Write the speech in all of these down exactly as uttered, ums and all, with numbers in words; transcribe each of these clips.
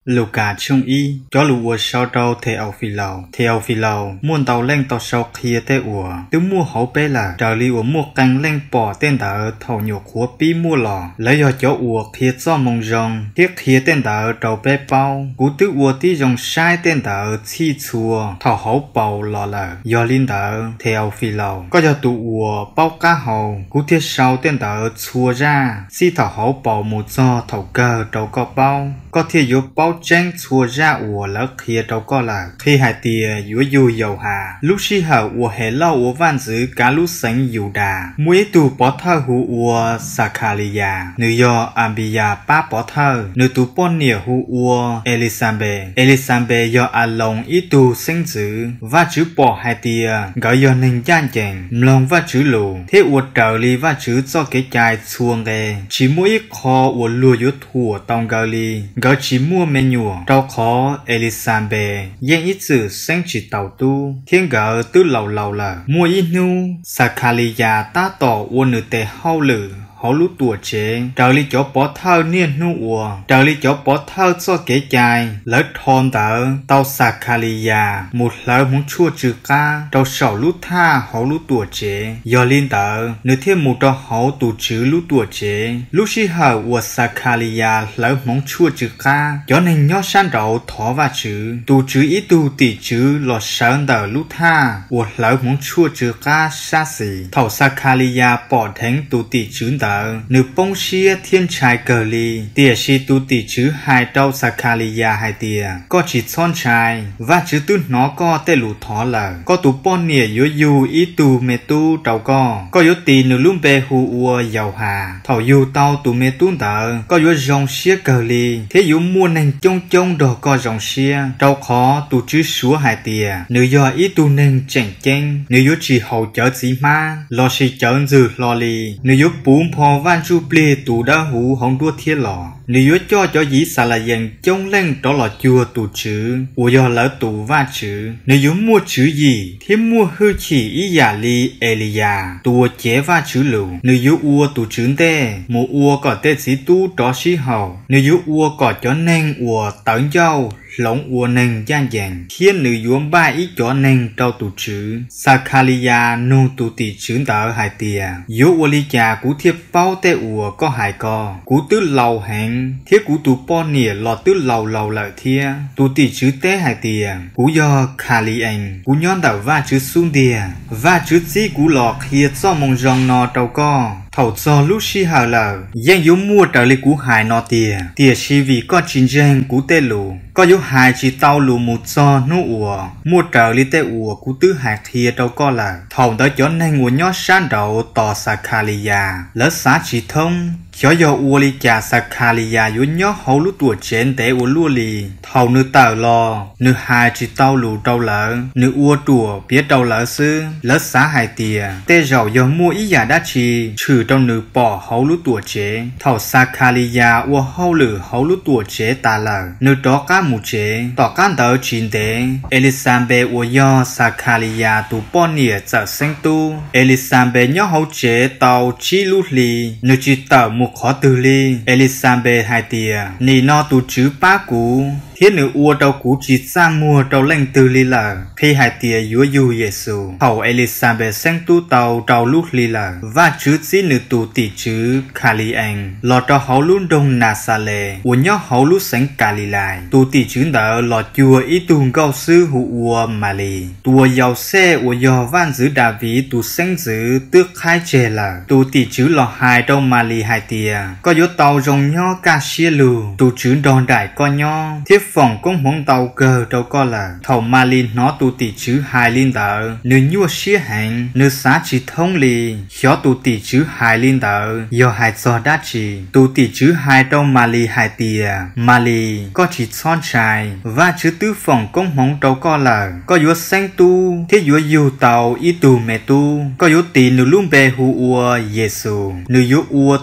lục cả chung y cho lục ua sau đầu theo phi lầu theo phi lầu muôn tàu lên tàu sau kia tê ua tứ mua hậu bê là trời li ua mua canh lên bỏ tên đỡ thầu nhục của pi mua lò lấy do chỗ ua kia do mông rong thiết kia tên đỡ đầu bê bao cú tứ ua tí rong sai tên đỡ chi chùa thầu hậu bầu lò là do linh đỡ theo phi lầu có do tụ ua bao cá hầu cú thiết sau tên đỡ chùa ra si thầu hậu bầu một do thầu cơ đầu có bao có thiết yếu bao tranh chùa ra ua lỡ kia đâu có là khi hai tia yếu yếu dầu hà lúc xí hở ua hệ lâu ua van giữ cả lúc sánh yếu đà muối tù bỏ thơ hú ua Sakharia nữ do Abia ba bỏ thơ nữ tù bọn nỉa hú ua Elisabeth Elisabeth do Along ít tù sinh giữ và chữ bỏ hai tia gọi do nên gian chèn lòng và chữ lù thế ua trở li và chữ cho cái chai chuông ghê chỉ mỗi khó ua lùa yếu thua tông gọi li gọi chỉ mua men nhùa đâu khó Elisabeth yên ít chữ sinh chỉ tàu tu thiên gỡ tư lầu lầu là mua ít nu Sakharia ta tỏ ua nữ tề hao lử hậu lũ tuổi chế trời li chỗ bỏ thơ niên nu ua trời li chỗ bỏ thơ cho kế chai lỡ thon đỡ tàu Sakharia một lỡ muốn chua trừ ca tàu sầu lũ tha hậu lũ tuổi chế do liên đỡ nữ thiên một trò hậu tụ chữ lũ tuổi chế lúc xí hở ua Sakharia lỡ muốn chua trừ ca cho nên nhó san đậu thỏ và chữ tụ chữ ít tụ tỷ chữ lọt sơn đỡ lũ tha ua lỡ muốn chua trừ ca xa xỉ thầu Sakharia bỏ thánh tụ tỷ chữ đỡ nữ bông xia thiên trai cờ ly tìa si tu tỷ chữ hai trâu Sakharia hai tìa có chỉ son trai và chữ tu nó có tê lù thó lờ có tu bon nìa yếu yu ý tu mê tu trâu có có yếu tì nữ lùm bê hu ua giàu hà thầu yu tao tu mê tu tờ có yếu dòng xia cờ ly thế yếu mua nành trông trông đồ có dòng xia trâu khó tu chữ súa hai tìa nữ do ý tu nành chảnh chanh nữ yếu chỉ hậu chở gì ma lo si chở dư lo lì nữ yếu bún phò van chu ple tụ đã hú hong đua thiên lò nếu cho cho dĩ xà là dần trông lên đó là chùa tụ chữ ủa do lỡ tụ va chữ nếu mua chữ gì thì mua hư chỉ ý giả li Elia tụ chế va chữ lù nếu ua tụ chữ tê một ua có tê sĩ tu đó sĩ hầu nếu ua có cho nên ua tận châu lỏng ua nền gian dàn thiên nữ yuan ba ý cho nền trâu tụ chữ Sakharia nô tụ tỷ chữ tờ hai tìa yếu ua li trà cú thiếp bao tê ua có hai co cú tứ lầu hẹn thiết cú tụ po nỉa lọt tứ lầu lầu lợi thia tụ tỷ chữ tế hai tìa cú do Khali anh cú nhón đảo va chữ xuống đìa va chữ gì cú lọt kia do mong rong nò trâu co thầu cho lúc xí hờ lờ dân yếu mua trở lại cú hài nọ tìa tìa xí vì có chính danh cú tê lù có yếu hài chỉ tao lù một cho nô ủa mua trở lại tê ủa cú tứ hạt thìa đâu có là thầu đó cho nên ngồi nhó san đậu tỏ Sakharia lỡ xã chỉ thông cho do ua li trà Sakharia yếu nhó hậu lũ tuổi trên tế ua lua lì thầu nữ tờ lo nữ hài chỉ tao lù trâu lỡ nữ ua tùa biết trâu lỡ sư lỡ xã hài tìa tê giàu do mua ý giả đá trì trừ trong nữ bỏ hậu lũ tuổi chế thầu Sakharia ua hậu lử hậu lũ tuổi chế ta lờ nữ đó cá mù chế tỏ cá tờ chín tế Elisabeth ua do Sakharia tù bọn nỉa trở sinh tu Elisabeth nhó hậu chế tàu chi lũ lì nữ chỉ tờ một khó từ ly Elisabeth hai tìa nì no tù chữ ba cú thiên nữ ua đâu cú chỉ sang mua đâu lên từ ly lờ khi hai tìa yếu yu Giêsu hậu Elisabeth sinh tu tàu trâu lúc ly lờ và chữ chỉ nữ tù tỷ chữ Khali anh lọt cho hậu luôn đông Nazareth ua nhó hậu lúc sinh Galilee tù tỷ chữ đỡ lọt chùa ý tù gạo sư hụ ua Mali tùa giàu xe ua do van giữ David tù sinh giữ tước khai chè lờ tù tỷ chữ lọt hai đâu Mali hai tìa có yếu tàu rồng nhó ca xia lù tù chữ đòn đại co nhó thiết phòng công mong tàu cờ đâu có là thầu Mali nó tù tỷ chữ hai linh đỡ nữ nhua xia hành nữ xã chỉ thông lì khó tù tỷ chữ hai linh đỡ do hai do đá chỉ tù tỷ chữ hai đâu Mali hai tìa Mali có chỉ son trai và chữ tứ phòng công mong đâu có là có yếu xanh tu thiết yếu yêu tàu ý tù mẹ tu có yếu tỷ nữ lung bè hù ua Giêsu nữ yếu ua tù chèn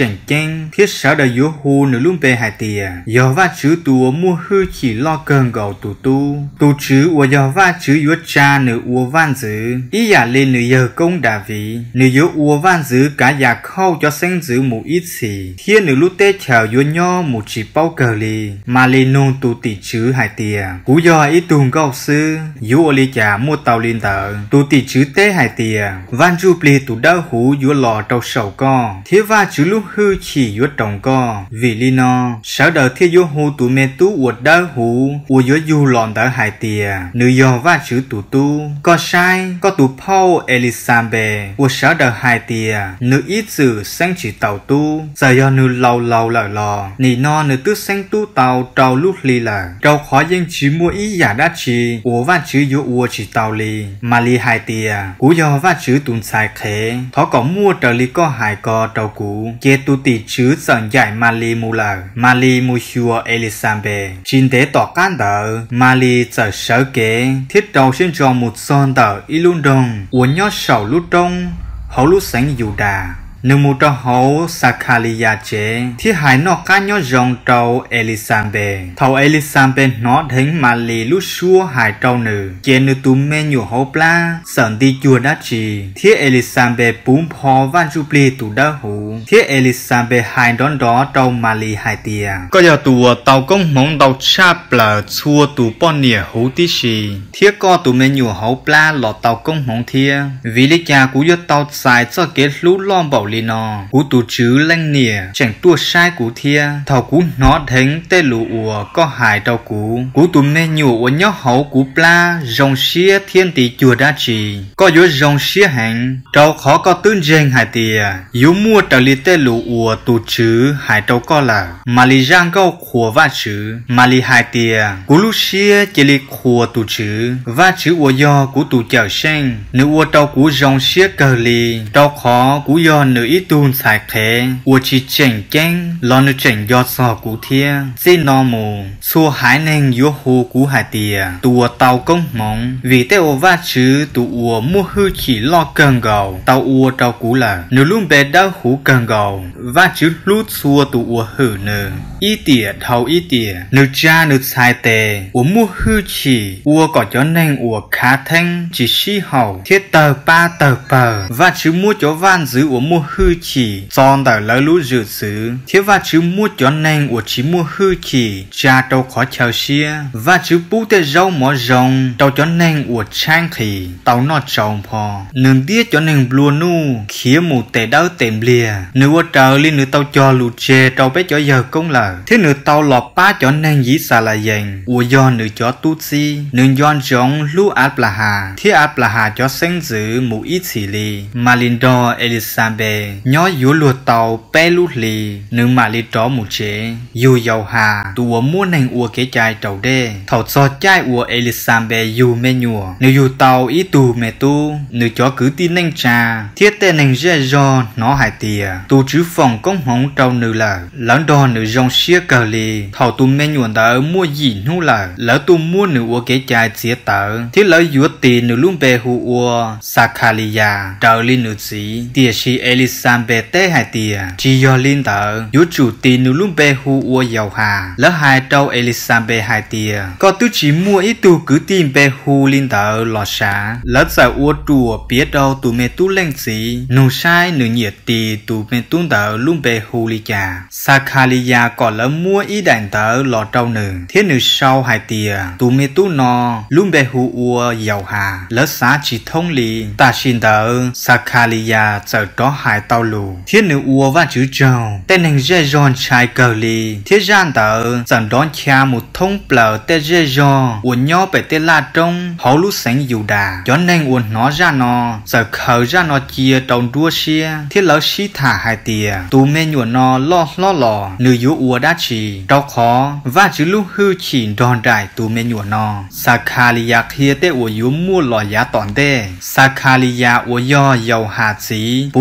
chỉnh chênh thiết sáu đời yếu hù nửa luôn bề hại tìa do va chữ tùa mua hư chỉ lo cơn gầu tù tu tù chữ của do va chữ yếu cha nửa ua van dữ ý giả lên nửa giờ công đà vị nửa yếu ua van dữ cả giả khâu cho sinh dữ một ít xì thiên nửa lúc tết chào yếu nho một chỉ bao cờ lì mà lên nôn tù tỷ chữ hại tìa cú do ý tùng gạo sư yếu lì chả mua tàu lên tờ tù tỷ chữ tê hại tìa van chu pli tù đau hú yếu lò trâu sầu co thiết va chữ lúc hư chỉ yếu trồng co vì li no sáu đời thiết yếu hù tù mê tú uột đau hú uột yếu du lòn đỡ hại tìa nữ do va chữ tù tu có sai có tù Paul Elizabeth uột sáu đời hại tìa nữ ít sự sinh chỉ tàu tu giờ do nữ lâu lâu lờ lò nì no nữ tứ sinh tu tàu trâu lúc li là trâu khó dân chỉ mua ý giả đá chỉ uột va chữ yếu uột chỉ tàu li mà li hại tìa cú do va chữ tùn xài khế thó có mua trở li có hại co trâu cú chế tu tỷ chữ sẵn giải Mali mù lờ Mali mù xua Elizabeth chính tế tỏ cán đỡ Mali trở sở kế thiết đầu xin cho một son tờ y luôn đông uốn nhót sầu lúc đông hậu lúc sáng dù đà nếu một trâu hậu Sakhalia chế thiết hải nó cá nhó rong trâu Elizabeth thầu Elizabeth nó thính Mali lúc xua hải trâu nữ chế nữ tù mê nhủ hậu pla sẵn đi chùa đá trì thiết Elizabeth bún phò van chu pli tù đá hủ thiết Elizabeth hải đón đó trâu Mali hải tìa có giờ tù tàu công mong tàu chạp là chua tù bọn nỉa hủ tí xì thiết có tù mê nhủ hậu pla lọ tàu công mong thia vì lý cha cú yo tàu xài cho kết lũ lom bảo li nó cú tù chữ lanh nỉa chẳng tua sai cú thia thầu cú nó thính tê lũ ùa có hại trâu cú cú tù mê nhủ ùa nhó hậu cú pla rong xía thiên tỷ chùa đá trì có yếu rong xía hành trâu khó có tương dên hại tìa yếu mua trở li tê lũ ùa tù chữ hại trâu có là mà li giang câu khủa va chữ mà li hại tìa cú lũ xía chỉ li khủa tù chữ va chữ ùa do cú tù chở sinh nữ ùa trâu cú rong xía cờ li trâu khó cú do nữ ít tuôn xài khế ùa chỉ chỉnh chênh lo nữ chỉnh do sò cú thia xin no mù xua hái nên yếu hù cú hại tìa tùa tàu công mong vì tê ùa va chữ tù ùa mua hư chỉ lo cơn gầu tàu ùa trâu cú là nữ luôn bè đau hú cơn gầu va chữ lút xua tù ùa hử nơ ý tìa thầu ý tìa nữ cha nữ xài tề ùa mua hư chỉ ùa có cho nên ùa khá thanh chỉ si hầu thiết tờ ba tờ pờ va chữ mua cho van giữ ùa mua hư chỉ giòn tờ lỡ lũ dự xứ thiết va chữ mua cho nên ùa chỉ mua hư chỉ cha trâu khó chờ xia va chữ bú tê rau mỏ rồng trâu cho nên ùa trang khỉ tàu nó trồng phò nương tiết cho nên blua nu khía mù tê đau tèm lìa nữ ùa trời li nữ tàu cho lù chê trâu bé cho giờ công lờ thế nữ tàu lọp ba cho nên dĩ xà là dành ùa do nữ cho tút si nữ giòn giống lũ áp là hà thiết áp là hà cho sinh giữ mù ít xì lì mà linh đo Elizabeth nhó yếu lùa tàu bé lút lì nữ mà li tró mù chế dù giàu hà tùa mua nành ùa kế chai trầu đê thầu cho chai ùa Elizabeth dù mê nhùa nữ dù tàu ý tù mê tu nữ cho cứ tin nành trà thiết tên nành dê do nó hại tìa tù chứ phòng công hóng trâu nữ là lớn đo nữ rong xía cờ lì thầu tù mê nhuộn tờ mua gì nụ là lỡ tù mua nữ ùa kế chai xía tờ thiết lỡ dũa tì nữ luôn bề hù ùa Sakhalia trở li nữ sĩ tìa si Elizabeth tế hại tìa chỉ do linh tờ dũa chủ tì nữ luôn bề hù ùa giàu hà lỡ hai trâu Elizabeth hại tìa có tứ chỉ mua ít tù cứ tin bề hù linh tờ lọ xá lỡ giờ ùa trùa biết đâu tù mê tu lên sĩ nụ sai nữ nhiệt tì tù mê tu tờ luôn bề hù li chà Sakhalia có lỡ mua ý đàn tờ lọ trâu nữ thế nữ sau hại tìa tù mê tu no luôn bề hù ùa giàu hà lỡ xá chỉ thông lý ta xin tờ Sakhalia giờ đó hại tàu lù thế nữ ùa và chữ trâu tên hình dê giòn trai cờ lì thế gian tờ dần đón cha một thông plờ tê dê giò ùa nhó bể tê la trông hấu lúc sáng dù đà cho nên ùa nó ra nó giờ khờ ra nó chia trồng đua xia thế lỡ xí thả hai tìa tù mê nhuộn nó lo lo lò nữ dũ ùa đá chỉ đau khó và chữ lúc hư chỉ đòn đại tù mê nhuộn nó Sakhalia kia tê ùa dũ mua lò giá tòn tê Sakhalia ùa do giàu hà chỉ bún phò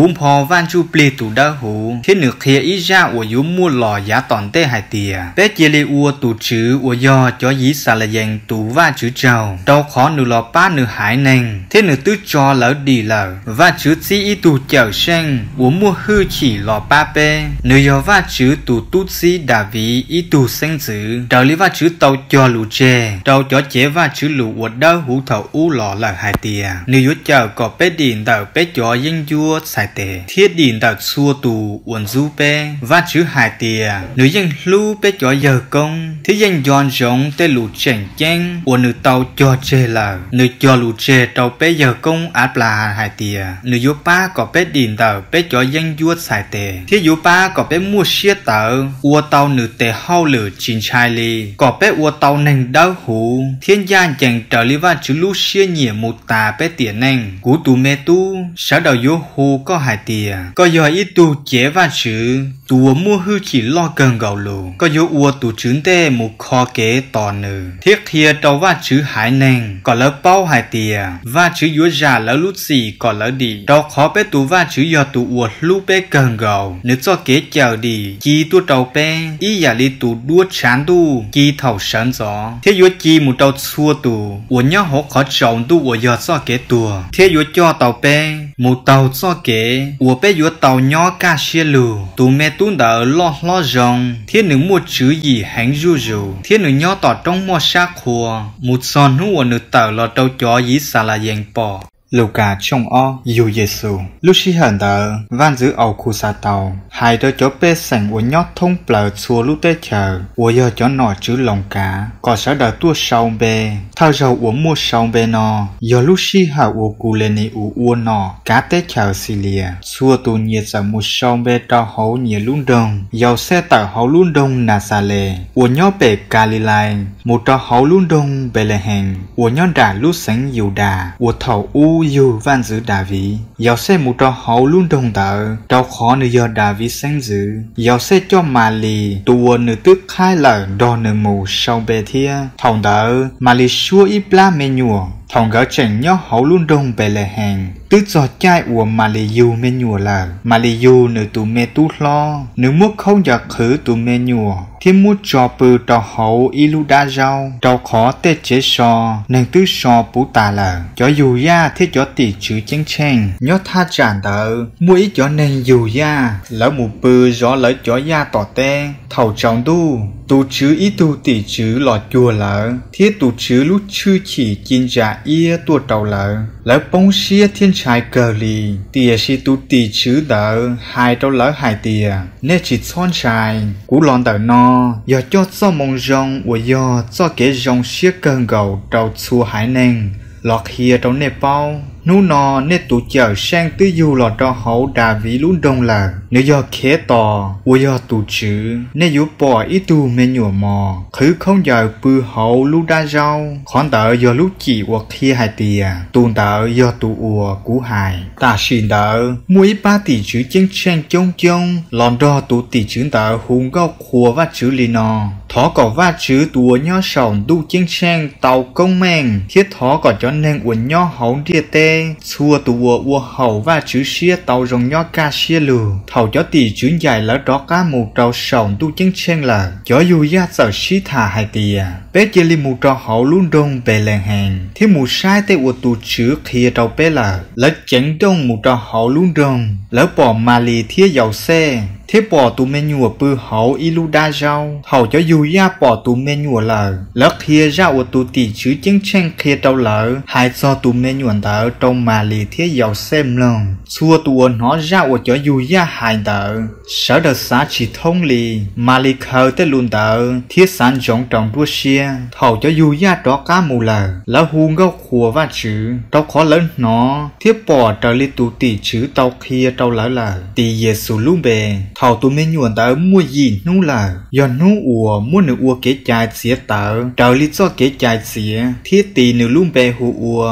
van chu ple tu đa hú thế nửa kia ý ra ủa yếu mua lò giá tòn tê hai tìa bé chia lê ua tu chữ ủa do cho dí xà là dành tu va chữ trầu đâu khó nửa lò ba nửa hải nành thế nửa tứ cho lỡ đi lỡ va chữ xí ý tu chở sen ủa mua hư chỉ lò ba bê nửa do va chữ tu tút xí đà ví ý tu sinh chữ đầu lý va chữ tàu cho lù chê đầu cho chế va chữ lù ủa đa hú thầu u lò lỡ hai tìa nửa yếu chở có bé điện tàu bé cho dân vua xài tề thiết điện tàu xua tù uẩn du bé va chữ hai tìa nửa dân lưu bé cho giờ công thế dân giòn giống tê lù chèn chén uẩn nửa tàu cho chê lờ nửa cho lù chê tàu bé giờ công áp là hai tìa nửa yếu ba có bé điện tàu bé cho dân vua xài tề thiết yếu ba có bé mua xe tàu ua tàu nửa tề hao lửa chín chai li có bé ua tàu nành đau hú thiên gia chẳng trở li va chữ lú xe nhẹ một tà bé tiền nành cú tu mê tu sở đầu yếu hú có hai tìa có giờ ít tu chế va chữ tu mua hư chỉ lo cần gạo lù có yếu ua tu trứng tê một kho kế tò nử thiết thia đầu va chữ hải nành có lỡ bao hai tìa va chữ yếu già lỡ lút gì có lỡ đi đâu khó bé tu va chữ do tu ua lú bé cần gạo nếu cho kế chờ đi chi tu đầu bé ý giả li tu đua chán tu chi thầu sẵn gió thiết yếu chi một đầu xua tu ua nhớ hổ khó trọng tu ua giờ cho kế tùa thiết yếu cho tàu bé một tàu cho kế ua bé yếu tàu nhỏ ca xe lù tu mẹ tu đỡ lo lo rong thiết nữ mua chữ gì hãng ru ru thiết nữ nhỏ tỏ trong mua xác khua một son ua nữ tàu lo tàu chó dí xà là dành bỏ Luca trong o yêu Giêsu lúc xí hận đỡ van giữ ẩu khu xa tàu hai đứa chó bê sành của nhót thông bờ xua lúc tê chờ của giờ chó nọ chữ lòng cá có sở đỡ tua sau bê thao dầu uống mua sau bê nọ giờ lúc xí hở của cụ lên này u u nọ cá tê chờ xì lìa xua tù nhiệt giờ một sau bê đau hấu nhiệt luôn đông dầu xe tàu hấu luôn đông nà xa lề của nhót bê Galilei một đau hấu luôn đông bê lê hèn của nhót đà lúc sánh nhiều đà của thầu u yêu van giữ đà vị dạo xe một trò hậu luôn đồng tờ trao khó nơi giờ đà vị sáng giữ dạo xe cho mà lì tua nửa tức khai lời đo nửa mù sau bề thia thòng tờ mà lì xua ít la mê nhùa thòng gỡ chảnh nhó hậu luôn đông bề lệ hàng tức giọt chai ua mà lì dù mê nhùa là mà lì dù nửa tù mê tu lo nửa mốt không giặc khử tù mê nhùa thiên mút cho bư trò hậu y lu đa rau trao khó tê chế so nên tứ so bú tà lờ cho dù ya thiết cho tỷ chữ chén chén nhó tha tràn tờ mũi cho nên dù ya lỡ một bư gió lỡ cho ya tỏ tê thầu trọng tu tu chữ ý tu tỷ chữ lọ chùa lỡ thiết tu chữ lúc chư chỉ chín trả ia tua trầu lỡ lỡ bông xia thiên trai cờ lì tìa si tu tỷ chữ đỡ hai trâu lỡ hai tìa nên chỉ son trai cú lon đỡ no giờ cho cho mong rong của giờ cho cái rong xia cơn gầu trầu xua hải neng lọt hìa trâu nè bao nú nò nè tụ chờ sang tư du lọt trò hậu đà vĩ luôn đông là nếu do khé tò của do tụ chữ nè dụ bỏ ít tu mê nhùa mò khứ không giờ bư hậu lúc đa rau khoản tờ do lúc chỉ hoặc khi hai tìa tuôn tờ do tụ ùa cú hài ta xin tờ mỗi ba tỷ chữ chân sang trông trông lòn đo tụ tỷ chữ tờ hùng gao khua vát chữ lì nò thó cỏ vát chữ tùa nhó sòng đu chân sang tàu công men thiết thó cỏ cho nên uẩn nhó hậu địa tê xua tùa ua hậu và chữ xia tàu rồng nhó ca xia lù thầu cho tỷ chữ dài lỡ đó cá mù trâu sòng tu chân sen là cho dù gia sợ xí thà hai tìa bé chia li mù trâu hậu luôn đông bề lèn hàng thế mù sai tê ua tu chữ kia trâu bé là lỡ chẳng đông mù trâu hậu luôn đông lỡ bỏ mà lì thía dầu xe thế bỏ tụ mê nhùa bư hậu y lu đa rau hậu cho dù ya bỏ tụ mê nhùa lờ lỡ kia ra ua tụ tỷ chữ chân chân kia trâu lỡ hai cho tụ mê nhuận tờ trong mà lì thế giàu xem lòng xua tụ nó ra ua cho dù ya hai tờ sở đợt xã chỉ thông lì mà lì khờ tới luôn tờ thiết sản giống trọng đua xia hậu cho dù ya đó cá mù lờ lỡ hung gốc khua và chữ tao khó lớn nó thiết bỏ trở li tụ tỷ chữ tao kia trâu lỡ lờ tỷ Giêsu lu bề thầu tụi mình nhuận tớ mua gì nú là do nú ùa mua nửa ùa kế chài xía tớ trời lý cho kế chài xía thiết tì nửa luôn bè hù ùa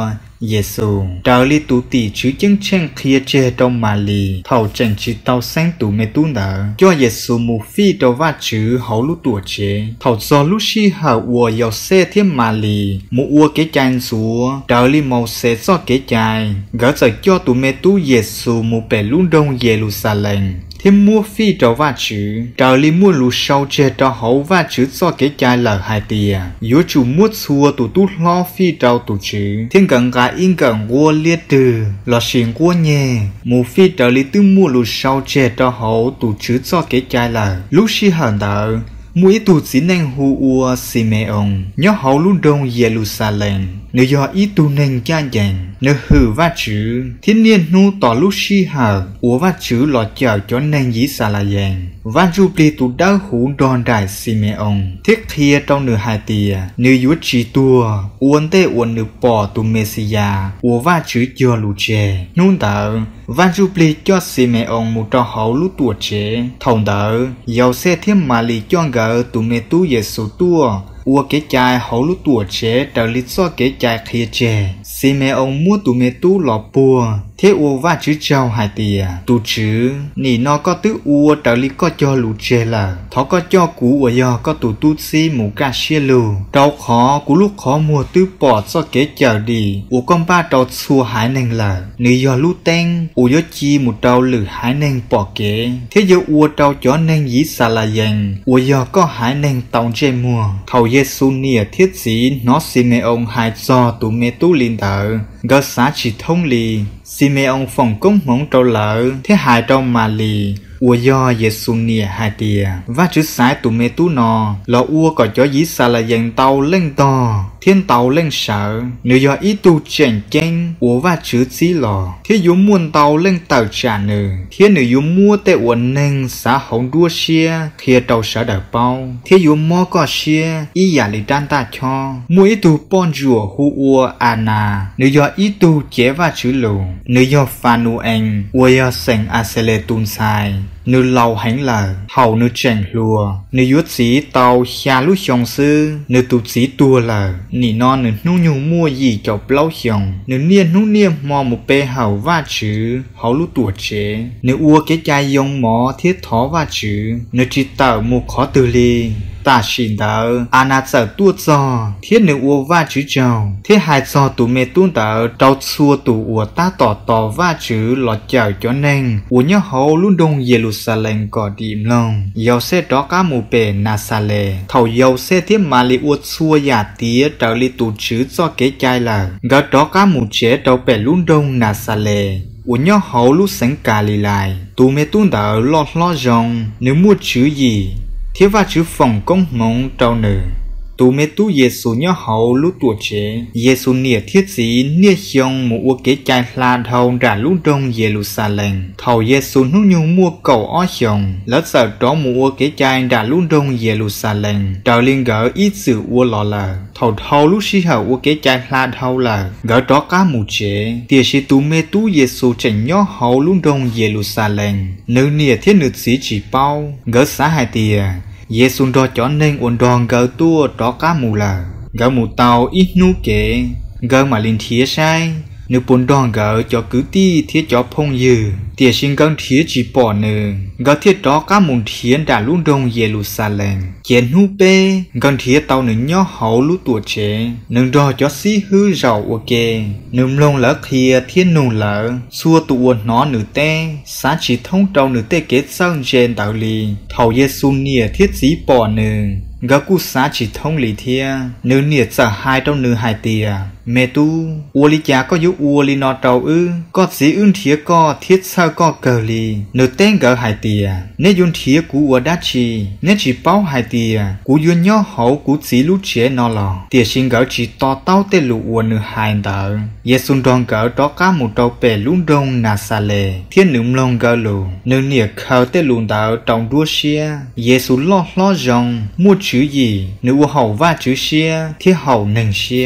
Giêsu trao li tu tì chứ chứng chen kia che trong mà lì thầu chẳng chỉ tao sáng tụ mê tu nở cho Giêsu mù phi đầu va chữ hậu lúc tuổi chế thầu do lúc si hở ua dầu xe thêm mà lì mù ua cái chai xuống trao li màu xe do cái chai gỡ giờ cho tụ mê tu Giêsu mù bể luôn đông Jerusalem thêm mua phi đầu va chữ trao li mua lù sâu che trao hậu va chữ do cái chai lở hai tia yếu chủ mua xua tụ tu lo phi trao tụ chữ thiên gần gà in gần ua liệt từ lò xiên ua nhẹ mù phi trao li tư mua lù sâu che trao hậu tụ chữ do cái chai lở lúc si hờn đỡ mũi tụ chỉ nên hu ua Simeon nhớ hậu luôn đông Jerusalem nếu do ý tụ nên cha dành nếu hử va chữ thiên niên nu tỏ lúc si hở ua va chữ lọ chờ cho nên dĩ xà là dành van du pli tụ đau hủ đòn đại Simeon thiết kia trong nửa hai tia nếu yếu chỉ tua uốn tê uốn nửa bỏ tụ Messia ua va chữ cho lù chè nôn tờ van du pli cho Simeon một trò hậu lúc tuổi chế thòng tờ giàu xe thêm mà lì cho gỡ tụ mê tu Giêsu tua ua cái chai hậu lúc tuổi chế trở lý do cái chai kia chè Simeon mua tụ mê tu lọ bùa thế ua va chữ trao hai tia tụ chữ nỉ nó có tứ ua trở lý có cho lù chè là thó có cho cú ua do có tụ tu si mù ca xia lù trâu khó cú lúc khó mua tứ bỏ do cái chờ đi ua con ba trâu xua hái nền là nỉ do lú tên ua do chi một trâu lử hái nền bỏ kế thế do ua trâu cho nền dĩ xà là dành ua do có hái nền tàu chê mua thầu Giêsu nia thiết sĩ nó Simeon hai do tụ mê tu linh thở gỡ xá chỉ thông lì Simeon phòng công mong trâu lỡ thế hai trâu mà lì ua do Giêsu nia hai tia và chữ sái tụ mê tu nò lọ ua có cho dĩ xà là dành tàu lên to thiên tàu lên sợ nếu do ý tu chèn chênh ua và chữ chí lò thế dụ muôn tàu lên tàu trả nử thế nếu dụ mua tệ uẩn nênh xã hồng đua xia kia trâu sở đỡ bao thế dụ mò có xia ý giả lì đan ta cho mua ý tu bon rùa hu ua Anna nếu do ý tu chế và chữ lù nếu do Phanu anh ua do sành Asele tun sai nếu lâu hãnh là hầu nếu chèn lùa nếu yuốt sĩ tàu xa lúc xong sư nếu tụ sĩ tua là nỉ non nếu nụ nhu mua gì cho lâu xong nếu niên nụ niêm mò một bê hầu va chữ hầu lúc tuổi chế nếu ua cái chai dông mò thiết thó va chữ nếu chỉ tạo một khó từ ly ta xin đỡ Anna sợ tua cho thiết nếu ua va chữ chồng thiết hai cho tụ mê tuôn đỡ trâu xua tụ ua ta tỏ tỏ va chữ lọt chào cho nên ua nhớ hầu luôn đông Jerusalem có điểm lòng dầu xe đó cá mù bể Nasale thầu dầu xe thiết mà li ua xua giả tía trở li tụ chữ cho cái chai là gỡ đó cá mù chế trâu bể luôn đông Nasale ua nhớ hầu lúc sáng cả lì lại tụ mê tuôn đỡ lọt lọt rong nếu mua chữ gì thế và chữ phòng công mong trâu nử tụ mê tu Giêsu nhớ hậu lúc tuổi chế Giêsu nia thiết sĩ nia hiong một ua kế chai la thâu ra lúc đông Jerusalem thầu Giêsu nú nhung mua cầu ó hiong lỡ sợ đó một ua kế chai ra lúc đông Jerusalem trở liên gỡ ít sự ua lọ lờ thầu thâu lúc si hậu ua kế chai la thâu là gỡ đó cá mù chế tia si tụ mê tu Giêsu chẳng nhớ hậu lúc đông Jerusalem nữ nia thiết nữ sĩ chỉ bao gỡ xã hai tia Giêsu đo cho nên uốn đòn gỡ tua đó cá mù là gỡ mù tàu ít nu kể gỡ mà linh thía sai nếu bốn đòn gỡ cho cứ ti thiết cho phong dư tiệt sinh gắng thía chỉ bỏ nừ gỡ thiết đó cá mù thiến đã luôn đông Jerusalem chén hu bê gắng thía tàu nữ nhó hậu lú tuổi chế nương đo cho xí hư giàu ok nương lông lỡ kia thiên nung lỡ xua tụ nó nữ tê xá chỉ thông trâu nữ tê kết sơn trên đạo lì thầu Giêsu nia thiết dĩ bỏ nừ gã cú xá chỉ thông lý thia nữ nia sợ hai trong nữ hai tia mẹ tu ua li cha có dấu ua li nó trâu ư có dĩ ưng thía co thiết sao co cờ lì nữ tên gỡ hai tia nếu yun thía cú ua đá chi nếu chỉ bao hai tia cú yun nhó hậu cú chỉ lú chế nó lò tia xin gỡ chỉ to tao tê lụ ua nữ hai đỡ Giêsu đòn gỡ đó cá một trâu bể lú đông Nasale thiên nữ lông gỡ lù nữ nia khờ tê lù đỡ trong đua xia Giêsu lo lo rong mua chữ gì nữ ua hậu va chữ xia thiết hậu nền xia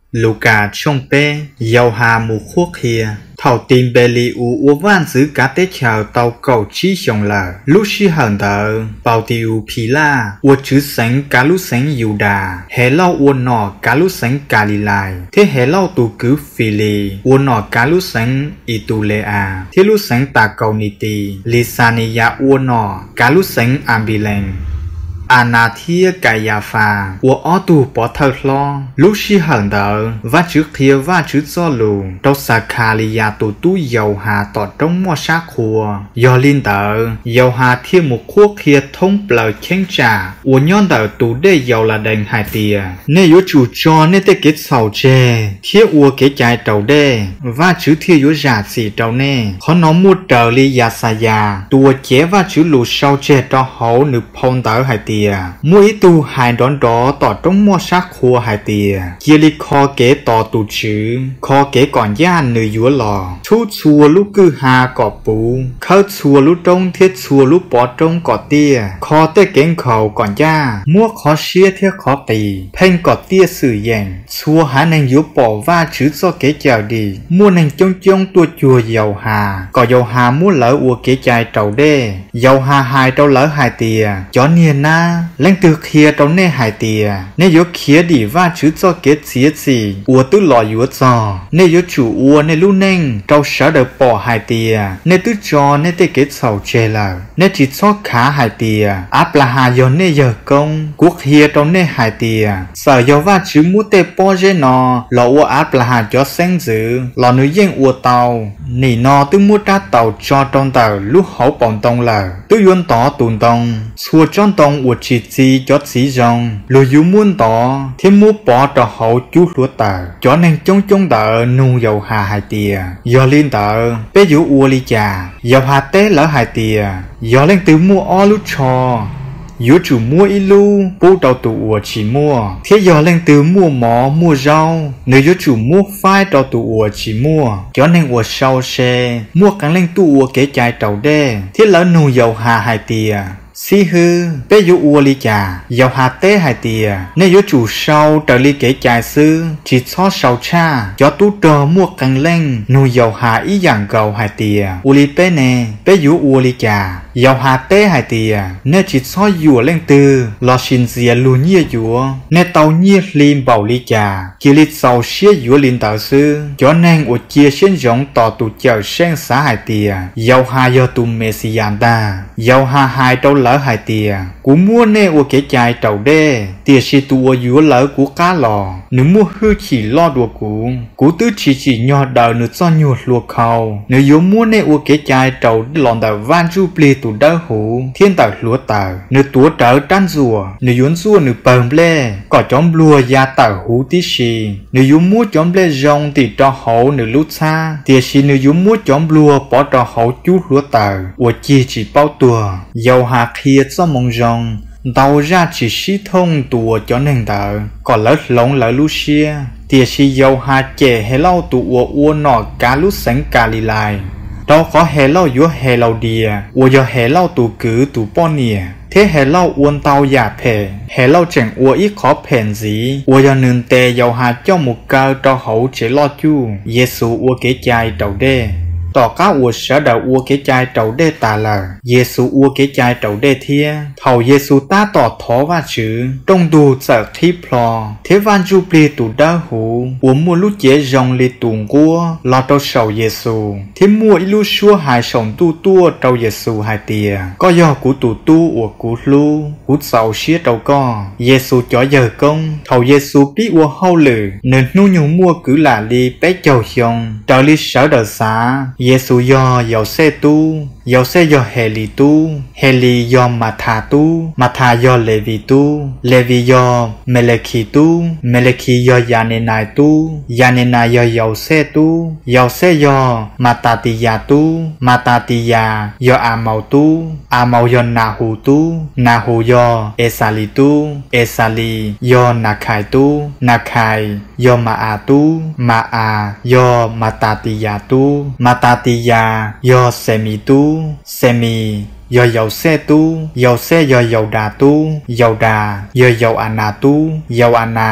Luca trong pe giàu hà mù khuốc hìa thảo tìm bề lì u u van giữ cá tế chào tàu cầu chi trong lờ lúc xí hờn tờ bảo tiêu phi la u chữ sánh cá lúc sánh yêu đà hè lau u nọ cá lúc sánh cá lì lại thế hè lau tù cứ phi lì u nọ cá lúc sánh y tù lê à thế lúc sánh tà cầu nì tì lì sa nì ya u nọ cá lúc sánh ambilen Anna thia kaya pha, của ó tù bỏ thơ lo, lúc xí hẳn đỡ, và chữ kia và chữ cho lù, đâu xa khá lì ya tù tu dầu hà tỏ trong mò sát khua, do linh đỡ, dầu hà thia một khuốc kia thông bờ chênh trà, của nhon đỡ tù đê dầu là đành hai tìa, nê yếu chủ cho nê tê kết sầu chê, thia ua kế chạy trầu đê, và chữ thia yếu giả xì trầu nê, khó nó mua trờ lì ya sa ya, tùa chế và chữ lù sau chê cho hậu nữ phong đỡ hai tìa. Mỗi tu hai đón đó tỏ trong mua sát khua hai tìa kia li kho kế tỏ tù chữ kho kế còn gia nữ dúa lò chú chua lúc cư hà cỏ bú khâu chua lúc trong thiết chua lúc bỏ trong cỏ tia kho tê kén khẩu còn gia mua khó xia thiết khó tì phên cỏ tia sử dành chua há nành dúa bỏ va chữ cho kế chào đi mua nành trong trong tua chùa dầu hà cỏ dầu hà mua lỡ ua kế chai trầu đê dầu hà hai trâu lỡ hai tìa chó niên na lên từ kia trong nê hải tìa nê yếu kia đi va chữ cho kết xía gì ua tứ lò yếu cho nê yếu chủ ua nê lu nênh trâu sở được bỏ hải tìa nê tứ cho nê tê kết sầu chê lờ nê chỉ cho khá hải tìa áp là hà yếu nê giờ công quốc kia trong nê hải tìa sở yếu va chữ mũ tê bỏ dê nò lò ua áp là hà cho xanh dữ lò nữ yên ua tàu nì nò tứ mua trá tàu cho trong tàu lúc hậu bỏng tông lờ tứ yuân tỏ tùn tông xua trong tông ua chỉ chi cho chỉ rong lùi dụ muốn tỏ thêm mua bỏ trò hậu chú lúa tờ cho nên trong trong tờ nung dầu hà hai tìa do liên tờ bé dụ ua ly trà dầu hà té lỡ hai tìa do lên từ mua o lút cho dụ chủ mua y lu bố đầu tụ ua chỉ mua thế do lên từ mua mỏ mua rau nếu dụ chủ mua phai đầu tụ ua chỉ mua cho nên ua sau xe mua cắn lên tụ ua kế chai trầu đê thế lỡ nung dầu hà hai tìa si hư bé dụ ua ly trà dầu hà tế hai tìa nếu dụ chủ sau trở ly kế chai sư chỉ cho sau cha cho tú trò mua cắn lên nung dầu hà ý dạng gầu hai tìa ua ly bé nè bé dụ ua ly trà dầu hà tế hai tìa nếu chỉ cho dùa lên từ lo xin dìa lù nhia dùa nếu tàu nhia lim bảo ly trà kia ly sau xia dùa linh tạo sư cho nên ua chia xuyên giống tỏ tụ chờ sen xá hai tìa dầu hà do tụ mê xì dàn ta dầu hà hai trâu lỡ hai tìa cú mua nê ua kế chai trầu đê tìa xì tụ ua dùa lỡ của cá lò nếu mua hư chỉ lo đùa cú cú tứ chỉ chỉ nhỏ đờ nữa cho nhuột lùa khâu nếu dùa mua nê ua kế chai trầu lòn đờ van chu pli tụ đỡ hủ thiên tờ lúa tờ nếu túa trở trăn rùa nếu dùa rùa nếu bờm lê có chóm lùa da tờ hủ tí xì nếu dùa mua chóm lê rong thì cho hậu nếu lút xa tìa xì nếu dùa mua chóm lùa bỏ cho hậu chú lúa tờ ua chi chỉ bao tùa dầu hạt kia cho mong rong tàu ra chỉ xí thông tùa cho nên tờ còn lỡ lông lỡ lú xia tìa xì dầu hạt chè hay lau tụ ua ua nọ cá lú sánh cá lì lại đó có hè lau dúa hè lau đìa ua do hè lau tụ cứ tụ bò nìa thế hè lau uốn tàu giả phê hè lau chẳng ua ít khó phèn gì ua do nương tè dầu hạt cho một cơ cho hậu chế lo chu Giêsu ua kế chai trầu đê tỏ cá ua sở đầu ua kế chai trầu đê tà lờ Giêsu ua kế chai trầu đê thia thầu Giêsu ta tỏ thó và chữ trong đù sợ thi plò thế van chu pli tụ đa hủ ua mua lút chế rong lì tùng cua lo trâu sầu Giêsu thế mua ít lút xua hài sòng tu tua trâu Giêsu hai tìa có do của tụ tu ua cú lu cú sầu xía trâu co Giêsu cho giờ công thầu Giêsu biết ua hâu lử nên nu nhung mua cứ là li bé chầu hiong trở li sở đời xá Giêsu do dầu xe tu dầu xe do hệ lì tu hệ lì do mà thà tu mà thà do lê vi tu lê vi do meleki tu meleki do gia nê nai tu gia nê nai do dầu xe tu dầu xe do mà tà tì ya tu mà tà tì ya do à màu tu à màu do na hù tu na hù do esali tu esali do na khai tu na khai do mà à tu mà à do mà tà tì ya tu mà tà tì ya do semi tu semi do dầu xe tu dầu xe do dầu đà tu dầu đà do dầu ana tu dầu ana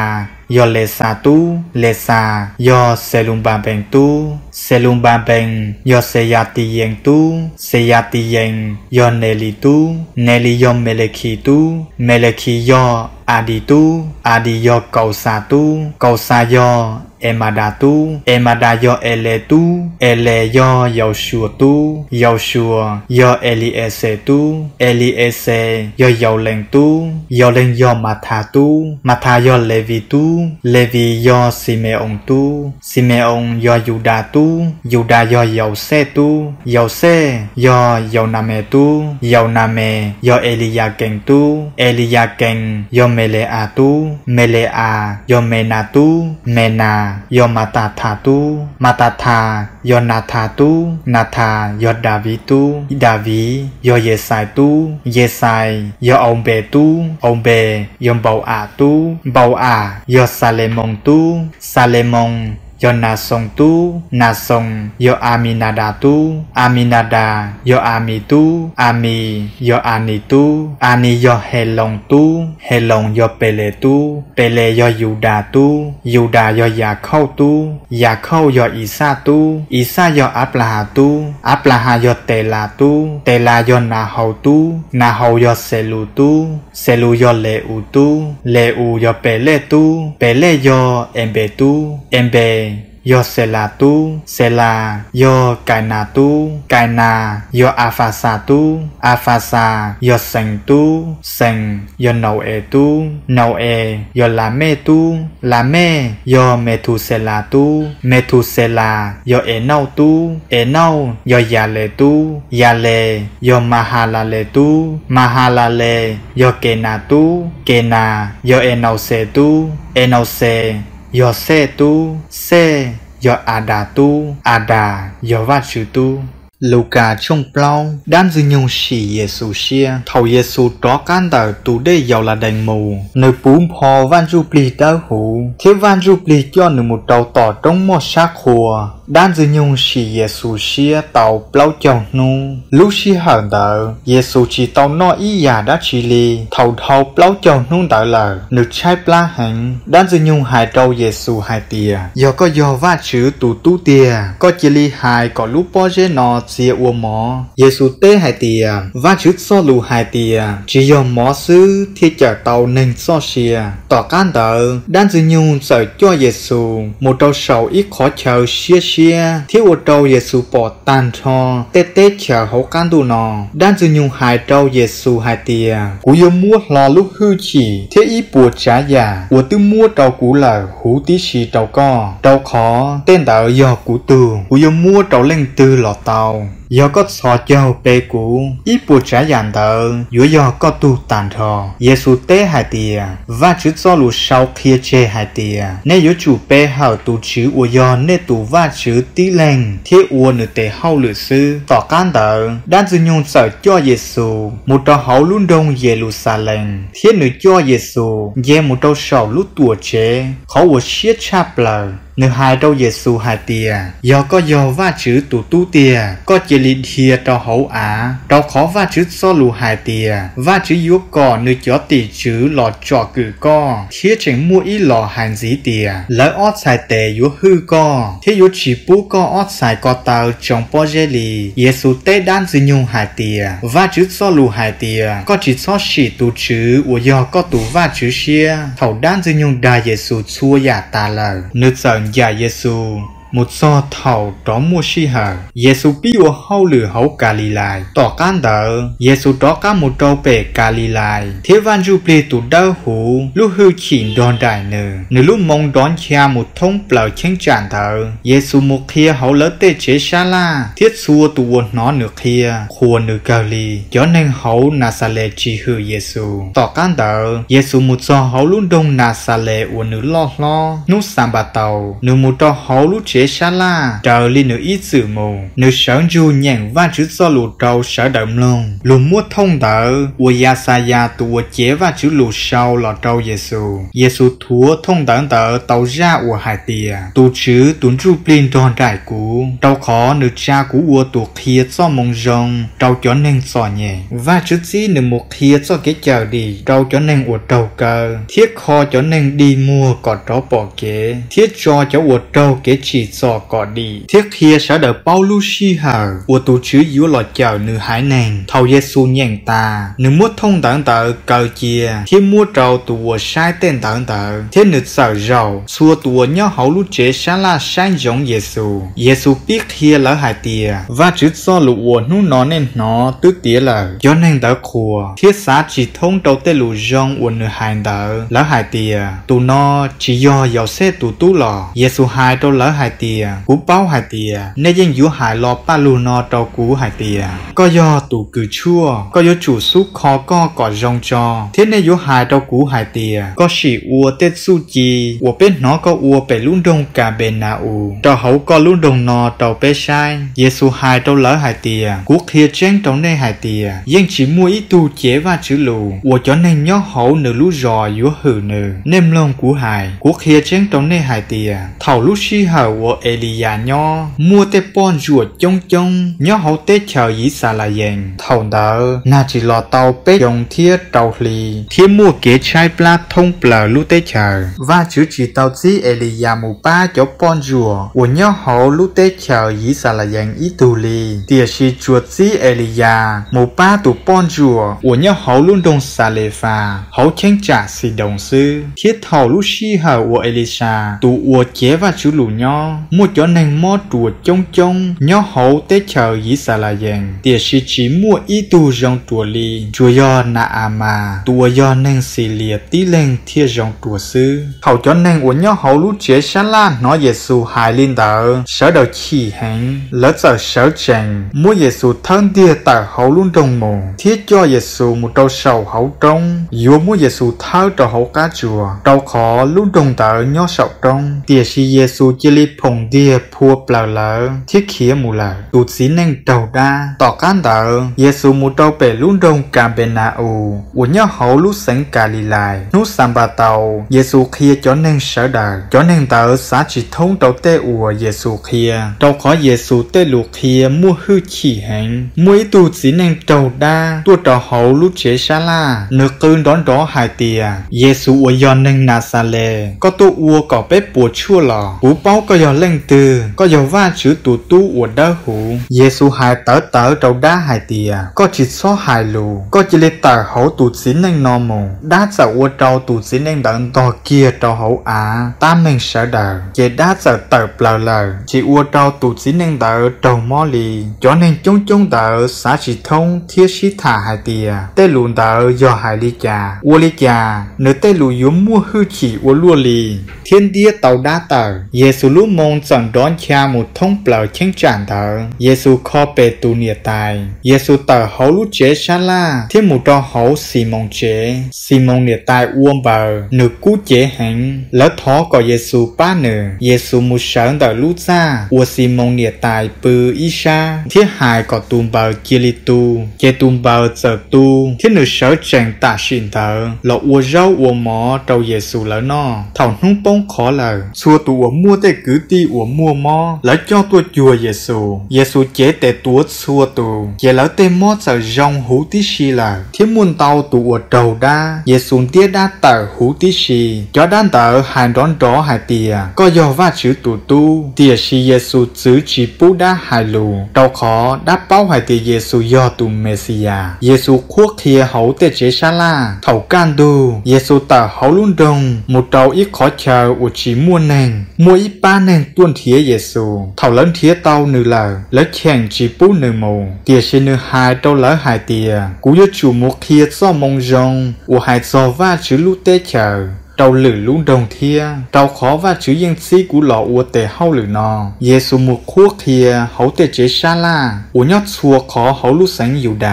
yo lê sa tu lê sa yo se lung ba beng tu se lung ba beng yo se ya ti yeng tu se ya ti yeng yo ne li tu ne li yo me le ki tu me le ki yo adi tu adi yo cầu sa tu cầu sa yo Emada tu, Emada yo ele tu, ele yo Yoshua tu, Yoshua yo Eliese tu, Eliese yo Yoleng tu, Yoleng yo Matha tu, Matha yo Levi tu, Levi yo Simeon tu, Simeon yo Yuda tu, Yuda yo Yose tu, Yose yo Yoname tu, Yoname yo Eliaken tu, Eliaken yo Melea tu, Melea yo Mena tu, Mena yo Matatha tu, Matatha yo Natha tu, Natha yo Davi tu, Davi yo Yesai tu, Yesai yo Ombe tu, Ombe yo Bầu A tu, Bầu A yo Salemon tu, Salemon yo Nasong tu, Nasong yo Aminada tu, Aminada yo Ami tu, Ami yo Ani tu, Ani yo Helong tu, Helong yo Pele tu, Pele yo Yuda tu, Yuda yo Yaakov tu, Yaakov yo Isa tu, Isa yo Abraha tu, Abraha yo Tela tu, Tela yo Nahor tu, Nahor yo Selu tu, Selu yo Leu tu, Leu yo Pele tu, Pele yo Embe tu, Embe yo Sela tu, Sela yo Kaina tu, Kaina yo Afasa tu, Afasa yo Seng tu, Seng yo Noe tu, Noe yo Lame tu, Lame yo Methusela tu, Methusela yo Enau tu, Enau yo Yale tu, Yale yo Mahalale tu, Mahalale yo Kena tu, Kena yo Enause tu, Enause yo Se tu, Se yo Ada tu, Ada yo Vachu tu. Luca trong plau đan dư nhung xỉ Giêsu xia thầu Giêsu đó can tờ tụ đây giàu là đèn mù nơi bún phò van du pli đau hủ thiếu van du pli cho nửa một đầu tỏ trong một xác khùa đan dư nhung xỉ Giêsu xia tàu plau chồng nu lúc xì hở tờ Giêsu chỉ tàu no ý giả đã chỉ li thầu thầu plau chồng nu tờ lờ nửa chai pla hành đan dư nhung hai đầu Giêsu hai tia do có do va chữ tụ tu tia có chỉ li hai có lúc po dê nọ xia ua mỏ Giêsu tế hai tia và chữ so lù hai tia chỉ do mỏ sư thiết chở tàu nên so xia tỏ can tờ đan dư nhung sợ cho Giêsu một đầu sầu ít khó chờ xia xia thiếu một đầu Giêsu bỏ tàn cho tê tê chờ hậu can tu nọ đan dư nhung hai đầu Giêsu hai tia cú yêu mua lò lúc hư chỉ thế ý bùa trả giả của tư mua đầu cú là hú tí xì đầu co đầu khó tên tờ do cú từ cú yêu mua đầu lên tư lò tàu do có sò châu bê cũ ít bùa trả dàn tờ giữa do có tu tàn thọ Giêsu tế hai tia và chữ do lù sau kia chê hai tia nên giữa chủ bê hào tu chữ ua do nên tu và chữ tí lên thế ua nửa tề hậu lửa sư tỏ can tờ đan dư nhung sợ cho Giêsu một trò hậu luôn đông Jerusalem thế nửa cho Giêsu về một trò sầu lúc tuổi chế khó ua xiết chạp lờ nửa hai đâu Giêsu hai tia do có do và chữ tu tu tia có chỉ lý thia trò hậu á trò khó và chữ so lù hai tia và chữ yếu cò nửa chó tỷ chữ lò trò cử co thiết chỉnh mua ý lò hành dí tia lấy ót xài tề yếu hư co thế yếu chỉ bú co ót xài co tàu trong po dê lì Giêsu tế đan dư nhung hai tia và chữ so lù hai tia có chỉ so xỉ tu chữ của do có tu và chữ xia thầu đan dư nhung đa Giêsu chua giả ta lờ nửa giờ giả Giêsu một so thầu đó mua si hở Giêsu bí ô hậu lửa hậu Galilee tỏ can tờ Giêsu đó cá một trâu bể Galilee thế van du ple tụ đau hủ lúc hư chỉnh đòn đại nửa nửa lúc mong đón cha một thông bờ chênh tràn thờ Giêsu một kia hậu lỡ tê chế xa la thiết xua tụ quần nó nửa kia khua nửa Galilee cho nên hậu Nazareth chỉ hư Giêsu tỏ can tờ Giêsu một so hậu lúc đông Nazareth của nửa lo lo nút sam bà tàu nửa một trò hậu lúc chế chế xa la trời li nữ ít sự mù nữ sáng du nhàng và chữ do lù trâu sở đậm luôn lù mua thông đỡ ua ya sa ya tùa chế và chữ lù sau lò trâu Giêsu Giêsu thua thông đỡ tờ tàu ra ua hải tìa tù chữ tuấn ru plin tròn trải cú trâu khó nữ cha cú ua tù kia do mông rong trâu chó nên sò nhẹ và chữ gì nữ một kia do cái chờ đi trâu chó nên ua trâu cơ thiết kho chó nên đi mua cọt tró bỏ kế thiết cho cháu ua trâu kế chỉ sò cọt đi thiết kia sẽ đợi bao lu si hờ ua tù chữ yếu lò chờ nữ hải nền thầu Giêsu nhàng ta nữ mua thông đỡ tờ cờ chia thiết mua trâu tù ua sai tên đỡ tờ thiết nữ sợ rầu xua tù ua nhó hậu lu chế xa la sai giống Giêsu Giêsu biết kia lỡ hại tìa và chữ do lụ ua nụ nó nên nó tứ tía lờ cho nên đỡ khùa thiết xá chỉ thông trâu tê lụ rong ua nữ hại đỡ lỡ hại tìa tù nó chỉ do giàu xe tù tú lò Giêsu hại trâu lỡ hại tìa cú bao hại tìa nên dân dũ hại lò ba lù nó trâu cú hại tìa có do tù cử chua có do chủ xúc khó co cỏ rong cho thế nên dũ hại trâu cú hại tìa có sĩ ua tết su chi ua bên nó có ua bể luôn đông cả bên na u trâu hậu có luôn đông nó trâu bê sai Giêsu hại trâu lỡ hại tìa cú kia chén trâu nên hại tìa dân chỉ mua ít tu chế và chữ lù ua cho nên nhó hậu nửa lú rò dũ hử nửa nêm lông cú hại cú kia chén trâu nên hại tìa thầu lú si hở ua Elia nhó mua tê pon ruột trông trông nhó hậu tê chờ dĩ xà là dành thầu đỡ na chỉ lò tàu bê dòng thiết trâu lì thiết mua kế chai pla thông plờ lú tê chờ và chữ chỉ tàu dĩ Elia mù ba cho pon rùa ua nhó hậu lú tê chờ dĩ xà là dành ít tù lì tìa si chuột dĩ Elia mù ba tù pon rùa ua nhó hậu luôn đông xà lê pha hậu chênh trả xì đồng sư thiết thầu lú si hở ua Elisa tù ua chế và chữ lù nhó mua cho nên mò chuột trông trông nhó hậu tê chờ dĩ xà là dành tìa si chỉ mua ít tù rong tùa lì chùa do na à mà tùa do nên xì liệt tí lên thiết rong tùa sư hậu cho nên ua nhó hậu lú chế xa la nói Giêsu hài linh đỡ sở đầu chỉ hành lỡ giờ sở chành mua Giêsu thân tia tờ hậu luôn đồng mù thiết cho Giêsu một trâu sầu hậu trông dù mua Giêsu thơ trâu hậu cá chùa trâu khó luôn đồng tờ nhó sầu trông tia si Giêsu chỉ li phồng tia phua plờ lỡ thiết khía mù lỡ tụt xí nên trâu đa tỏ can tờ Giêsu một trâu bể luôn đồng cả bên na u ua nhó hậu lúc sánh cả lì lại nút sam ba tàu Giêsu khía cho nên sở đời cho nên tờ xã chỉ thông trâu tê ua Giêsu khía trâu khó Giêsu tê lù khía mua hư chỉ hành mua ít tụt xí nên trâu đa tua trâu hậu lúc chế xa la nước cơn đón đó hai tìa Giêsu ua do nên na sa lê có tu ua có bếp bùa chua lò bú bao có do lên từ có do va chữ tụ tu ua đỡ hủ Giêsu hai tớ tớ trâu đá hai tìa có chỉ số hai lù có chỉ lê tờ hậu tụt xí nên nò mù đá sợ ua trâu tụt xí nên đợn to kia trâu hậu á ta mình sợ đờ chế đá sợ tờ plờ lờ chỉ ua trâu tụt xí nên đỡ trâu mò lì cho nên chung chung đỡ xã chỉ thông thiết sĩ thả hai tìa tê lùn đỡ do hai ly trà ua ly trà nếu tê lù yếu mua hư chỉ ua lua lì thiên địa tàu đá tờ Giêsu lúc mong chẳng đón cha một thông plờ chén tràn tờ Giêsu kho bề tù nia tài Giêsu tờ hậu lúc chế xa la thiên một trò hậu xì mong chế xì mong nia tài uông bờ nửa cú chế hành lỡ thó có Giêsu ba nửa Giêsu một sáng tờ lúc ra ua xì mong nia tài bư y sa thiết hài có tùm bờ kia li tu chế tùm bờ giờ tu thiết nửa sở chẳng tạ xin tờ lọ ua rau ua mò trâu Giêsu lỡ no thảo nung bông khó lờ xua tù ua mua tê cứ ti ua mua mò lỡ cho tua chùa Giêsu Giêsu chế tê tuốt xua tù chế lỡ tê mò giờ rong hú tí xì lờ thiết muôn tàu tù ua trầu đa Giêsu tiết đá tờ hú tí xì cho đan tờ hành đón đó hai tìa có do va chữ tù tu tìa xì Giêsu chữ chỉ bú đá hai lù trâu khó đá bao hai tìa Giêsu do tù Messia Giêsu khuốc kia hậu tê chế xa la thầu can đu Giêsu tờ hậu luôn đông một trâu ít khó chờ ua chỉ mua nền mua ít ba nền tuôn thía Giêsu thầu lớn thía tàu nư lờ lỡ chèn chỉ bú nư mù tìa xì nư hai trâu lỡ hai tìa cú yếu chủ một kia do mong rong ua hai do va chữ lú tê chờ trâu lử luôn đồng thia trâu khó và chữ dân sĩ của lọ ua tề hao lử nò Giêsu một khuốc kia hậu tề chế xa la ua nhót xua khó hậu lú sánh dụ đà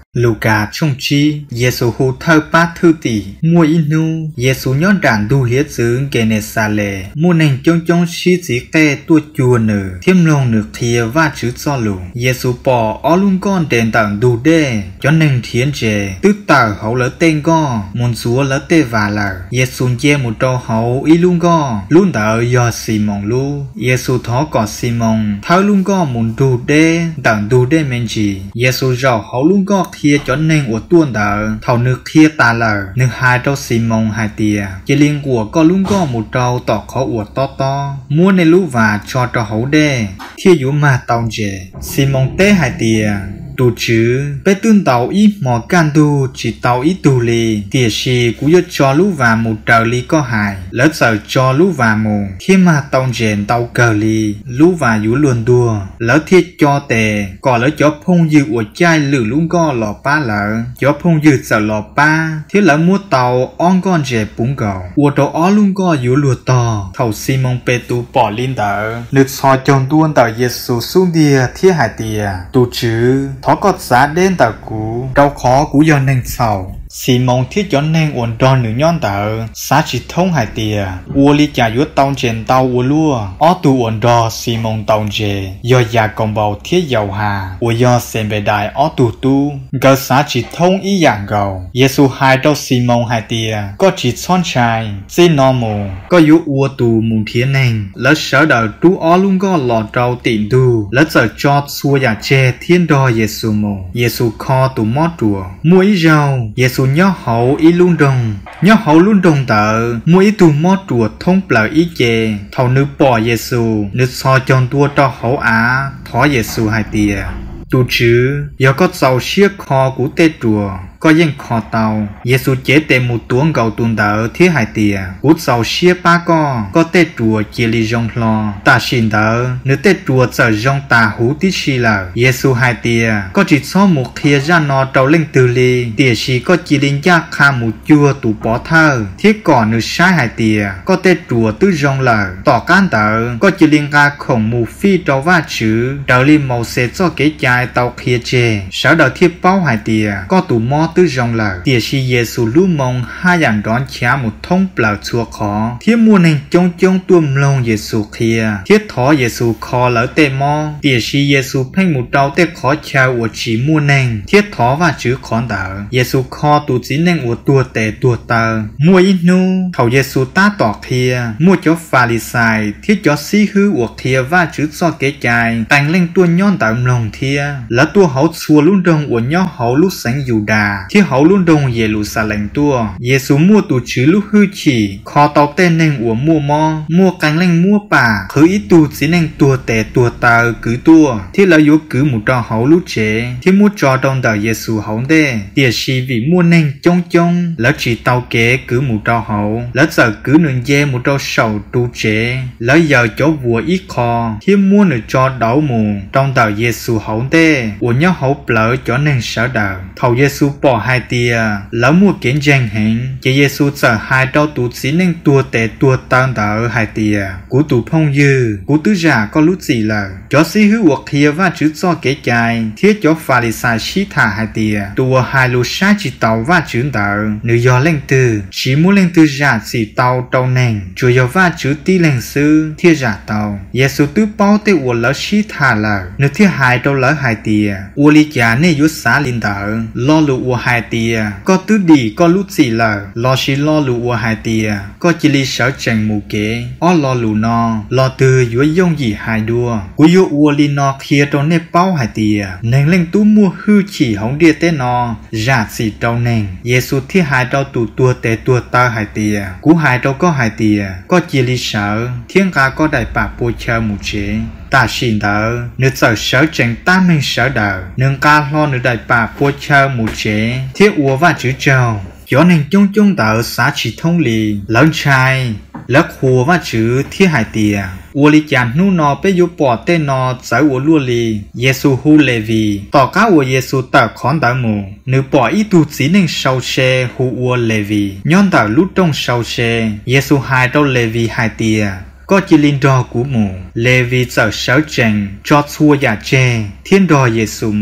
Luca trong chi, Giêsu hô thơ ba thư tỷ, mua inu, Giêsu nhớ đàn đu hiết dưỡng kê nê xa lệ, mua nền trong trong chi chỉ kê tuột chùa nở, thêm lòng nửa kia và chữ cho lùng. Giêsu bỏ ó luôn con đền tặng đủ đê, cho nền thiên chế, tức tờ hậu lỡ tên go, muốn chúa lỡ tê và lờ. Giêsu dê một trâu hậu y luôn go, luôn tờ do Simon lu. Giêsu thó có Simon, thơ luôn go muốn đủ đê, tặng đủ đê men chỉ. Giêsu rào hậu luôn go kia cho nên của tuôn đỡ thầu nước kia ta lờ nước hai trâu Simon hai tia chỉ liên của có luôn có một trâu tỏ khó của to to mua nên lũ và cho trâu hậu đê thiên dụ mà tàu dễ Simon té hai tia tu chứ bé tương tàu ít mò can tu chỉ tàu ít tu lì tiệt si cũng yêu cho lũ và một trời lì có hại lỡ sợ cho lũ và mù khi mà tàu dền tàu cờ lì lũ và dụ luôn đua lỡ thiết cho tề còn lỡ cho phong dư của chai lử lũ co lò pa lỡ cho phong dư sợ lò pa thế lỡ mua tàu on con dề bún gầu của đồ ó luôn co dụ lùa to thầu Simon Petu bỏ linh tờ nước soi tròn tuôn tờ Giêsu xuống địa thiết hải tìa tu chứ thó có giá đến tờ cũ đau khó cũ do nên sầu Simon thiết cho nên ổn đòn nửa nhon tờ xã chỉ thông hải tìa ua li trả yuốt tàu trên tàu ua lua ó tu ổn đò Simon tàu dề do già công bầu thiết dầu hà ua do xem bề đại ó tu tu gờ xã chỉ thông ý dạng gầu Giêsu hai đau Simon hải tìa có chỉ son trai xin nó mù có yếu ua tu mù thiên nền lỡ sở đời tu ó luôn có lò trâu tịnh tu lỡ giờ cho xua giả chê thiên đo Giêsu mù Giêsu kho tu mót rùa mua ý rau Giêsu nhớ hậu ý luôn đồng nhớ hậu luôn đồng tờ mua ý tu mót rùa thông bờ ý chê thầu nữ bỏ Giêsu nữ so chọn tua cho hậu á thó Giêsu hai tìa tu chứ do có giàu chiếc kho của tê rùa có dân kho tàu Giêsu chế tê một tuồng gầu tuần đỡ thiết hải tìa cút giàu xia ba co có tê chùa chia li rong lo ta xin đỡ nếu tê chùa giờ rong ta hú tí xì lờ Giêsu hai tìa có chỉ số một khía ra nó trâu lên từ li tìa xì có chỉ linh giác kha một chùa tủ bỏ thơ thiết cỏ nữ sai hải tìa có tê chùa tứ rong lờ tỏ can đỡ có chỉ linh ga khổng mù phi trâu va chữ đỡ li màu xe cho kế chai tàu khía chê sở đỡ thiết bao hải tìa có tủ mò tư rong lờ tiệt si Giêsu lưu mong hai dạng đón chả một thông bờ chùa khó thiết mua nên trong trong tuôn lòng Giêsu kia thiết thọ Giêsu khó lỡ tê mò tiệt si Giêsu phanh một trâu tê khó chào của chỉ mua nên thiết thọ và chữ khó đỡ Giêsu khó tụ chỉ nên của tua tê tua tờ mua ít nu thầu Giêsu ta tỏ kia mua cho Pha-li-sai thiết cho si hư của kia và chữ cho kế chài tành lên tua nhon tạm lòng kia lỡ tua hậu chùa luôn đồng của nhó hậu lúc sáng dù đà thiết hậu luôn đồng về lũ xa lành tua Giêsu mua tụ chứ lúc hư chỉ khó tàu tên nên của mua mò mua cánh lên mua bà khứ ít tụ chỉ nên tua tè tua tờ cứ tua thiết là yếu cứ một trò hậu lúc chế thiết mua trò trong đời Giêsu hậu đê tiệt si vì mua nên trông trông lỡ chỉ tàu kế cứ một trò hậu lỡ giờ cứ nương dê một trò sầu tu chế lỡ giờ chỗ vua ít kho thiết mua nửa trò đảo mù trong đời Giêsu hậu đê của nhớ hậu lỡ cho nên sợ đời thầu Giêsu bỏ hai tia lỡ mua kiến danh hình chỉ Giêsu sợ hai trâu tụ chỉ nên tua tệ tua tăng đỡ hai tia của tụ phong dư của tứ giả có lúc gì là cho sĩ hữu hoặc kia và chữ cho kế chai thiết cho Pha-li-sai xí thả hai tia tua hai lô sai chỉ tàu và chữ đỡ nữ do lên từ chỉ muốn lên từ giả chỉ tàu trâu nền chủ yếu và chữ ti lên sư thiết giả tàu Giêsu tứ bao tê của lỡ xí thả là nữ thiết hai trâu lỡ hai tia u li chả nên yếu xá linh đỡ lo lụ của hai tia có tứ đi có lúc gì là lo xí lo lụ của hai tia có chỉ li sở tranh mù kế ó lo lụ no lo từ yếu dông gì hai đua của yếu u li no kia trong nếp bao hai tia nên lên tú mua hư chỉ hóng địa tế no giả xì trong nền Giêsu thiết hai trâu tụ tua tế tua tơ hai tia cú hai trâu có hai tia có chỉ li sở thiên ca có đại bạc bôi chơi mù chế ta xin đỡ nếu giờ sở tranh ta mình sở đỡ nâng ca lo nếu đại bạc bôi chơi mù chế thiết ua và chữ trâu cho nên chung chung đỡ xã chỉ thông lì lớn trai lỡ khua và chữ thiết hải tìa ua li chạm nu nó bé yếu bỏ tên nó giải ua lua lì Giêsu hu lê vì tỏ cá ua Giêsu tờ khón đỡ mù nếu bỏ ý tu chỉ nên sau xe hu ua lê vì nhon đỡ lúc trong sau xe Giêsu hai đâu lê vì hai tìa có chỉ linh đo của mù lê vì sợ sở tranh cho xua giả chê thiên đo Giêsu mù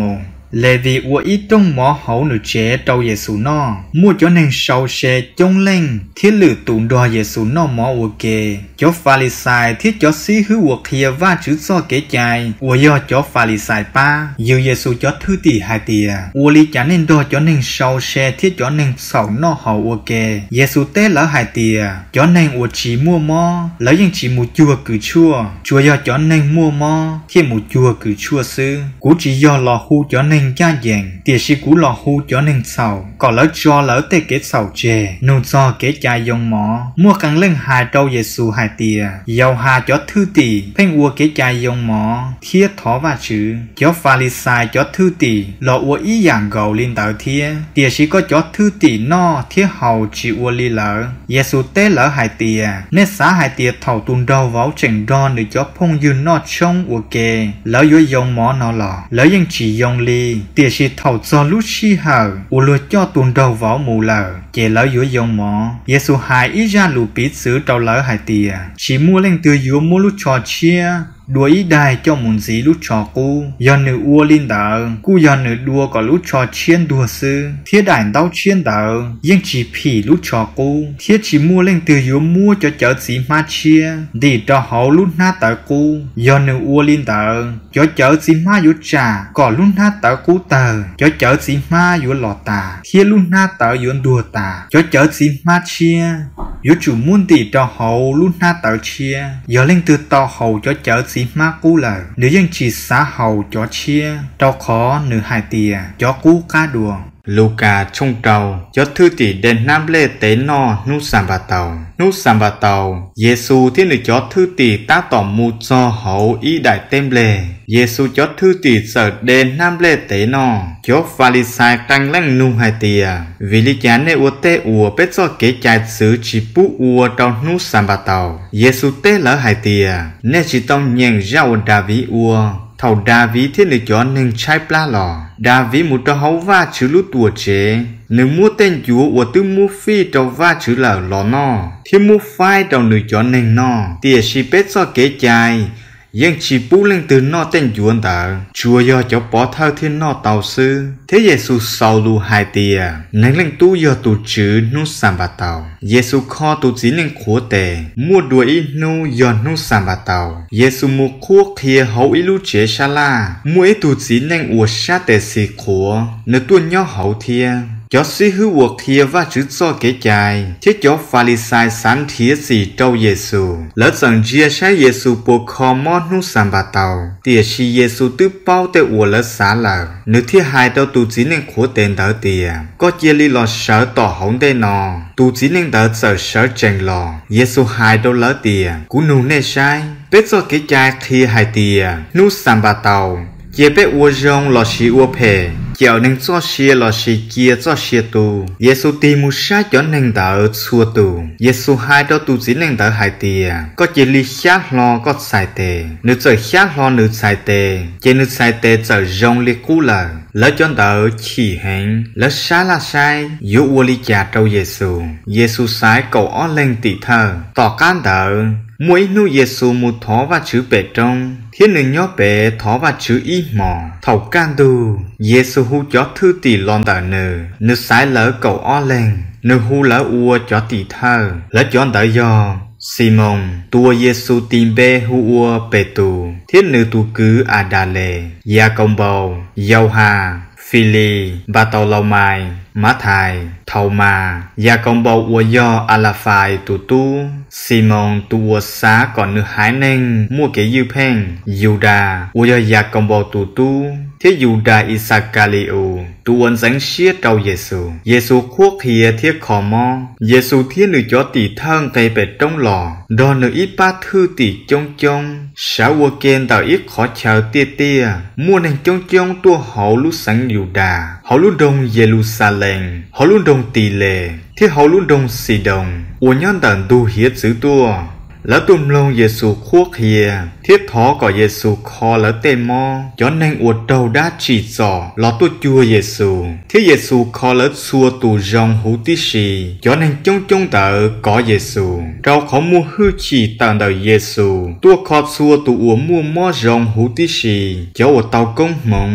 lệ vì ua ít trong mỏ hậu nữ chế trâu Giêsu nó mua cho nên sau xe trông lên thiết lử tụng đo Giêsu nó mỏ ua kề cho Pha-li-sai thiết cho sĩ hữu ua kia và chữ do kế chạy ua do cho Pha-li-sai pa yêu Giêsu cho thư tỷ hai tìa ua lý chả nên đo cho nên sau xe thiết cho nên sau nó hậu ua kề Giêsu tế lỡ hai tìa cho nên ua chỉ mua mỏ lỡ nhưng chỉ một chùa cử chua chùa do cho nên mua mỏ khi một chùa cử chua sư cú chỉ do lò hu cho nên cha dàng tiệt sĩ cú lò hu cho nên sầu còn lỡ cho lỡ tê kế sầu chè nô do kế cha dòng mỏ mua càng lên hai trâu Giêsu hai tìa giàu hà cho thư tỷ phanh ua kế cha dòng mỏ thiết thó và chữ cho Pha-li-sai cho thư tỷ lò ua ý dạng gầu lên tờ thiết tiệt sĩ có cho thư tỷ no thiết hầu chỉ ua li lỡ Giêsu tế lỡ hai tìa nên xã hai tìa thầu tuôn đầu vào trình đo để cho phong dư no trong ua kề lỡ vô dòng mỏ nó lò lỡ nhưng chỉ dòng li tiệt sĩ thầu cho lúc chi hờ ua lừa cho tuôn đầu vào mù lờ chè lỡ vô dòng mỏ Giêsu hai ý ra lù bít xứ trâu lỡ hai tìa chỉ mua lên từ vô mua lúc trò chia đùa ý đài cho muốn gì lúc trò cu do nữ ua linh đỡ cu do nữ đùa có lúc trò chiên đùa sư thiết đài đau chiên đỡ nhưng chỉ phỉ lúc trò cu thiết chỉ mua lên từ yếu mua cho chở gì ma chia để cho hậu lúc nát tờ cu do nữ ua linh đỡ cho chở gì ma yếu trà có lúc nát tờ cu tờ cho chở gì ma yếu lọ tà thiết lúc nát tờ yếu đùa tà cho chở gì ma chia yếu chủ muốn để cho hậu lúc nát tờ chia do lên từ to hậu cho chở gì má cú lờ nếu dân chỉ xã hậu cho chia trao khó nữ hai tìa cho cú cá đùa Luca trong trầu cho thư tỷ đền nam lê tế no nu sàm bà tàu nu sàm bà tàu Giêsu thiên nữ cho thư tỷ ta tỏ mù cho hậu ý đại tem lê Giêsu cho thư tỷ sở đền nam lê tế no cho Pha-li-sai tăng lăng nu hai tìa vì lý chán nê ua tê ua bết do kế chai xứ chỉ bú ua trong nu sàm bà tàu Giêsu tế lỡ hai tìa nê chỉ tông nhàng rau đà ví ua thầu đà ví thiên nữ cho nâng chai pla lò đà ví một trò hấu va chữ lút tùa chế nữ mua tên chúa của tư mua phi trò va chữ lờ lò no thiên mua phai trò nữ cho nâng no tìa xì bết do kế chai nhưng chỉ bú lên từ no tên chúa tờ chúa do cho bỏ thơ thiên no tàu sư thế Giêsu sau lù hai tìa nâng lên tu do tù chữ nu sàm bà tàu Giêsu kho tù chỉ lên khổ tề mua đuổi ít nu do nu sàm bà tàu Giêsu mua khuốc kia hậu ít lú chế xa la mua ít tù chỉ lên ua xa tề xì khổ nữ tuôn nhỏ hậu thia cho sĩ hữu cuộc kia và chữ do kế chai thiết cho Pha-li-sai sáng thía gì trâu Giêsu lỡ rằng chia sai Giêsu bộ kho mò nu sàm bà tàu tìa si Giêsu tư bao tê ua lỡ xá lờ nữ thiết hai đâu tù chỉ nên khổ tên đỡ tìa có chia li lò sở tỏ hổng tê nò tù chỉ nên đỡ sở sở chèn lò Giêsu hai đâu lỡ tìa cú nụ nê sai bết do kế chai khi hai tìa nu sàm bà tàu chia bết ua rong lò xì ua phê chào nên cho xia lò xì kia cho xia tù Giêsu tìm một sai cho nên đỡ xua tù Giêsu hai đâu tù chỉ nên đỡ hai tìa có chỉ li khác lo có xài tề nữ trời khác lo nữ xài tề chỉ nữ xài tề trời rong li cú lờ lỡ cho đỡ chỉ hẹn lỡ sai là sai yếu ua li cha trâu Giêsu Giêsu sai cầu ó lên tỷ thơ tỏ can đỡ mỗi nu Giêsu một thó và chữ bể trong thiên nữ nhó bể thó và chữ y mò thầu can đù Giêsu hu cho thư tỷ lon tờ nữ nữ sai lỡ cầu ó lên nữ hu lỡ ua cho tỷ thơ lỡ cho đỡ do Simon tua Giêsu tìm bê hu ua bể tù thiên nữ tù cứ à đà lệ gia công bầu dâu hà Phi-li bà tàu lâu mai má thai thầu mà gia công bầu ua do à la phai tù tu Simon tu ua xá còn nữ hái nên mua kế dư phèn Yuda ua do gia công bầu tù tu thế Yuda Isacariu tu ôn dẫn xiết trâu Giêsu Giêsu khuốc hìa thiết khò mò Giêsu thiết nữ cho tỷ thân cây bể trong lò đo nữ ít ba thư tỷ trông trông sáu ua kên tàu ít khó chờ tia tia mua nên trông trông tua hậu lúc sẵn Yuda hậu lúc đông Jerusalem hậu lúc đông tỷ lệ thiết hậu lúc đông xì đồng ua nhon tận tu hiết giữ tua lỡ tùm lông Giêsu khuốc hìa thiết thó có Giêsu kho lỡ tê mò cho nên ua đầu đá chỉ dò lọ tu chua Giêsu thiết Giêsu kho lỡ xua tù rong hú tí xì cho nên trông trông tờ có Giêsu trao khó mua hư chỉ tận đời Giêsu tua kho xua tù ua mua mò rong hú tí xì cho ua tàu công mộng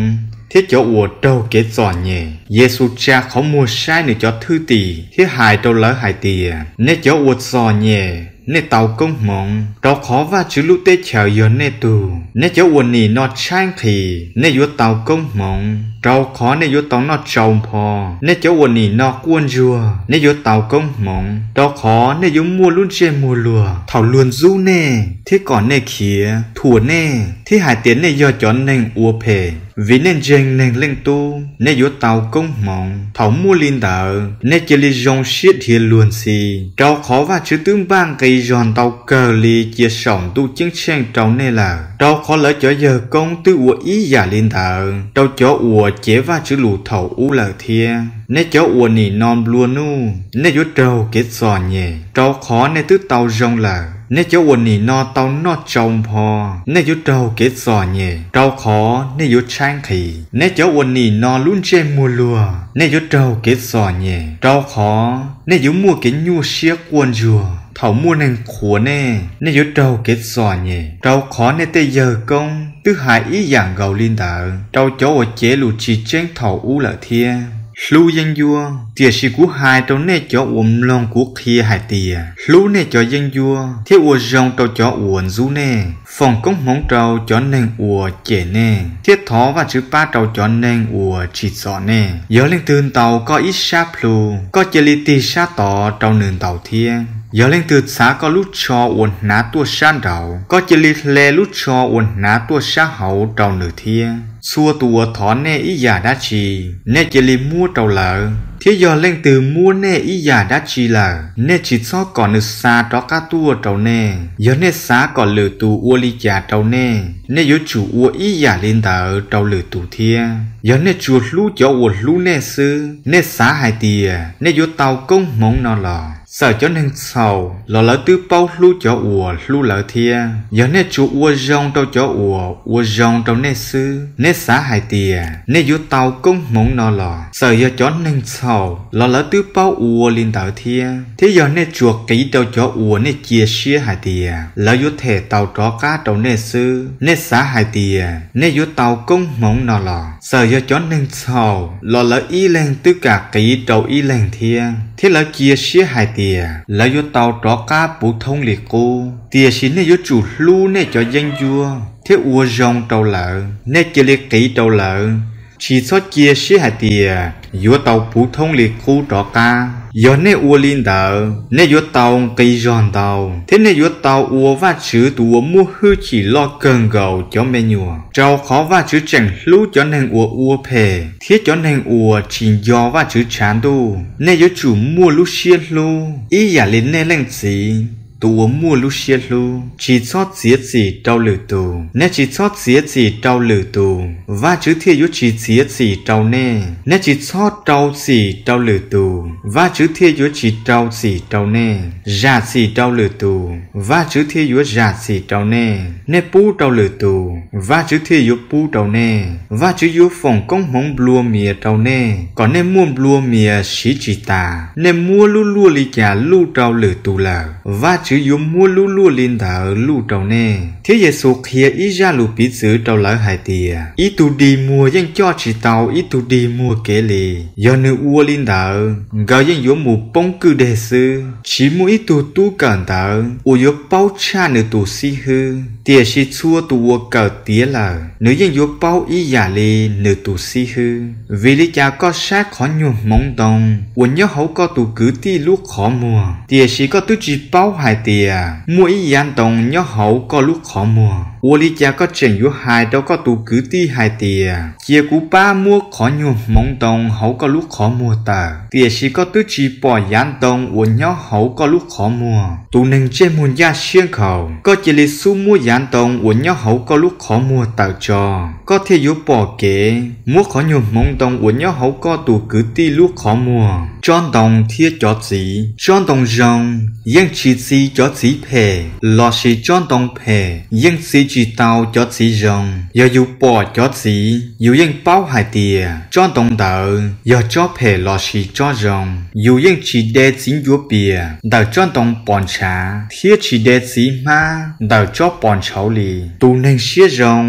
thiết cho ủa đâu kết giòn nhẹ Giêsu cha khó mua sai nữa cho thư tỷ thiết hại đâu lỡ hại tìa nên cho ủa giòn nhẹ nên tàu công mộng đâu khó và chữ lúc tết chờ giờ nên tù nên cho ủa nì nó trang khỉ nên vô tàu công mộng đâu khó nên vô tàu nó trồng phò nên cho ủa nì nó cuốn rùa nên vô tàu công mộng đâu khó nên vô mua luôn trên mua lùa thảo luôn du nè thế còn nè khía thua nè thế hải tiến nè do chọn nên ủa phê vì nên dành nên lên tu nên vô tàu công mộng thảo mua linh đỡ nên chỉ li dòng xiết hiền luôn xì đâu khó và chữ tướng bang cây giòn tàu cờ li chia sòng tu chứng tranh trâu nè là đâu khó lỡ cho giờ công tư ủa ý giả linh đỡ đâu cho ủa chế và chữ lù thầu u lờ thia nên cho ủa nỉ non luôn nu nên vô trâu kết giòn nhẹ đâu khó nên tứ tàu rong là nên cho ủa nỉ no tàu nó trồng phò nên vô trâu kết giòn nhẹ đâu khó nên vô trang khỉ nên cho ủa nỉ no luôn trên mua lùa nên vô trâu kết giòn nhẹ đâu khó nên vô mua cái nhu xiếc quần rùa thảo mua nên khổ nè nên vô trâu kết giòn nhẹ đâu khó nên tê giờ công tư hại ý dạng gầu linh đỡ đâu cho ủa chế lù chỉ tranh thảo u lợ thia lưu dân vua tiệt sĩ của hai trâu nè cho uổng lòng của kia hai tiệt lưu nè cho dân vua thiếu uổng rong trâu cho uổng du nè phòng công mong trâu cho nên uổng chế nè thiết thó và chữ ba trâu cho nên uổng chỉ rõ nè giờ lên từ tàu có ít sáp lưu có chế li tì sát tỏ trâu nương tàu thiên giờ lên từ xã có lúc cho uổng ná tua san đầu có chế li lê lúc cho uổng ná tua sát hậu trâu nửa thiên xua tùa thỏ nè ý giả đá trì nè chỉ li mua trâu lợ thế giờ lên từ mua nè ý giả đá trì là nè chỉ so còn được xa đó cá tua trâu nè giờ nè xa còn lừa tù ua li giả trâu nè nè giờ chủ ua ý giả lên tờ trâu lừa tù thia giờ nè chuột lú cho ua lú nè sư nè xa hai tìa nè giờ tàu công mong nó lò sợ cho nên sầu lò lỡ tứ bao lú cho ua lú lỡ thia giờ nè chủ ua rong trâu cho ua ua rong trâu nè sư nè xã hai tìa nè vô tàu công mong nó lò sợ giờ cho nên sầu lò lỡ tứ bao ua linh tờ thia thế giờ nè chuột kỹ trâu cho ua nè chia xia hai tìa lỡ vô thể tàu tró cá trâu nè sư nè xã hai tìa nè vô tàu công mong nó lò sợ giờ cho nên sầu lò lỡ y lên tất cả kỹ trâu y lên thia thế lỡ chia xia hai tìa lỡ vô tàu tró cá bù thông liệt cô tìa xin nè vô chủ lu nè cho dân vua thế ua rong trâu lợ nè chia liệt kỹ trâu lợ chỉ số chia xí hai tìa vô tàu phổ thông liệt khu trọ ca giờ nè ua linh đỡ nè vô tàu cây giòn tàu thế nè vô tàu ua và chữ tụ mua hư chỉ lo cần gầu cho mẹ nhùa trâu khó và chữ chẳng lú cho nên ua ua phê thiết cho nên ua chỉ do và chữ chán tu nè vô chủ mua lú xiết lú ý giả lên nè lên gì tụ mua lúc xia lu chỉ cho giết gì trâu lử tù nè chỉ cho giết gì trâu lử tù và chữ thiệt yếu chỉ giết gì trâu nè nè chỉ cho trâu gì trâu lử tù và chữ thiệt yếu chỉ trâu gì trâu nè giả gì trâu lử tù và chữ thiệt yếu giả gì trâu nè nè pu trâu lử tù và chữ thiệt yếu pu trâu nè và chữ yếu phòng công mong lùa mía trâu nè còn nè mua lùa mía xí chỉ ta nè mua lu lùa li cả lu trâu lử tù là và chữ yếu mua lu lu linh thở lu trâu nè thế giờ số kia ý ra lu bí chữ trâu lỡ hai tìa ý tu đi mua dân cho chỉ tàu ý tu đi mua kế lì giờ nữ ua linh thở gạo dân yếu mù bông cư đề sư chỉ mua ý tu tu cẩn thở ua yếu bao cha nữ tu si hư tìa si chua tu ua cờ tía lờ nữ dân yếu bao ý giả lì nữ tu si hư vì lý cha có sát khó nhuộm mong đồng ua nhớ hấu có tu cứ ti lúc khó mua tìa si có tu chỉ bao hai tìa mỗi gian đồng nhớ hậu có lúc khó mua ua lý cha có trình yếu hai đâu có tụ cứ ti hai tìa chia cú ba mua khó nhuộm mong đồng hậu có lúc khó mua tờ tìa chỉ có tứ chỉ bỏ gian đồng ua nhớ hậu có lúc khó mua tụ nên trên muôn gia xiên khẩu có chỉ lý su mua gian đồng ua nhớ hậu có lúc khó mua tờ cho có thể yếu bỏ kế mua khó nhuộm mong đồng ua nhớ hậu có tụ cứ ti lúc khó mua tròn đồng thiết cho gì tròn đồng rong yên chỉ gì cho gì phê lo xì tròn đồng phê yên xì chỉ tàu cho gì rong giờ dù bỏ cho gì dù yên bao hai tìa tròn đồng đỡ giờ cho phê lo xì cho rong dù yên chỉ để dính vô bìa đỡ tròn đồng bòn trà thiết chỉ để gì mà đỡ cho bòn cháu lì tụ nên xía rong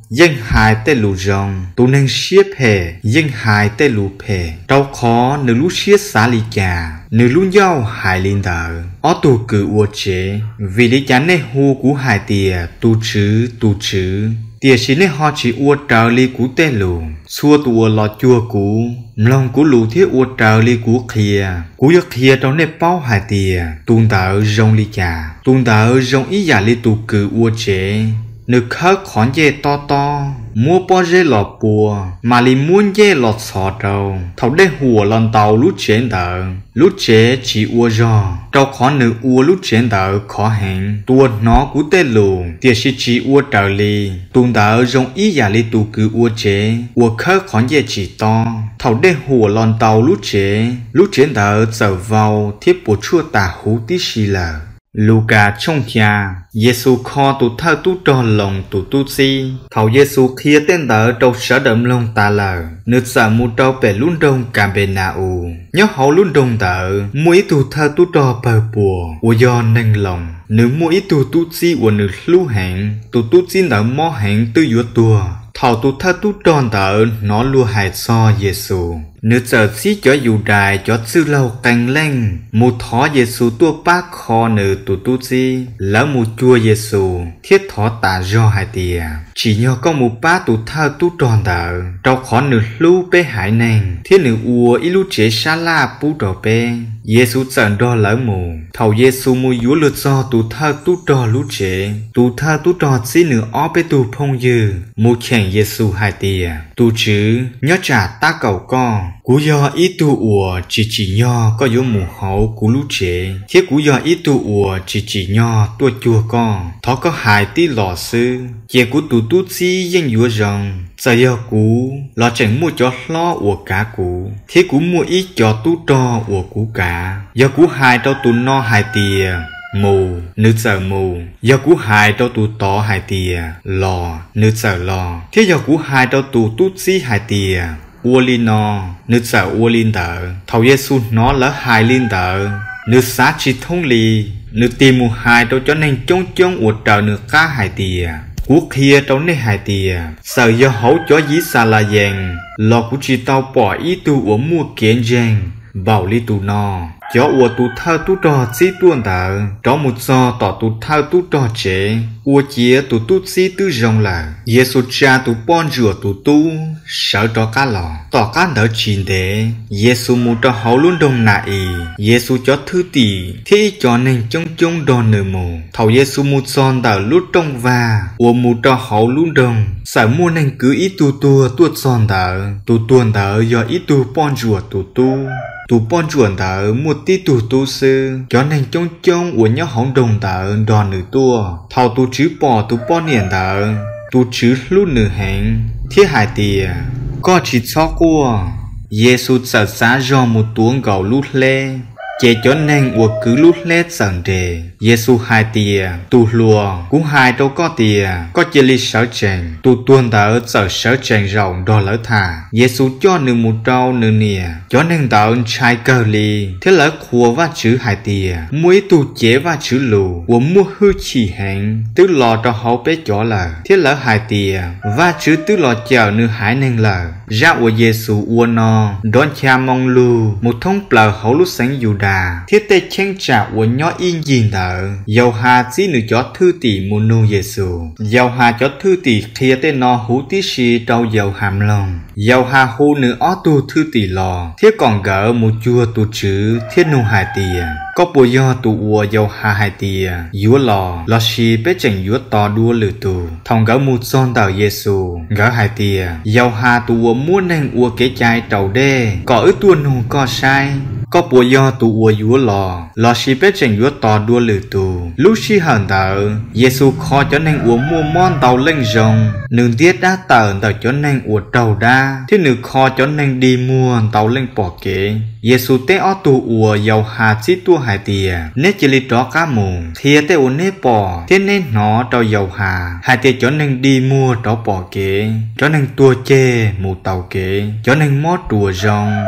dân hài tê lù rồng tu nên xiết hề dân hài tê lù hề đau khó nữ lú xiết xá lì chà nữ lú nhau hài linh đờ ó tu cử ua chế vì lý chán nê hù cú hài tìa tu chứ tu chứ tìa xí nê họ chỉ ua trào li cú tê lù xua tu ua lọ chua cú lòng cú lù thiết ua trào li cú khìa cú giấc khìa trong nê bao hài tìa tuôn đỡ rong li chà tuôn đỡ rong ý giả li tu cử ua chế nữ khớp khón dê to to mua po dê lọt bùa mà li muốn dê lọt sọ trâu thầu đê hùa lần tàu lút chế đỡ lút chế chỉ ua giò trâu khó nữ ua lút chế đỡ khó hẹn tua nó cú tê lù tiệt sĩ chỉ ua trở li tuôn đỡ rong ý giả li tu cứ ua chế ua khớp khón dê chỉ to thầu đê hùa lần tàu lút chế lút chế đỡ trở vào thiết bùa chua tà hú tí xì lờ Luca trong nhà Giêsu kho tụ thơ tụ trò lòng tụ tụ si thầu Giêsu khía tên đỡ trâu sở đậm lòng ta lờ nước sợ mu trâu bể luôn đông cả bề nà ù nhớ hậu luôn đông đỡ mỗi tụ thơ tụ trò bờ bùa u do nâng lòng nữ mỗi tụ tụ si u nữ lưu hẹn tụ tụ si nở mò hẹn tư dụa tua thầu tụ thơ tụ tròn đỡ nó lùa hại so Giêsu nữ giờ xí cho dù đài cho sư lâu canh lên một thó Giêsu tua bác kho nữ tụ tu si lỡ một chua Giêsu thiết thó tả do hai tìa chỉ nhờ có một ba tụ thơ tu tròn đỡ trao khó nữ lưu bê hải nền thiết nữ ua ý lưu chế xa la bú trò bê Giêsu chẳng đo lỡ mù thầu Giêsu mùi dũ lượt do tụ thơ tu trò lưu chế tụ thơ tu trò xí nữ ó bê tụ phong dư một chèn Giêsu hai tìa tụ chứ nhớ trả ta cầu con cú do ít tu ủa chỉ chỉ nho có yếu mù hậu cú lú chế thiết cú do ít tu ủa chỉ chỉ nho tua chua con thó có hài tí lò sư chè cú tu tu xí dân yếu rồng giờ do cú lò chẳng mua cho lo ủa cá cú thiết cú mua ít cho tu trò ủa cú cá do cú hài đâu tu no hài tìa mù nữ sợ mù do cú hài đâu tu tỏ hài tìa lò nữ sợ lò thiết do cú hài đâu tu tu xí hài tìa ua linh no nước sợ ua linh tờ thầu Giêsu nó lỡ hài linh tờ nước xá chỉ thông lì nước tìm một hài đâu cho nên chống chống ua trời nước cá hài tìa quốc kia đâu nên hài tìa sợ do hấu cho dí xa là dèn lò của chỉ tao bỏ ý tu ua mua kiến dèn bảo li tu no cho ua tu thơ tu trò xí tuôn tờ cho một do tỏ tu thơ tu trò chế ua chia tu tu xí tư rong là Giêsu cha tu bon rửa tu tu sợ cho cá lò tỏ cá đỡ chín thế Giêsu mu cho hậu luôn đông nại Giêsu cho thư tỷ thế cho nên trong trong đòn nửa mù thầu Giêsu mu son tờ lút trong và ua mu cho hậu luôn đông sợ mua nên cứ ít tu tua tuột son tờ tu tuôn tờ do ít tu bon rửa tu tu tụ bon chuẩn tờ một tí tụ tu sư cho nên trong trong của nhớ hỏng đồng tờ đòn nữ tua thầu tụ chữ bỏ tụ bon niệm tờ tụ chữ lúc nữ hẹn thiết hài tìa có chỉ cho qua Giêsu sợ xá do một tuồng gạo lút lê chế cho nên ua cứ lút lét sẵn đề Giêsu hai tìa tu lùa cũng hai đâu có tìa có chế lý sở chèn tu tuôn tờ sở sở chèn rộng đo lỡ thả Giêsu cho nữ một trâu nữ nìa cho nên tờ trai cơ lì thế lỡ khua và chữ hai tìa mỗi tu chế và chữ lù ua mua hư chỉ hẹn tức lò cho hậu bé chó lờ thế lỡ hai tìa và chữ tức lò chờ nữ hải nên lờ ra ua Giêsu ua no đón cha mong lù một thông plờ hậu lúc sáng dù đà thiết tê chen trả của nhỏ yên nhìn tờ dầu hà chỉ nữ cho thư tỷ mù nô Giêsu dầu hà cho thư tỷ kia tê no hú tí xì trâu dầu hàm lòng dầu hà hú nữ ó tu thư tỷ lò thiết còn gỡ một chua tu chữ thiết nô hai tìa có bùa do tu ua dầu hà hai tìa dúa lò lò xì bế chẳng dúa to đua lử tù thòng gỡ một son tờ Giêsu gỡ hai tìa dầu hà tu ua muốn nên ua kế chai trầu đê có ứ tuôn hùng có sai có bùa do tu ua dúa lò lò xì bế chẳng dúa to đua lử tù lúc xì hờn tờ Giêsu khó cho nên ua mua món tàu lên rồng nương tiết đá tờ tờ cho nên ua trầu đa thế nữ khó cho nên đi mua tàu lên bỏ kế Giêsu tế ó tu ua dầu hà xí tua hai tìa nét chỉ lý tró cá mù thìa tế ua nét bỏ thế nên nó trao dầu hà hai tìa cho nên đi mua tró bỏ kế cho nên tua chê mù tàu kế cho nên mót đùa rồng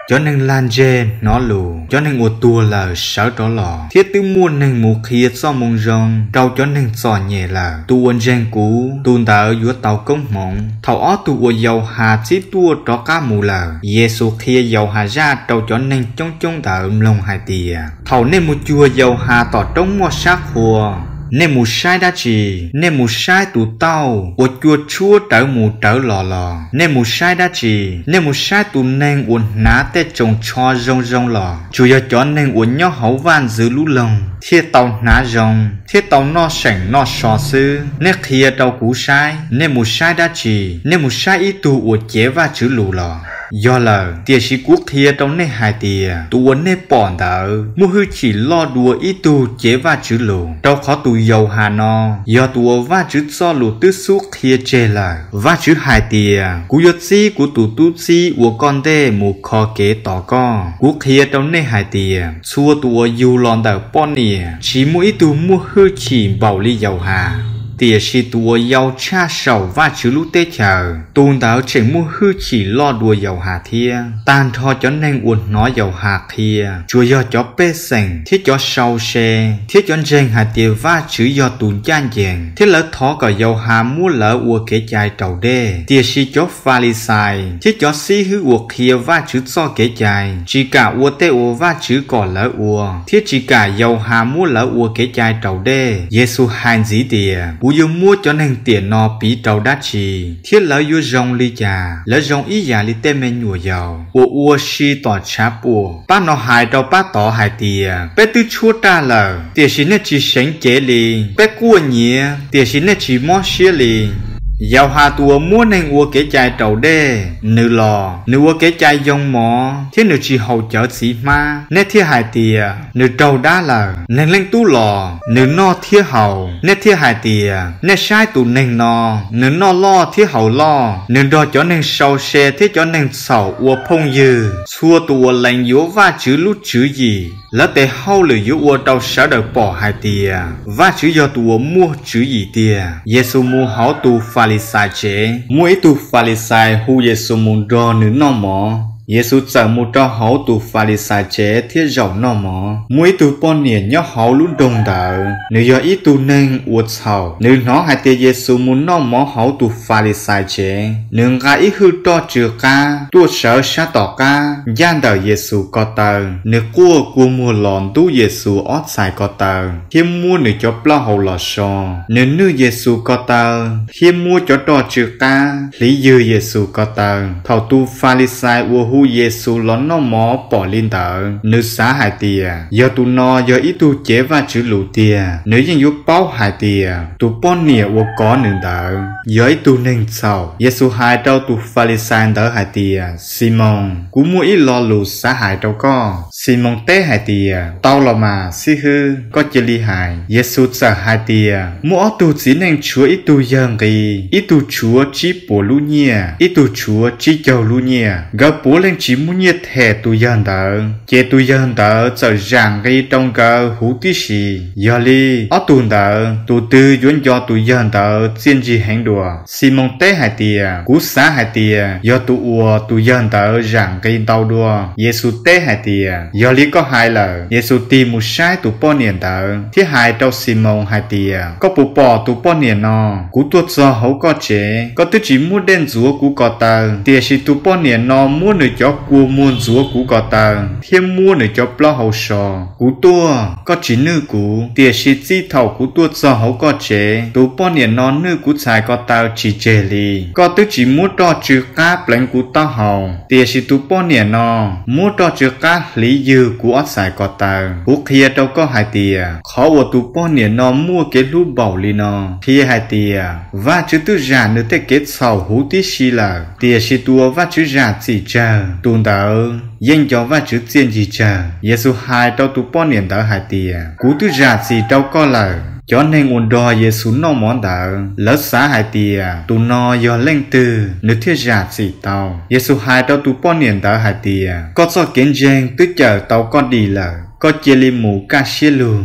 cho nên lan dê nó lù cho nên một tua là sáu đó lò thiết tứ muôn nên một khi do mông rong trâu cho nên giò nhẹ là tuôn gen cú tuôn ta ở giữa tàu công mộng thầu ó tu dầu hà chỉ tua cho cá mù là Giêsu khi dầu hà ra trâu cho nên trong trong ta ôm lòng hai tìa thầu nên một chùa dầu hà tỏ trong mua xác hùa nên một sai đã chỉ nên một sai tụ tao của chùa chúa trở mù trở lò lò nên một sai đã chỉ nên một sai tụ nên uốn ná tê trồng cho rong rong lò chủ yếu cho nên uốn nhó hậu van giữ lú lồng thiết tàu ná rong thiết tàu no sành no sò sư nên kia tàu cú sai nên một sai đã chỉ nên một sai ít tụ uốn chế và chữ lù lò do là tiền sĩ quốc kia trong này hai tiền tu nên bỏ đỡ mua hư chỉ lo đùa ít tu chế và chữ lù đâu khó tu dầu hà no do tu và chữ do lù tứ suốt kia chê là và chữ hai tiền cú yết si của tu tu si của con đê mù khó kế tỏ co quốc kia trong này hai tiền xua tu yêu lon đỡ bọn nè chỉ mỗi tu mua hư chỉ bảo ly dầu hà tiền sĩ tua giàu cha sầu và chữ lũ tê chờ tuôn đạo chỉnh mua hư chỉ lo đùa giàu hà thia tan thọ cho nên uốn nói giàu hà thia chùa do cho bê sành thiết cho sầu xe thiết cho rèn hà tiền và chữ do tuôn chan dèn thiết lỡ thọ cả giàu hà mua lỡ uốn kế chạy trầu đê tiền sĩ cho pha li sai thiết cho si hư uốn kia và chữ so kế chạy chỉ cả uốn tê uốn và chữ cỏ lỡ uốn thiết chỉ cả giàu hà mua lỡ uốn kế chạy trầu đê Giêsu hành gì tiền yêu mua cho nên tiền nó bị trâu đắt chi thiết lỡ yêu rong ly trà lỡ rong ý giả ly tê men nhùa giàu ua ua si tỏ chá bùa ba nó hại trâu ba tỏ hại tiền bé tư chua ta lờ tiền xin nên chỉ sống chế li bé cua nhía tiền xin nên chỉ mót xía li giàu hà tua mua nên ua kế chạy trầu đê nữ lò nữ ua kế chạy dòng mỏ thiết nữ chỉ hậu chở xí ma nét thiết hại tìa nữ trầu đá lờ nên lên tu lò nữ no thiết hậu nét thiết hại tìa nét sai tụ nên no nữ no lo thiết hậu lo nữ đo cho nên sâu xe thiết cho nên sầu ua phong dư xua tua lành yếu và chữ lút chữ gì lỡ tệ hậu lửa yếu ua đâu sợ đời bỏ hại tìa và chữ do tua mua chữ gì tìa Giêsu mua hậu tu pha sai chế mỗi tu pha hu Giêsu muốn đo nữ no mỏ Giêsu chờ một trò hậu tu pha chế thiết rộng no mỏ mỗi tu bọn niệm nhớ hậu luôn đồng đỡ nếu do ít tu nên uất sầu nếu nó hai tia Giêsu muốn no mỏ hậu tu pha chế nếu gái ít hư to trừ ca tu sợ sát tỏ ca gian đời Giêsu có tờ nếu cua cua mua lòn tu Giêsu ót xài có tờ khi mua nếu cho pla hậu lò sò nếu nữ Giêsu có tờ khi mua cho to trừ ca lý dư Giêsu có tờ thầu tu pha ua hu Giêsu lón nó mỏ bỏ lên tờ nữ xá hai tia do tu no do ít tu chế và chữ lụ tia nữ dân giúp báo hai tia tu bọn nịa ua có nương tờ do ít tu nên sầu Giêsu hai trâu tu pha tờ hai tia Simon cú mua ít lo lụ xá hai trâu co Simon té hai tia tao là mà si hư có chơi li hai Giêsu sợ hai tia mua tu chỉ nên chúa ít tu dân kỳ ít tu chúa chỉ bổ lu nhia ít tu chúa chỉ châu lu nhia gỡ bố lên chỉ muốn nhiệt thẻ tu dân tờ chế tu dân tờ sợ rằng cái trong cờ hú tí xì do li ở tuần tờ tu tư duyên do tu dân tờ xin gì hành đùa Simon té hai tia cú xá hai tia do tu ua tu dân tờ rằng cái tàu đùa Giêsu té hai tia do li có hai lời Giêsu tìm một sai tu bỏ niệm tờ thứ hai trâu Simon hai tia có bộ bỏ tu bỏ niệm nó cú tuột do hấu có chế có tư chỉ muốn đen rúa cú có tờ tia si tu bỏ niệm nó mua nửa cho cua muôn rúa cú có tờ thêm mua nửa cho plo hậu sò cú tua có chỉ nữ cú tia si chi thầu cú tuột do hấu có chế tu bỏ niệm nó nữ cú xài có tờ chỉ chế li có tư chỉ mua cho chữ cá lệnh cú tao hậu tia si tu bỏ niệm nó mua cho chữ cá lý dư cú ót xài có tờ cú kia đâu có hai tia khó của tu bỏ niệm nó mua cái lú bảo li nó kia hai tia và chữ tư giả nữa thế kết sầu hú tí xì là tia si tua và chữ giả chỉ chờ tuần tờ dân cho và chữ tiền gì chờ Giêsu hai đâu tu bỏ niệm tờ hai tia cú tư giả chỉ đâu có lời cho nên ôn đo Giêsu nó món tờ lỡ xá hai tia tu no do lên từ nếu thiết giả chỉ tàu Giêsu hai đâu tu bỏ niệm tờ hai tia có cho kiến gen tức chờ tàu con đi lời có chia li mù ca xia luôn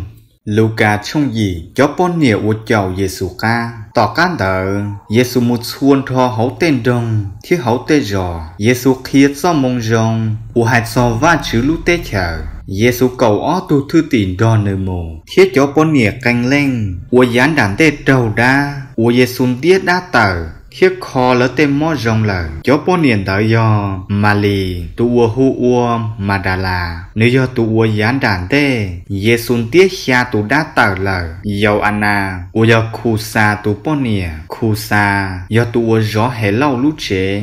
Luca trong gì cho bọn nhiều của chầu Giêsu ca tỏ cán đỡ Giêsu một xuân thọ hậu tên đông thiết hậu tê rò Giêsu khiết do mong rong u hai so va chữ lũ tê chờ Giêsu cầu ó tu thư tiền đo nơi mồ thiết cho bọn nhiều canh lên u gián đàn tê trầu đa u Giêsu tiết đá tờ thiết kho lỡ tên mò rong lời cho bọn niên đỡ do Mali tu ua hu ua Madala nếu do tu ua gián đàn tê Giêsu tiết xa tu đá tờ lời dầu Anna u do Kusa tu bọn niên Kusa do tu ua gió hệ lâu lũ chế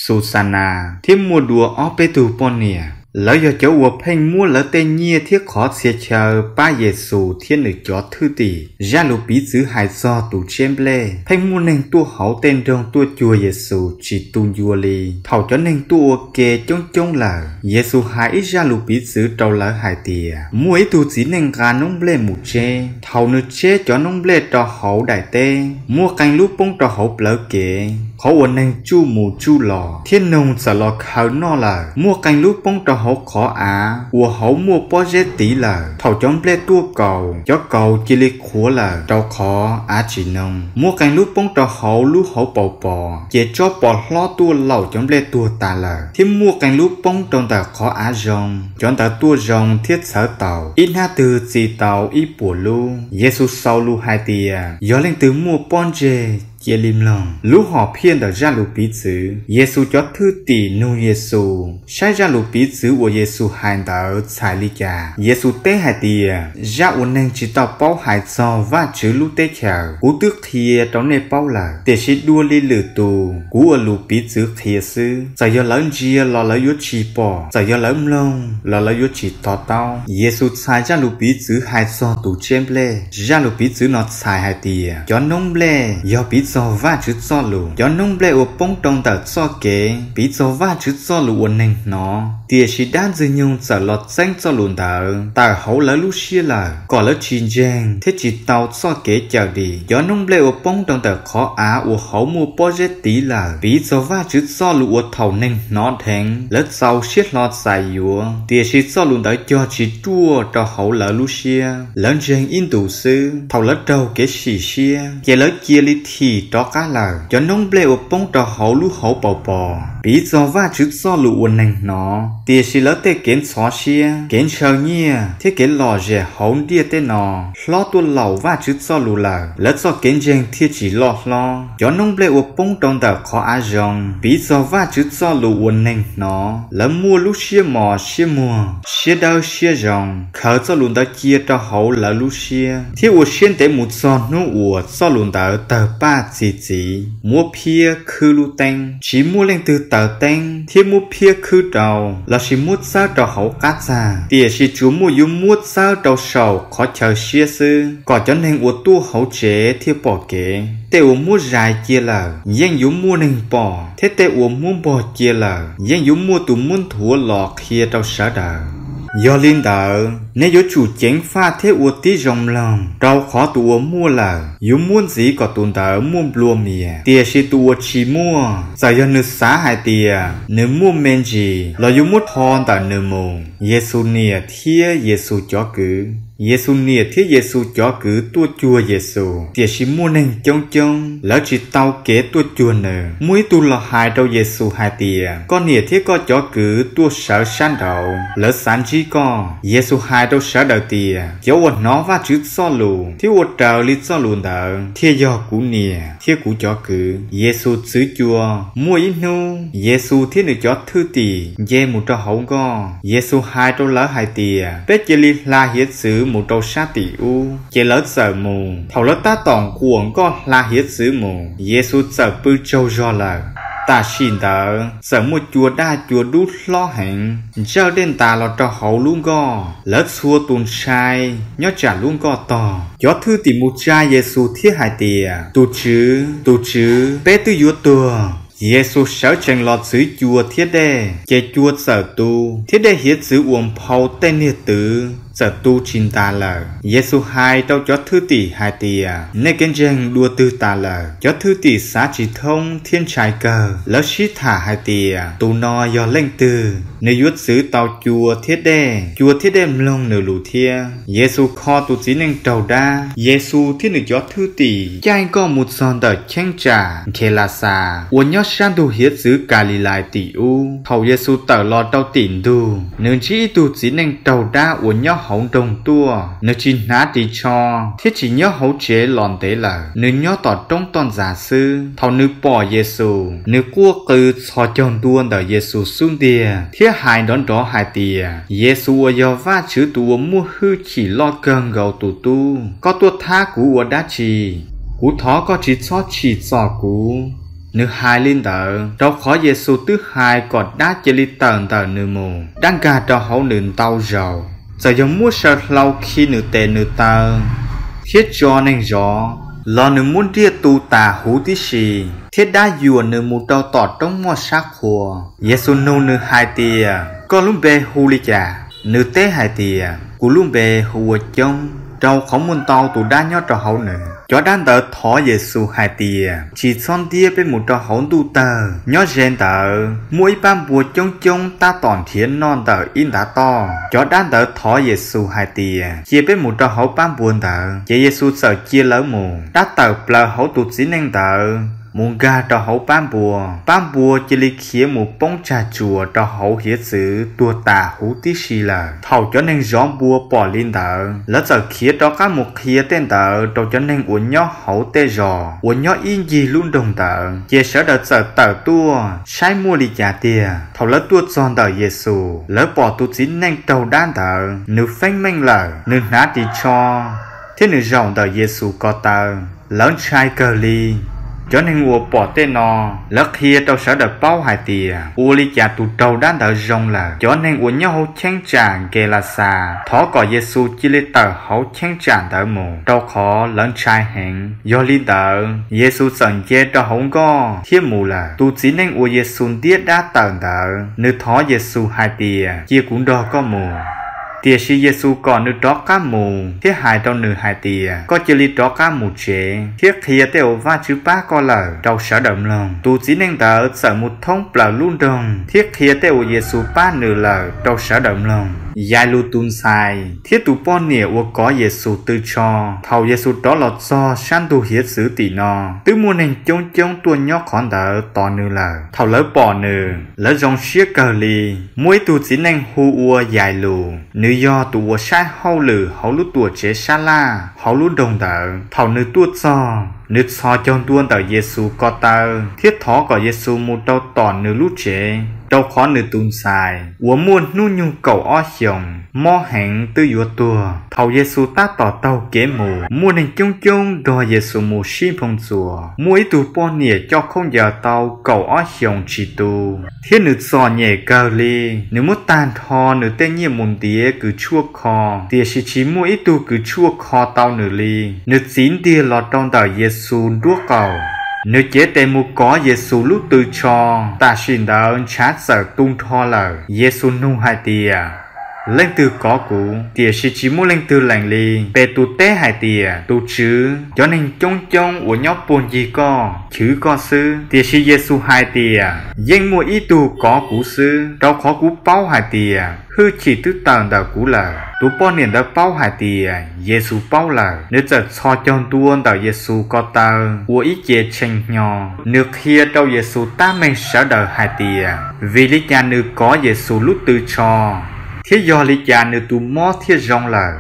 Susana thiết mua đùa ó bê tu bọn niên lỡ do cháu ua phanh mua lỡ tên nhia thiết khó xe chờ ba Giêsu thiên nữ chó thư tỷ ra lũ bí giữ hài do tù chêm lê phanh mua nên tu hậu tên đông tu chùa Giêsu chỉ tu dùa lì thầu cho nên tu kê trông trông lờ Giêsu hãy ra lũ bí giữ trâu lỡ hài tìa mua ấy tu chỉ nên gà nông lê một chê thầu nữ chê cho nông lê trò hậu đại tê mua canh lũ bông trò hậu lỡ kê khó ổn nên chu mù chu lò thiên nông sợ lò khảo no lờ mua canh lũ bông trò hậu khó á ua hậu mua bó dê tí lờ thầu chống lê tua cầu cho cầu chỉ lê khổ lờ trâu khó á chỉ nông mua canh lũ bông trò hậu lũ hậu bò bò chế cho bò lo tua lầu chống lê tua tà lờ thiên mua canh lũ bông trong tờ khó á rong chọn tờ tua rong thiết sở tàu ít ha từ gì tàu ít bùa lu Giêsu sau lu hai tìa gió lên từ mua bon dê chia lim lòng lũ họ phiên đỡ ra lũ bí chữ Giêsu cho thư tỷ nu Giêsu sai ra lũ bí chữ của Giêsu hành đỡ xài ly trà Giêsu tế hai tìa ra uốn nên chỉ tao bao hai so và chữ lũ tế chờ cú tước thìa trong này bao là để chỉ đua ly lử tù cú ở lũ bí chữ thìa sư giờ do lớn chia lo lấy yếu chỉ bỏ giờ do lớn lông lo lấy yếu chỉ tao tao Giêsu sai ra lũ bí chữ hai so tù chém lê ra lũ bí chữ nó xài hai tìa cho nông lê do bí cho va chữ cho lù cho nông lệ ở bông trong tờ cho kế bí cho va chữ cho lù ổn định nó tia chỉ đan dư nhung sợ lọt xanh cho lùn tờ tờ hậu lỡ lú xia lờ có lỡ chín giang thế chỉ tàu cho kế chờ đi cho nông lệ ở bông trong tờ khó á ở hậu mua bó rết tí lờ bí cho va chữ cho lù ở thầu nên nó thèn lỡ sau xiết lọt xài dùa tia chỉ cho lùn tờ cho chỉ chua cho hậu lỡ lú xia lỡ giang in tù sư thầu lỡ trâu kế xì xia kế lỡ chia li thì đó cá lờ cho nông lệ ở bông trò hậu lú hậu bò bò bí cho va chữ cho lù uốn nành nó tia xí lỡ tê kiến xóa xia kiến sờ nhia thế kiến lò rẻ hậu đia tê nó lo tua lẩu va chữ cho lù lờ lỡ cho kiến giang thiết chỉ lo lo cho nông lệ ở bông trong tờ khó á rong bí cho va chữ cho lù uốn nành nó lỡ mua lú xia mò xia mùa xia đau xia rong khởi cho lùn tờ chia cho hậu lỡ lú xia thế uốn xuyên tế một son nó uốn cho lùn tờ tờ ba chỉ chỉ mua pia khư lu teng chỉ mua lên từ tờ teng thiên mua pia khư đầu là chỉ mua sao trò hậu cát ra tìa chỉ chú mua yếm mua sao trò sầu khó chờ xia sư có cho nên uống tu hậu chế thiên bỏ kế tê uống mua dài chia lờ dân yếm mua nên bỏ thế tê uống mua bỏ chia lờ dân yếm mua tụ muốn thua lọ kia trò sở đời do linh đỡ nếu có chủ chén pha thế uống tí rồng lòng đâu khó tụ uống mua lờ yếm muốn gì có tụ đỡ mua lùa mìa tia chỉ tụ chỉ mua giờ do nước xá hai tia nếu mua men gì là yếm mua thon tại nơi mù Giêsu nia thia Giêsu cho cứ Giêsu nia thiết Giêsu cho cứ tua chua Giêsu tia chỉ mua nên trông trông lỡ chỉ tao kế tua chua nè mũi tu là hai đâu Giêsu hai tia con nia thiết có cho cứ tua sợ san đầu lỡ san chỉ có Giêsu hai đâu sợ đầu tia cho quần nó va chữ so lù thiết quần trời li so lù đỡ thiết do cú nia thiết cú cho cứ Giêsu chữ chua mua ít nu Giêsu thiết được cho thư tì dê một trò hậu go Giêsu hai đâu lỡ hai tia bé chỉ li la hiết chữ một trâu sát tỷ u chế lỡ sợ mù thầu lỡ ta tòng cuồng có la hiết xứ mù Giêsu sợ bư châu do lờ ta xin tờ sợ một chùa đa chùa đút lo hẹn giờ đến ta là trò hậu luôn go lỡ xua tuần sai nhớ trả luôn go to gió thư tìm một trai Giêsu thiết hai tìa tu chứ tu chứ bé tư vua tùa Giêsu sợ chẳng lọt xứ chùa thiết đê chế chùa sợ tu thiết đê hiết xứ uổng phao tên nhiệt tử sợ tu chín ta lờ Giêsu hai đâu cho thư tỷ hai tìa nên kiến dân đua tư ta lờ cho thư tỷ xá chỉ thông thiên trái cờ lỡ xí thả hai tìa tu no do lên tư nơi yuết xứ tàu chùa thiết đê chùa thiết đê lông nửa lù thia Giêsu kho tu chỉ nên trầu đa Giêsu thiết nửa gió thư tỷ chai có một son tờ chanh trà kê la sa uốn nhót sang tu hiết xứ Galilee tỷ u thầu Giêsu tờ lo tàu tỉnh tu nửa chỉ tu chỉ nên trầu đa uốn nhót hậu đồng tua nửa chỉ ná tỷ cho thiết chỉ nhót hậu chế lòn tế là nửa nhót tỏ trong toàn giả sư thầu nửa bỏ Giêsu nửa cua từ cho chọn tuôn tờ Giêsu xuống địa thiết hài đón đó hài tìa Giêsu ở giờ va chữ tu mua hư chỉ lo cơn gầu tu tu có tua tha cú ở đá trì cú thó có chỉ cho chỉ cho cú nửa hai linh tờ đâu khó Giêsu thứ hai còn đá chỉ li tờn tờ nửa mù đang gà cho hậu nửa tàu dầu giờ giống mua sợ lâu khi nửa tệ nửa tờ thiết cho nên gió lo nửa muốn ria tu tà hú tí xì thiết đá dùa nửa mù tàu tọt trong mò sắc khua Giêsu nô nửa hai tìa có lúc bê hù li chà nửa tế hai tìa cú lúc bê hù trong trâu không muốn tàu tụ đá nhót trò hậu nữa cho đan tờ thọ Giêsu hai tìa chỉ son tia bên một trò hậu tu tờ nhót gen tờ mỗi ban bùa trông trông ta toàn thiến non tờ in đã to cho đan tờ thọ Giêsu hai tìa chia bên một trò hậu ban buồn tờ chỉ Giêsu sợ chia lỡ mù đã tờ plờ hậu tụt xí nên tờ muốn gà trò hậu ban bùa ban bùa chỉ li khía một bông trà chùa trò hậu hiết xứ tua tà hú tí xì là thầu cho nên gió bùa bỏ lên tờ lỡ giờ khía trò cá một khía tên tờ trò cho nên uốn nhó hậu tê giò uốn nhó yên gì luôn đồng tờ chia sẻ đợt giờ tờ tua sai mua li trả tiền thầu lỡ tua giòn tờ Giêsu lỡ bỏ tu chỉ nên trầu đan tờ nữ phanh mênh lờ nữ ná thì cho thế nữ rộng tờ Giêsu có tờ lớn trai cờ ly cho nên uo bỏ tên nó lắc kia tao sẽ được bao hai tìa uo li chả tụ trâu đan đỡ rong là cho nên uo nhau hậu chén tràn kê la xa thó cỏ Giêsu chỉ li tờ hậu chén tràn đỡ mù trâu khó lớn trai hẹn do li tờ Giêsu sần chê cho hậu có thiên mù là tụ chỉ nên uo Giêsu tiết đá tờ đỡ nữ thó Giêsu hai tìa chia cũng đo có mù tia si Giêsu còn nữ đó cá mù thiết hài trong nữ hai tìa có chỉ li đó cá mù chế thiết kia tiêu va chữ ba có lờ đâu sợ đậm lòng tu chỉ nên tờ sợ một thông bờ luôn đồng thiết kia tiêu Giêsu ba nữ lờ đâu sợ đậm lòng dài lu tun sai thiết tu pon nịa uo có Giêsu tư cho thầu Giêsu đó lọt do san tu hiết xứ tỷ nò tứ mua nên chống chống tua nhóc khón tờ to nữ lờ thầu lỡ bỏ nữ lỡ dòng xiết cờ li mỗi tu chỉ nên hu uo dài lù nữ do tu sai hậu lử hậu lú tua chế sa la hậu lú đồng tờ thầu nữ tua cho nữ so trong tuôn tờ Giêsu có tờ thiết thó có Giêsu một đâu tòn nữ lú chế đâu khó nữ tun sai uống muôn nu nhung cầu o hiồng mò hẹn tư dùa tua thầu Giêsu ta tỏ tàu kế mù mua nên chung chung đòi Giêsu mù xin phong chùa mỗi tu po nịa cho không giờ tàu cầu o hiồng chỉ tu thiết nữ so nhẹ cờ li nữ muốn tàn thò nữ tên nhiên môn tía cứ chua kho tía chỉ chỉ mỗi tu cứ chua kho tàu nữ li nữ chín tía lọt trong tờ Giêsu đuốc cầu nếu chế tệ một có Giêsu lúc từ cho ta xin đỡ chát sợ tung tho lờ Giêsu nung hai tìa lên từ có cũ tìa chỉ chỉ muốn lên từ lành li về tu tế hai tìa tu chứ cho nên trông trông của nhóc buồn gì co chứ có sư tìa chỉ Giêsu hai tìa danh mua ý tu có cũ sư đâu khó cũ bao hai tìa hư chỉ tư tầng đờ cũ lờ tu bao niệm đờ bao hai tìa Giêsu bao lờ nếu chợt so trong tuôn đờ Giêsu có tờ của ý chế tranh nhỏ nước kia đâu Giêsu ta mình sợ đờ hai tìa vì lý cha nữ có Giêsu lúc từ cho thiết do lý cha nữ tu mò thiết rong lờ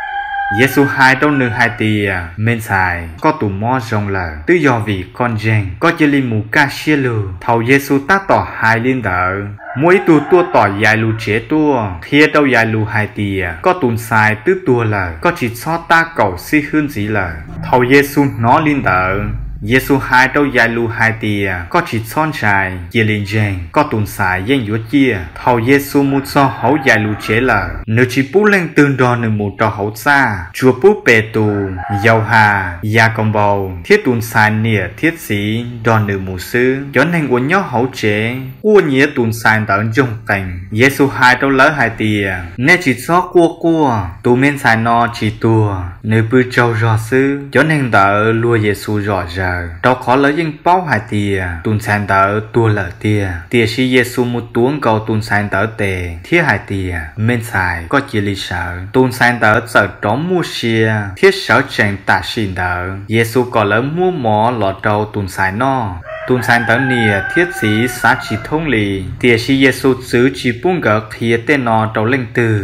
Giêsu hai trong nữ hai tìa men xài có tụ mò rong lờ tư do vì con gen có chỉ li mù ca xia lù thầu Giêsu ta tỏ hai liên đỡ mỗi tu tua tỏ dài lù chế tua kia đâu dài lù hai tìa có tụn xài tứ tua lờ có chỉ cho ta cầu si hơn gì lờ thầu Giêsu nó liên đỡ Giêsu hai đâu dài lù hai tìa có chỉ son xài chia liên gen có tụn xài danh dúa chia thầu Giêsu một so hậu dài lù chế lờ nếu chỉ bút lên tương đo nửa một trò hậu xa chùa bút bề tù giàu hà gia công bầu thiết tụn xài nịa thiết sĩ đo nửa một sư cho nên uốn nhó hậu chế cua nhía tụn xài tận trong cảnh Giêsu hai đâu lỡ hai tìa nên chỉ so cua cua tụ men xài no chỉ tua nếu bư trâu rõ sư cho nên đỡ lùa Giêsu rõ giờ đâu khó lấy những bao hai tia tuần sáng đỡ tua lỡ tia tia si Giêsu một tuấn cầu tuần sáng đỡ tề thiết hai tia men xài có chỉ lý sợ tuần sáng đỡ sợ trống mua xia thiết sở trình tạ xin đỡ Giêsu có lỡ mua mỏ lọ trâu tuần sáng no tuần sáng đỡ nìa thiết sĩ xã chỉ thông lì tia si Giêsu xứ chỉ buông gỡ khía tên nó trâu linh từ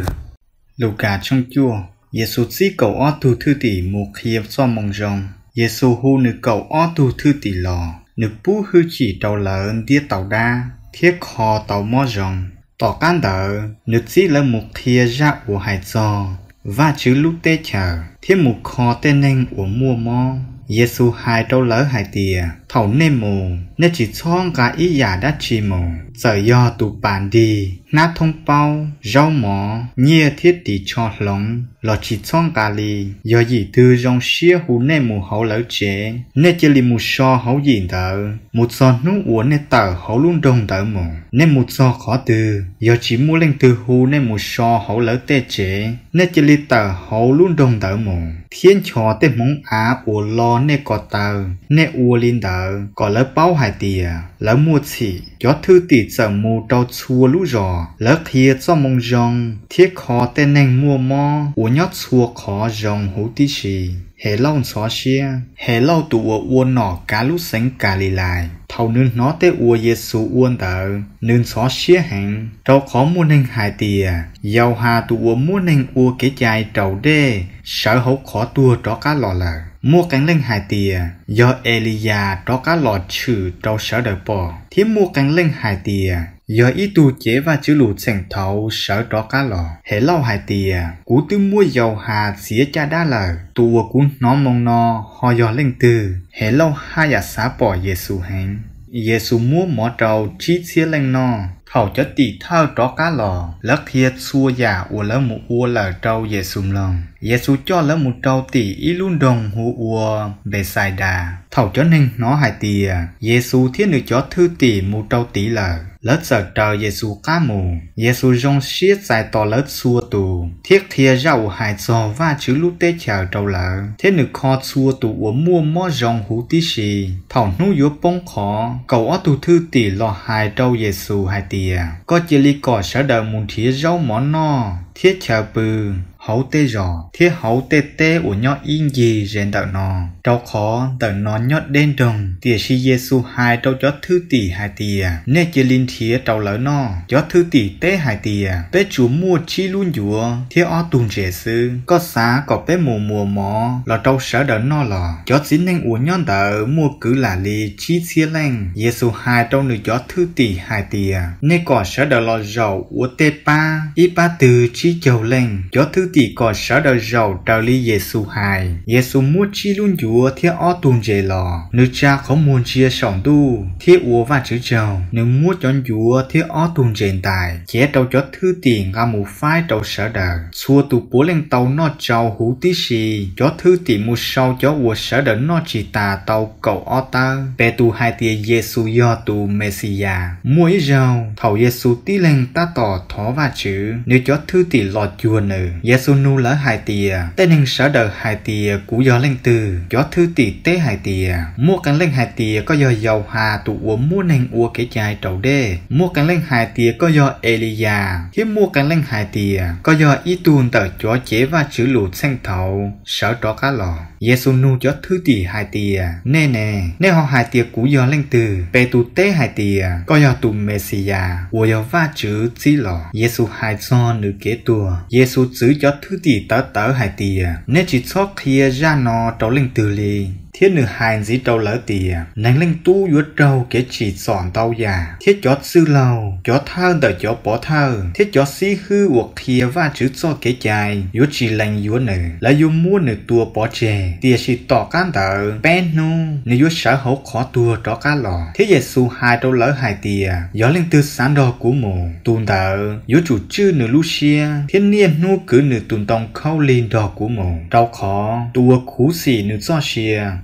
Luca trong chùa Giêsu chỉ cầu ó tu thư tỷ một khía do mong rong Giêsu hu nữ cầu ó tu thư tỷ lò nữ bú hư chỉ trâu lợn đĩa tàu đa thiết kho tàu mò rong tỏ can đỡ nữ chỉ là một khía ra của hải giò và chữ lúc tê chờ thiết một kho tên nên của mua mò Giêsu hai trâu lỡ hai tìa thầu nên mù nên chỉ chọn cả ý giả đã chi mù giờ do tụ bàn đi nát thông bao rau mỏ nhia thiết tỷ cho lỏng lọ chỉ chọn cả lì do gì từ trong xía hú nên mù hậu lỡ chế nên chỉ lì mù so hậu gì đỡ một giò nút uốn nên tờ hậu luôn đông đỡ mù nên một giò khó từ do chỉ mua lên từ hú nên mù so hậu lỡ tê chế nên chỉ lì tờ hậu luôn đông đỡ mù thiên cho tên mong á của lo nên có tờ nên uốn lên đỡ có lỡ bao hai tìa lỡ mua chỉ cho thư tỷ giờ mù trâu chua lũ rò lỡ kia cho mong rong thiết khó tên nên mua mò của nhót chua khó rong hú tí xì hệ lâu xó xia hệ lâu tụ uôn nọ cá lũ sánh cá lì lại thầu nương nó tế ua Giêsu uôn tờ nương xó xia hẹn trâu khó mua nên hai tìa giàu hà tụ ua mua nên ua kế chai trâu đê sở hấu khó tua đó cá lò lờ mua cánh lên hai tìa do Elia đó cá lò trừ trâu sở đời bò thiếm mua cánh lên hai tìa do ý tu chế và chữ lụ thành thấu sở đó cá lò hệ lâu hai tìa cú tư mua dầu hà xía cha đá lờ tùa cú nó mong no ho do lên từ hệ lâu hai giả xá bỏ Giêsu hẹn Giêsu mua mỏ trâu chi xía lên no thầu cho tỷ thao đó cá lò lỡ thiệt xua giả ua lỡ một ua lờ trâu Giêsu lòng Giêsu cho lỡ một trâu tỷ ý luôn đồng hú ua bề xài đà thầu cho nên nó hai tìa Giêsu thiết nữ cho thư tỷ một trâu tỷ lờ lỡ sợ trời Giêsu cá mù Giêsu rong xiết dài to lỡ xua tù thiết thia rau hai giò và chữ lúc tê chờ trâu lỡ thiết nữ kho xua tù ua mua mò rong hú tí xì thầu nú yếu bông khó cầu ó tù thư tỷ lò hai trâu Giêsu hai tìa có chỉ lý cỏ sở đợi mùn thía rau món no thiết chờ bư hậu tê rò thiết hậu tê tê của nhọ yên gì rèn đợi nó trâu khó đợi nó nhọt đen đồng tìa si Giêsu hai trâu chó thư tỷ hai tìa nê chỉ linh thía trâu lỡ nó chó thư tỷ tê hai tìa bé chú mua chi luôn dùa thiết ó tùn rẻ sư có xá có bé mùa mùa mò là trâu sở đợi nó lò chó xin nên của nhọ đợi mua cứ là lì chi xia lanh Giêsu hai trâu nữ chó thư tỷ hai tìa nê có sở đợi lò dầu của tê pa ý pa từ chi chầu lanh chó thư tỷ có sở đời giàu trời li Giêsu hai Giêsu mua chi luôn dùa thiết ó tuôn dề lò nữ cha không muốn chia sòng tu thiết ua và chữ chầu nữ mua chọn dùa thiết ó tuôn dề tài chế trâu cho thư tiền ra một phái trâu sở đời xua tụ bố lên tàu nó trâu hú tí xì cho thư tiền mua sau cho ua sở đời nó chỉ tà tàu cầu ó tơ bè tụ hai tia Giêsu do tụ Messia mua ý rau thầu Giêsu tí lên ta tỏ thó và chữ nếu cho thư tiền lọt chùa nữ Giêsu nu lỡ hai tìa tên hình sở đời hai tìa cú do lên từ cho thư tỷ tế hai tìa mua cánh lên hai tìa có do dầu hà tụ ua mua nên ua cái chai trầu đê mua cánh lên hai tìa có do Elia hiếp mua cánh lên hai tìa có do ý tuôn tờ chó chế và chữ lụt xanh thầu sở tró cá lò Giêsu nu cho thư tỷ hai tìa nè nè nè họ hai tìa cú do lên từ bè tụ tế hai tìa có do tụ Messia ua do va chữ chi lò Giêsu hai do nữ kế tùa Giêsu chữ cho thư tỷ tớ tớ hai tìa nên chỉ cho kia ra nó trâu lên từ lì thiết nữ hành dĩ trâu lỡ tìa nành lên tu yuốt trâu kế chỉ sòn tàu già thiết chó sư lâu chó thơ đợi chó bỏ thơ thiết chó xí hư uộc thìa và chữ cho kế chài yuốt chỉ lành yuốt nữ là yuốt mua nữ tua bỏ chè tìa chỉ tỏ can tờ bên nu nữ yuốt sở hấu khó tua tró cá lò thiết Giêsu hai trâu lỡ hai tìa gió lên từ sáng đo của mù tùn tờ yuốt chủ chư nữ Lucia thiết niên nu cứ nữ tùn tông khâu lên đo của mù trâu khó tua khú xì nữ do xìa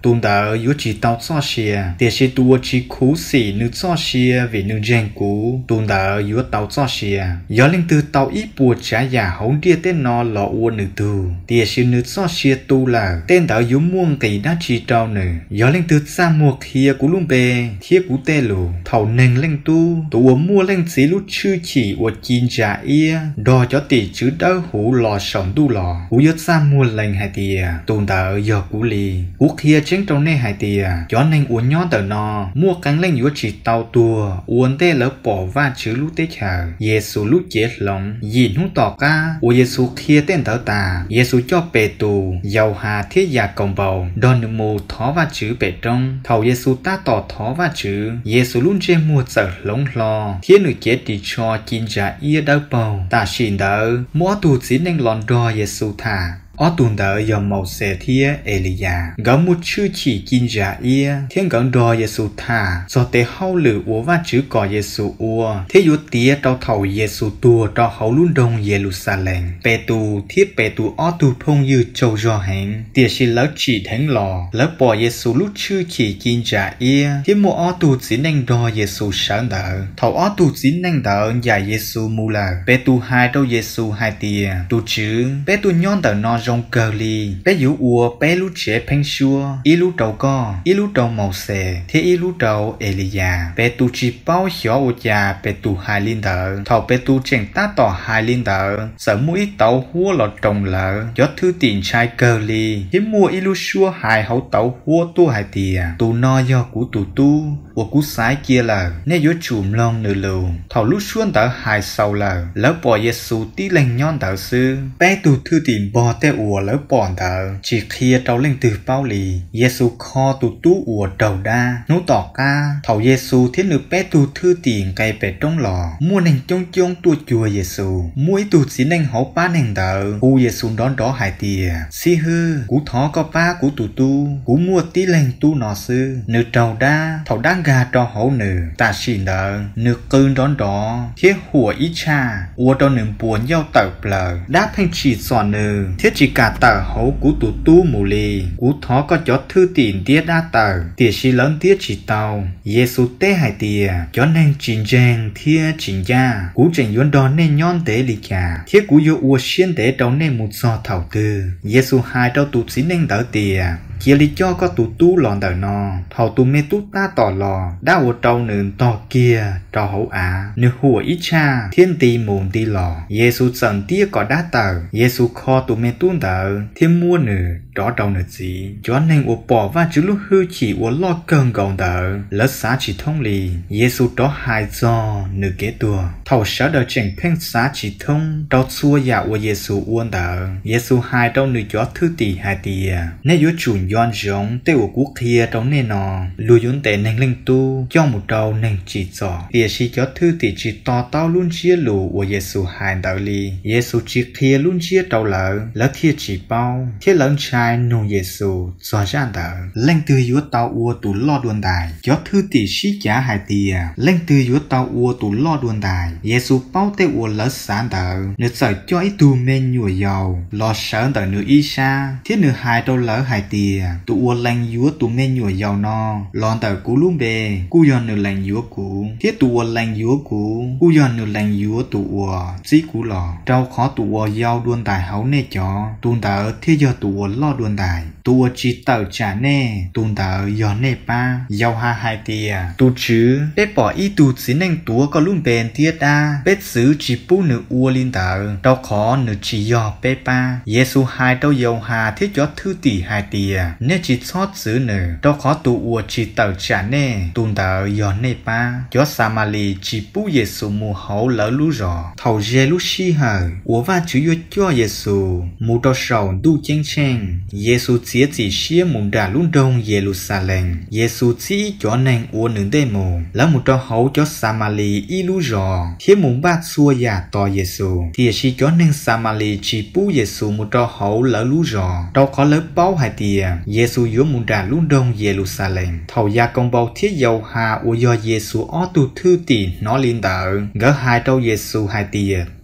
tuần đỡ yếu chỉ tao cho xìa để xì tua chỉ cú xì nữ cho xìa vì nữ gen cú tuần đỡ yếu tao cho xìa yếu linh từ tao ít bùa trả giả hậu địa tên nó lọ uôn nữ tu để xì nữ cho xìa tu là tên đỡ yếu muông kỳ đã chỉ trao nữ yếu linh từ xa mua kia cú lung bề thiết cú tê lù thầu nền linh tu tu mua linh xí lúc chư chỉ uất chín trả ia đo cho tỷ chứ đỡ hủ lò sống tu lò cú yếu xa mua lệnh hai tìa tuần đỡ yếu cú lì cú kia chính trong này hai tìa cho nên uốn nhón tờ nó mua cắn lên yếu chỉ tàu tua uốn tê lỡ bỏ va chữ lúc tê chờ Giêsu lúc chết lòng nhìn hút tỏ ca u Giêsu kia tên tờ ta Giêsu cho bề tù giàu hà thiết giả cộng bầu đòn được mù thó va chữ bề trong thầu Giêsu ta tỏ thó va chữ Giêsu luôn trên mua sợ lông lo thiết nữ chết đi cho chín trả ia đau bầu ta xin đỡ mỗi tù chỉ nên lòn đo Giêsu thả ở tuần đỡ do màu xe thia Elia gỡ một chữ chỉ kinh giả ia thiên gỡ đo Giêsu thả do tế hậu lử uo và chữ cỏ Giêsu uo thế yếu tía trao thầu Giêsu tua trao hậu luôn đông Jerusalem bề tù thiết bề tù ở tù phong như châu do hẹn tía xin lỡ chỉ thánh lò lỡ bỏ Giêsu lúc chữ chỉ kinh giả ia thiết một ở tù chỉ nên đo Giêsu sáng đỡ thầu ở tù chỉ nên đỡ giải Giêsu mù lờ bề tù hai đâu Giêsu hai tía tù chữ bề tù nhon đỡ nó trong cờ lì bé dụ ua bé lú trẻ phanh xua y lú đầu co y lú đầu màu xè thế y lú đầu Elia bé tu chỉ bao nhỏ ô già bé tu hai linh đỡ thầu bé tu chèn ta tỏ hai linh đỡ sợ mũi tàu hua lọt trồng lỡ gió thư tiền trai cờ lì hiếm mua y lú xua hai hậu tàu hua tu hai tìa tu no do của tu tu của cú sái kia là nè gió chùm lon nửa lù thầu lú xuân đỡ hai sau là lỡ bỏ Giêsu tí lên nhon đỡ sư bé tu thư tiền bò te ủa lỡ bọn thở chỉ khi trâu lên từ bao lì Giêsu kho tu tú ủa đầu đa nú tỏ ca thầu Giêsu thiết nữ bé tu thư tiền cây bể trong lò mua nền chông chông tu chùa Giêsu mũi tu chỉ nền hậu ba nền thở u Giêsu đón đó hai tìa si hư cú thó có ba cú tu tu cú mua tí lên tu nọ sư nữ trâu đa thầu đá gà cho hậu nữ ta xin đỡ nữ cơn đón đó thiết hùa ít cha ủa cho nữ buồn nhau tập lờ đáp thanh chỉ sòn nữ thiết chỉ cả tờ hậu của tụ tu mù lì cú thó có cho thư tiền tiết đa tờ tiệt si lớn tiết chỉ tàu Giêsu tế hai tìa cho nên chỉnh trang thia chỉnh gia cú chỉnh yuan đòn nên nhon tế lì cả thiết cú yo ua xiên tế đâu nên một do thảo tư Giêsu hai đâu tụ xí nên đỡ tìa chia lý cho có tụ tu lòn đỡ nó thầu tụ mê tu ta tỏ lò đã ua trâu nương tỏ kia trò hậu á nương hùa ít cha thiên tì mồm tì lò Giêsu dần tia có đá tờ Giêsu kho tụ mê tu đỡ thiên mua nửa đó đâu nửa gì cho nên ua bỏ và chứ lúc hư chỉ ua lo cơn gồng đỡ lỡ xá chỉ thông lì Giêsu đó hai do nửa kế tùa thầu sở đỡ chỉnh phênh xá chỉ thông đâu xua dạ ua Giêsu uôn đỡ Giêsu hai đâu nửa gió thư tỷ hai tìa nên yếu chủ yon giống tế của quốc kia trong nền nọ lùi yun tệ nền linh tu cho một đầu nền chỉ trỏ địa si cho thư tỷ chỉ to tao luôn chia lù của Giêsu hai đạo lý Giêsu chỉ kia luôn chia đầu lỡ lỡ kia chỉ bao thiết lớn trai nô Giêsu cho ra đỡ linh từ yếu tao ua tụ lo đuôn đài cho thư tỷ si trả hai tìa linh từ yếu tao ua tụ lo đuôn đài Giêsu bao tế ua lỡ sáng đỡ nữ sợ cho ít tu men nhùa dầu lo sợ đỡ nữ y sa thiết nữ hai đầu lỡ hai tìa tụ ua lành yếu tụ men nhùa dầu no lon tờ cú lúm bề cú yon nữ lành yếu cú thiết tụ ua lành yếu cú cú yon nữ lành yếu tụ ua chỉ cú lò trâu khó tụ ua dầu đuôn đài hấu nê chó tuôn tờ thiết giờ tụ ua lo đuôn đài tụ ua chỉ tờ trả nê tuôn tờ giò nê pa dầu ha hai tìa tụ chứ bếp bỏ y tụ chỉ nên tụ có lúm bền tiết đa bếp xứ chỉ pu nữ ua linh tờ trâu khó nữ chỉ giò bếp pa Giêsu hai trâu dầu hà thiết cho thư tỷ hai tìa nê chỉ xót xứ nè đâu khó tụ ua chỉ tờ trả nè tuôn tờ giò nê pa cho Samali chỉ pu Giêsu mù hậu lỡ lú rò thầu dê lú si hờ ua va chữ yo cho Giêsu mù đo sầu du chênh chênh Giêsu chia chỉ xia mù đà luôn đông Jerusalem Giêsu chỉ cho nên ua nương đê mù lỡ mù đo hậu cho Samali y lú rò thiết mù bát xua già to Giêsu thì chỉ cho nên Samali chỉ pu Giêsu mù đo hậu lỡ lú rò đâu khó lỡ bao hai tìa Giêsu yếu mùn đà luôn đông Jerusalem thầu gia công bầu thiết dầu hà ua do Giêsu ó tu thư tỷ nó liên đỡ gỡ hai trâu Giêsu hai tìa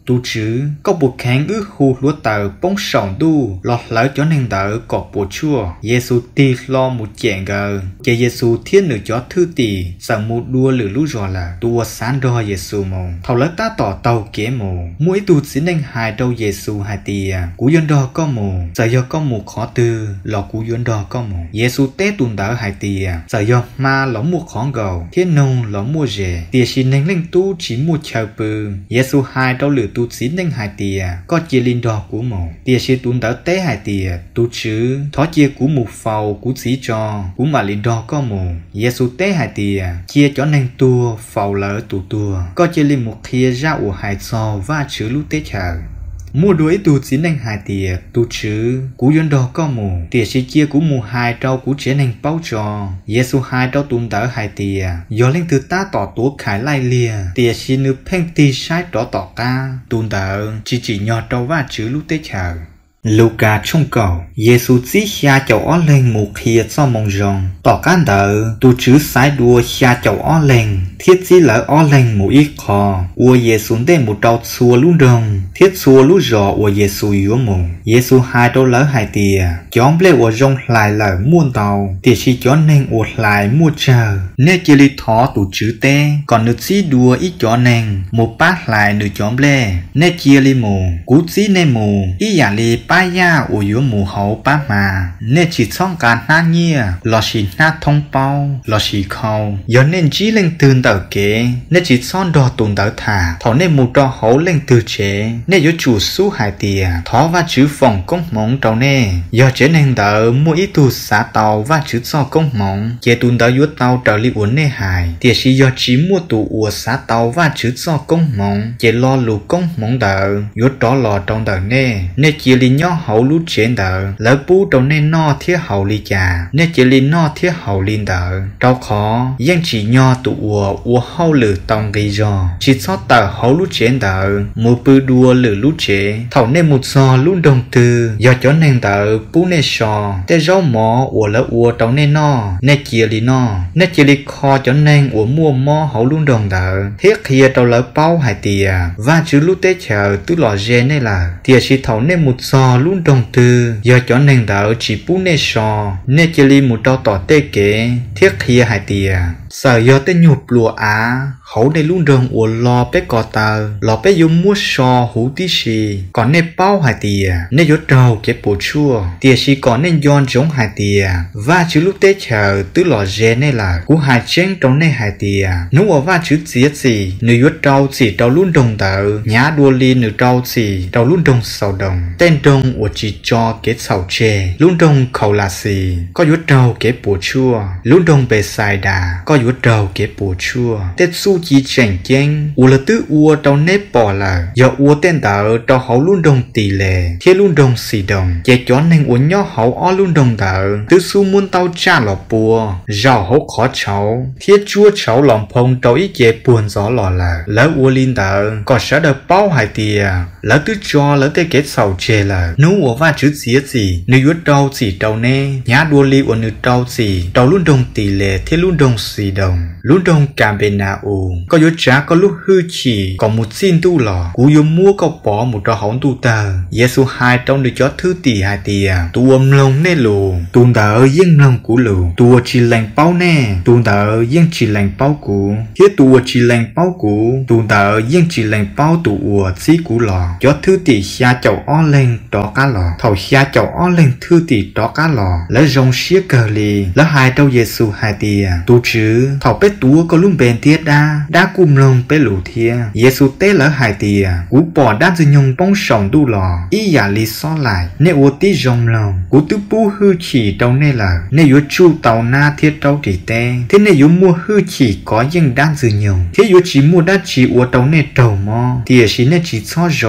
tu chứ có bộ kháng ước hù lúa tờ bóng sòng tu lọt lỡ cho nên đỡ cọp bộ chua Giêsu tì lo một chẹn gờ cho Giêsu thiên nửa chó thư tì sang một đua lửa lú rò là tua sáng đo Giêsu mồ thầu lỡ ta tỏ tàu kế mồ mỗi tu xin anh hài đâu Giêsu hai tì cú dân đo có mồ giờ do có một khó tư lọ cú dân đo có mồ Giêsu té tuần đỡ hai tì giờ do ma lõ một khó gầu thiên nông lõ mua rẻ tìa xin anh lên tu chỉ mua chờ bự Giêsu hai đâu lửa tu xin anh hai tì có chia linh đo của mồ tìa xin tuần đỡ té hai tì tu chứ thó chia của một phàu của sĩ cho của mà linh đo có mồ Giêsu té hai tì chia cho nên tu phàu lỡ tụ tua có chia linh một kia ra của hai so và chữ lúc tế chờ mua đuổi tu xin anh hai tìa tu chứ cú dân đo có mù tìa sĩ chia của mù hai trâu của chế nên bao cho Giêsu hai trâu tuần đỡ hai tìa do lên từ ta tỏ tố khải lai lìa tìa sĩ nữ phèn tì sai trỏ tỏ ca tuần đỡ chỉ chỉ nhỏ trâu và chữ lúc tế chờ Luca trong cầu Giêsu chỉ xa chậu ó lên một kia cho mong rồng tỏ can đỡ tu chứ sái đua xa chậu ó lên thiết chỉ lỡ ó lên một ít khó ua Giêsu đến một trâu xua lú đông thiết xua lú rò ua Giêsu yếu mù Giêsu hai trâu lỡ hai tìa chóng lê ua rong lại lỡ muôn tàu tìa chỉ chó nên ua lại mua chờ nê chỉ li thó tu chứ tê còn nữ chỉ đua ít chó nên một bát lại nữ chóng lê nê chia li mù cú chỉ nê mù ý giả li ba ya ở dưới mù hậu ba mà nên chỉ xong cả na nhia lo chỉ na thông bao lo chỉ khâu giờ nên chỉ lên từ đầu kế nên chỉ xong đo tuần đầu thả thọ nên một đo hậu lên từ chế nên giờ chủ số hai tìa thọ và chữ phòng công mộng trâu nè giờ chế nên đỡ mua ít tu xả tàu và chữ cho công mộng chế tuần đầu dưới tàu trở li uốn nè hài tìa chỉ giờ chỉ mua tụ uốn xả tàu và chữ cho công mộng chế lo lù công mộng đỡ dưới đó lò trong đỡ nè nên chỉ li nhỏ hậu lú trên đỡ lỡ bú trong nên no thiết hậu ly trà nên chỉ li no thiết hậu liên đỡ đau khó dân chỉ nho tụ ua ua hậu lử tông gây do chỉ sót tờ hậu lú trên đỡ một bư đua lử lú chế thầu nên một so lú đồng tư do cho nên đỡ bú nên so để rau mỏ ua lỡ ua trong nên no nên chỉ li no nên chỉ li kho cho nên ua mua mỏ hậu lú đồng đỡ thiết kia tàu lỡ bao hai tìa và chữ lú tế chờ tứ lò dê nên là tìa chỉ thầu nên một so luôn đồng tư do cho nên đỡ chỉ bú nê sò nê chỉ li một trâu tỏ tê kế thiết kia hai tìa sợ do tê nhụp lùa á hậu đây luôn đồng ủa lo bé cò tờ lo bé dùng mua sò hú tí xì còn nê bao hai tìa nê do trâu kế bổ chua tìa xì còn nên giòn giống hai tìa và chữ lúc tê chờ tứ lò dê nê là cú hai chén trong nê hai tìa nếu ở và chữ gì gì nữ do trâu chỉ trâu luôn đồng tờ nhá đua li nữ trâu chỉ trâu luôn đồng sầu đồng tên đồng ủa chỉ cho kế sầu chê luôn đồng khẩu là gì có do trâu kế bổ chua luôn đồng bề xài đà có do trâu kế bổ chua tết su chỉ chèn chén u là tứ ua trâu nếp bỏ là do ua tên tờ trâu hậu luôn đồng tỷ lệ thế luôn đồng xì đồng chế chó nên ua nhỏ hậu o luôn đồng tờ tứ su muốn tao cha lò bùa rau hậu khó cháu thiết chua cháu lòng phong trâu ít chế buồn gió lò là lỡ ua linh tờ có sẽ được bao hai tìa lỡ tứ cho lỡ tê kế sầu chê là nếu ua và chữ gì gì nếu yuết trâu chỉ trâu nê nhá đua li ua nữ trâu gì trâu luôn đồng tỷ lệ thế luôn đồng xì đồng luôn đồng cảm bên nào u có yuết trả có lúc hư chỉ có một xin tu lò cú yuết mua có bỏ một trò hỏng tu tờ Giêsu hai trong được cho thứ tỷ hai tìa tu âm lông nê lù tu tờ yên lông cú lù tu chỉ lành bao nè tu tờ yên chỉ lành bao cú thiết tu chỉ lành bao cú tu tờ yên chỉ lành bao tu ua xí cú lò cho thứ tỷ xa chậu o lên đó cá lò thầu xa chậu o lên thứ tỷ đó cá lò lấy rong xía cờ lì lấy hai trâu Giêsu hai tìa tu chứ thầu bé túa có luôn bền tiết đa đa cùm lông bé lù thia Giêsu té lỡ hai tìa cú bỏ đa dư nhung bóng sòng tu lò ý giả lý so lại nê ô tí rong lòng cú tứ bú hư chỉ trâu nê là nê yếu chu tàu na thiết trâu chỉ tê thế nê yếu mua hư chỉ có dân đa dư nhung thế yếu chỉ mua đa chỉ ua trâu nê trâu mò tìa xí nê chỉ so rong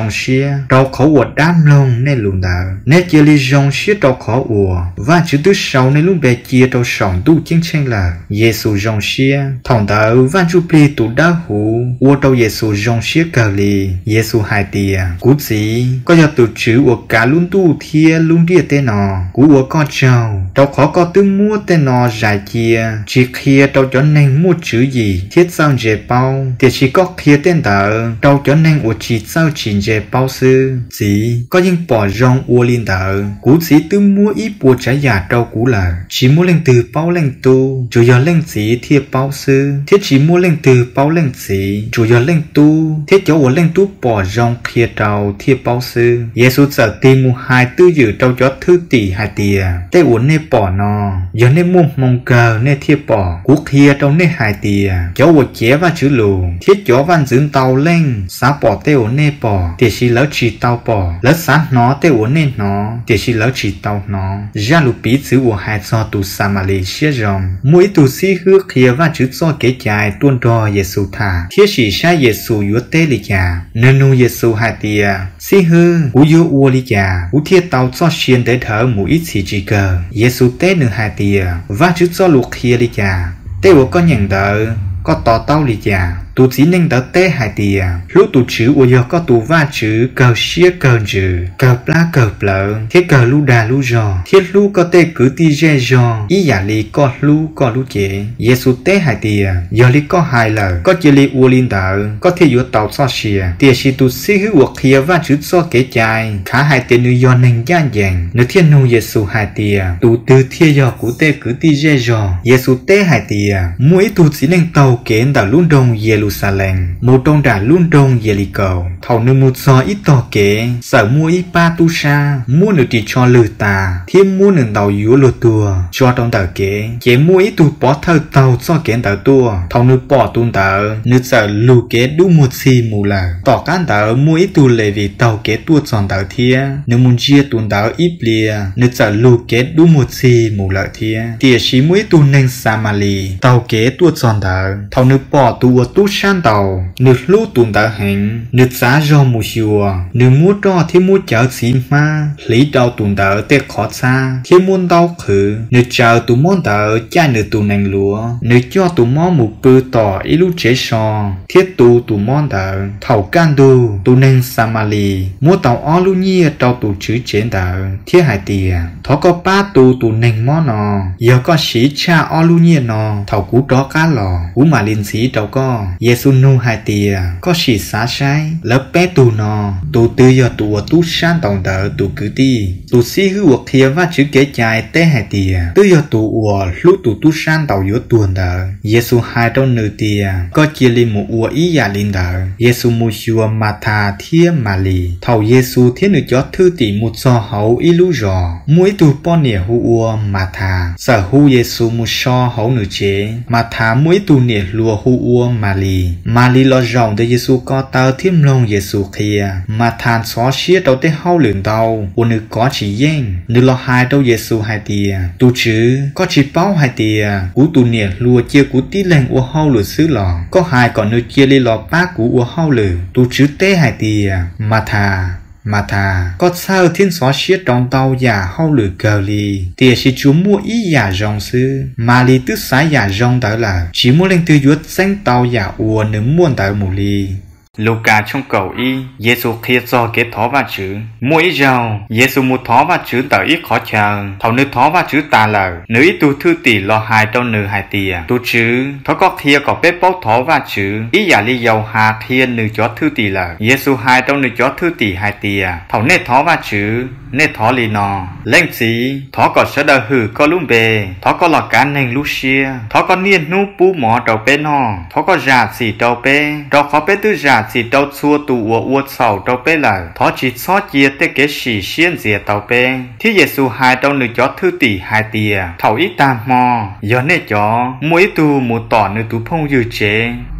rong xia đầu khó ủa đam lông nên lùn đờ nét chia li rong xia đầu khó ủa và chữ thứ sáu nên luôn bè chia đầu sòng tu chiến tranh là Giêsu rong xia thòng đờ và chụp li tụ đá hú ủa đầu Giêsu rong xia cờ li Giêsu hai tia cú gì có giờ tụ chữ ủa cả luôn tu thia luôn địa tên nọ cú ủa con trâu đầu khó có tương mua tên nọ giải chia chỉ kia đầu cho nên mua chữ gì thiết sao dễ bao thì chỉ có kia tên đờ đầu cho nên ủa chỉ sao chỉ dễ bao sư gì có những bỏ rong ủa linh đờ cú gì tương mua ít bùa trái giả đầu cú là chỉ mua lên từ bao lên tu chủ yếu lên gì thiết bao sư thiết chỉ mua lên từ bao lên gì chủ yếu lên tu thiết cho ủa lên tu bỏ rong kia đầu thiết bao sư Giêsu sợ tìm mua hai tư dự đầu cho thứ tỷ hai tìa tay ủa nê bỏ nọ giờ nê mua mong cờ nê thiết bỏ cú kia đầu nê hai tìa cho ủa chế và chữ lù thiết cho văn dưỡng tàu lên xá bỏ tay ủa nê bỏ thì chỉ lỡ chỉ tàu bỏ lỡ xá nó tay ủa nê nó thì chỉ lỡ chỉ tàu nó ra lù bí chữ ủa hai cho tù Samali xia rong mỗi tù si hước kia và chữ cho kế chạy tuôn đo Giêsu thả thiết chỉ sai Giêsu yếu tê lì chà nên nu Giêsu hai tìa si hư cú yếu ua lì chà cú thiết tàu cho xiên để thở mũi ít chỉ chỉ cờ Giêsu tê nửa hai tìa và chữ cho lù kia lì chà tê ủa có nhận đỡ có tỏ tao lì chà tụ chỉ nên đỡ tê hai tìa lúc tụ chữ ủa giờ có tụ va chữ cờ xía cờ chữ cờ pla cờ plờ thiết cờ lu đà lu giò thiết lu có tê cứ ti dê giò ý giả li có lu có lu chế Giêsu tê hai tìa giờ li có hai lờ có chỉ li ua linh đỡ có thể yếu tàu so xìa tìa si tụ si hữu ủa kia va chữ so kế chai khá hai tê nữ do nên gian dàng nữ thiên nu Giêsu hai tìa tụ từ thiên do của tê cứ ti dê giò Giêsu tê hai tìa mỗi tụ chỉ nên tàu kế đảo luôn đông Jerusalem một trong đà luôn đông Jericho thầu nơi một giò ít to kế sở mua ít ba tu sa mua nửa chỉ cho lừa tà thêm mua nửa tàu yếu lừa tua cho trong tờ kế chế mua ít tu bỏ thơ tàu cho kế tờ tua thầu nửa bỏ tu tờ nửa sở lù kế đủ một xì mù là tỏ cán tờ mua ít tu lệ vì tàu kế tua tròn tờ thia nửa muốn chia tu tờ ít lìa nửa sở lù kế đủ một xì mù lợi thia tiề xí mua ít tu nên Samali tàu kế tua tròn tờ thầu nửa bỏ tu tu san tàu nửa lú tuần tờ hành nửa giá do mù xùa nửa mua cho thêm mua chợ xí ma lý đầu tuần tờ tê khó xa thêm muôn đau khử nửa chờ tụ món tờ chai nửa tụ nành lúa nửa cho tụ món một bự tỏ ít lúc chế sò thiết tụ tụ món tờ thầu can đu tụ nành Samali mua tàu ó lu nhia tàu tụ chữ chế tờ thiết hai tìa thó có ba tụ tụ nành món nọ giờ có sĩ cha ó lu nhia nọ thầu cú đó cá lò cú mà linh sĩ đâu có Giêsu nu hai tìa có sĩ xá sai lớp bé tụ nọ tụ tư giờ tụ tụ san tòng tờ tụ cứ ti tụ si hư uộc thia và chữ kế chai tê hai tìa tư giờ tụ ủa lúc tụ tụ san tàu yếu tuần tờ Giêsu hai trong nửa tìa có chia li một ủa ý giả linh tờ Giêsu mu xua mà thà thia mà lì thầu Giêsu thiết nửa chó thư tỷ một so hậu ý lú rò mỗi tụ po nỉa hu ủa mà thà sở hu Giêsu mu so hậu nửa chế mà thà mỗi tụ nỉa lùa hu ủa mà lì mà lì lo ròng để Giêsu có tờ thêm lông Giêsu kia mà thàn xóa xía đầu tê hao lưỡng tàu ủa nửa có chỉ yên nửa lo hai đâu Giêsu hai tìa tụ chữ có chỉ bao hai tìa cú tụ nỉa lùa chia cú tí lên ủa hao lửa xứ lò có hai còn nửa chia li lò ba cú ủa hao lửa tụ chữ tê hai tìa mà thà mà thà có sao thiên xóa xiết trong tàu giả hao lửa cờ lì tìa chỉ chú mua ý giả rong sư mà lì tứ sái giả rong tới là chỉ mua lên tư yuết xanh tàu giả ủa nửa muôn tới mù lì Luca trong cầu y Giêsu kia cho kế thó và chữ mỗi giàu Giêsu mua thó và chữ tờ ít khó chờ thầu nữ thó và chữ tà lờ nữ ít tu thư tỷ lo hai đâu nữ hai tìa tu chữ thó có kia có bếp bóc thó và chữ ý giả li dầu hà kia nữ chó thư tỷ lờ Giêsu hai đâu nữ chó thư tỷ hai tìa thầu nê thó và chữ nê thó lì nò lên gì thó có sẽ đờ hử có lung bề thó có lọ cá nền Lucia thó có niên nú pu mỏ đầu bê nò thó có giả xỉ đầu bê đầu khó bê tư giả xỉ đầu xua tụ ua ua sầu đầu bê lờ thó chỉ xót chia tê kế xỉ xiên dìa đầu bê thì Giêsu hai đầu nữ chó thư tỷ hai tìa thầu ít tam mò giờ nê chó mỗi tu một tỏ nữ tú phong dư chế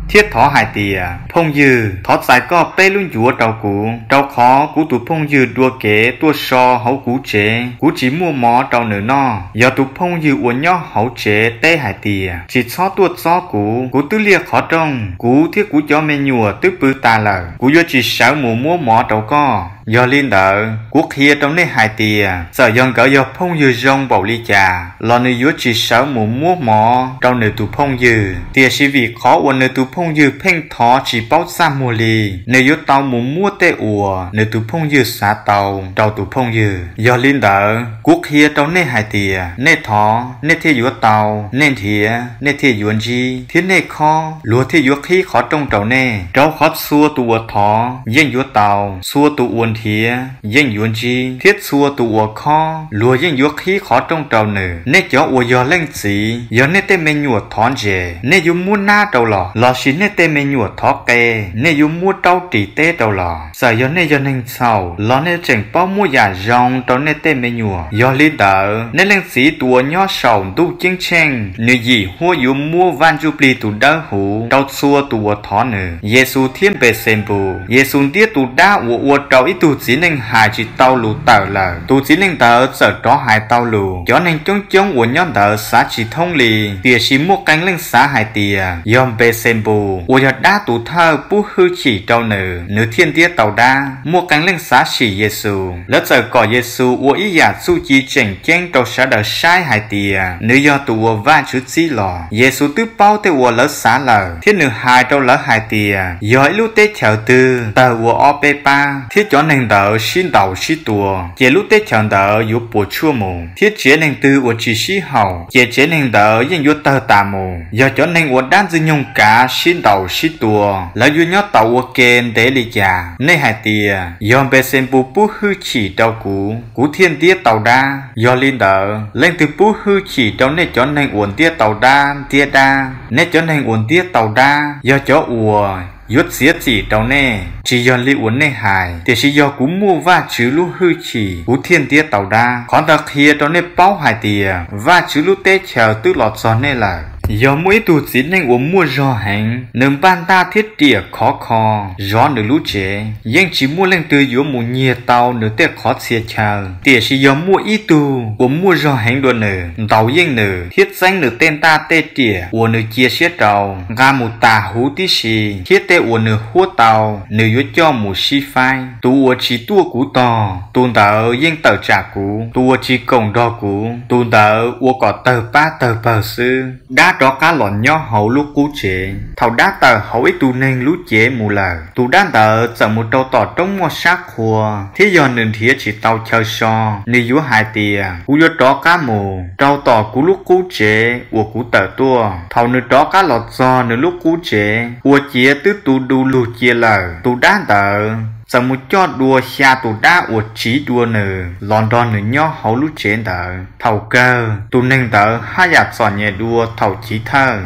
thiết thọ hai tìa phong dư thọ giải có bê luôn chúa trâu cũ trâu khó cũ tụ phong dư đua kế tua so hậu cũ chế cũ chỉ mua mỏ trâu nửa no giờ tụ phong dư uốn nhỏ hậu chế tê hai tìa chỉ xó tuột xó cũ cũ tứ lia khó trông cũ thiết cũ cho mê nhùa tứ bư ta lờ cũ do chỉ sáu mùa mua mỏ trâu co do liên đỡ quốc kia trong này hai tìa giờ dân cỡ do phong dư rong bầu ly trà lo nơi dưới chỉ sáu mùa mua mỏ trong nơi tụ phong dư tìa chỉ vì khó uốn nơi tụ phong dư phèn thọ chỉ bao xa mùa ly nơi dưới tàu mùa mua tê ùa nơi tụ phong dư xả tàu tàu tụ phong dư do liên đỡ quốc kia trong này hai tìa nơi thọ nơi thiết dưới tàu nên thìa nơi thiết dưới gì thiết nơi khó lúa thiết dưới khí khó trong tàu nè trâu khó xua tụ thọ dân dưới tàu xua tụ uốn thía dân yuan chi thiết xua tụ ở kho lúa dân yuan khí khó trong trầu nử nét cho ua gió lên xí gió nét tên men nhùa thón dễ nét yếm mua na trầu lò lò xí nét tên men nhùa thó kê nét yếm mua trâu trì tê trầu lò sợ gió nét gió nên sầu lò nét chỉnh bao mua giả rong trầu nét tên men nhùa gió lý đỡ nét lên xí tụ nhỏ sầu tu chinh chênh nữ gì hoa yếm mua van chu pli tụ đỡ hủ trầu xua tụ thó nử Giêsu thiên bề xem bù Giêsu tiết tụ đa ua ua trầu ít tụ chỉ nên hai chỉ tàu lù tờ là tụ chỉ nên tờ sợ đó hai tàu lù cho nên chống chống của nhóm tờ xã chỉ thông lì tìa chỉ mua cánh lên xã hai tìa yom bê xem bù ua giờ đá tụ thơ bú hư chỉ trâu nữ nữ thiên tiết tàu đa mua cánh lên xã chỉ Giêsu lỡ giờ có Giêsu ua ý giả su chi chỉnh chén trâu xã đờ sai hai tìa nữ do tụ ua va chữ chi lò Giêsu tứ bao tê ua lỡ xã lờ thiết nữ hai trâu lỡ hai tìa giỏi lúc tết chào tư tờ ua o bê pa thiết cho nên tờ xin đầu xí tùa chế lúc tết chọn tờ yếu bộ chua mù thiết chế nên tư của chỉ xí hậu chế chế nên tờ dân yếu tờ tà mù do cho nên của đan dư nhung cả xin đầu xí tùa là yếu nhó tàu của kênh để lì già nên hai tìa do bê xem bù bú hư chỉ đau cú cú thiên tiết tàu đa do linh tờ lên từ bú hư chỉ trong nên cho nên uốn tiết tàu đa tiết đa nên cho nên uốn tiết tàu đa do cho ùa yết xía chỉ đầu nè chỉ do li uốn nè hài thì chỉ do cú mua va chữ lu hư chỉ cú thiên tiết tàu đa còn đặc kia đầu nè bao hài tìa va chữ lu tê chờ tư lọt giòn nè là do mỗi tụ chỉ nên uống mua giò hành nâng ban ta thiết địa khó khó gió nửa lũ chế nhưng chỉ mua lên từ yếu một nhiệt tàu nửa tê khó xia chờ tìa chỉ do mua ít tụ uống mua giò hành đồ nửa tàu yên nửa thiết danh nửa tên ta tê địa uống nửa chia xiết tàu ga một tà hú tí xì thiết tê uống nửa hút tàu nửa yếu cho một xi phai tụ uống chỉ tua cú to tụ tờ yên tờ trả cú tụ chỉ cổng đo cú tụ tờ uống có tờ ba tờ bờ sư đã đó cá lọn nhỏ hậu lúc cú chế thầu đá tờ hậu ít tu nên lú chế mù lờ tu đá tờ sợ một trâu tỏ trong ngõ sát khua thế do nền thía chỉ tàu chơi so nì dúa hai tìa cú do đó cá mù trâu tỏ cú lúc cú chế của cú tờ tua thầu nửa đó cá lọt do nửa lúc cú chế của chia tứ tu đu lù chia lờ tu đá tờ sợ một cho đua xa tụ đá uột trí đua nử lòn đòn nử nhỏ hấu lúc chế tờ thầu cơ tụ nên tờ hai giặt sòn nhẹ đua thầu trí thơ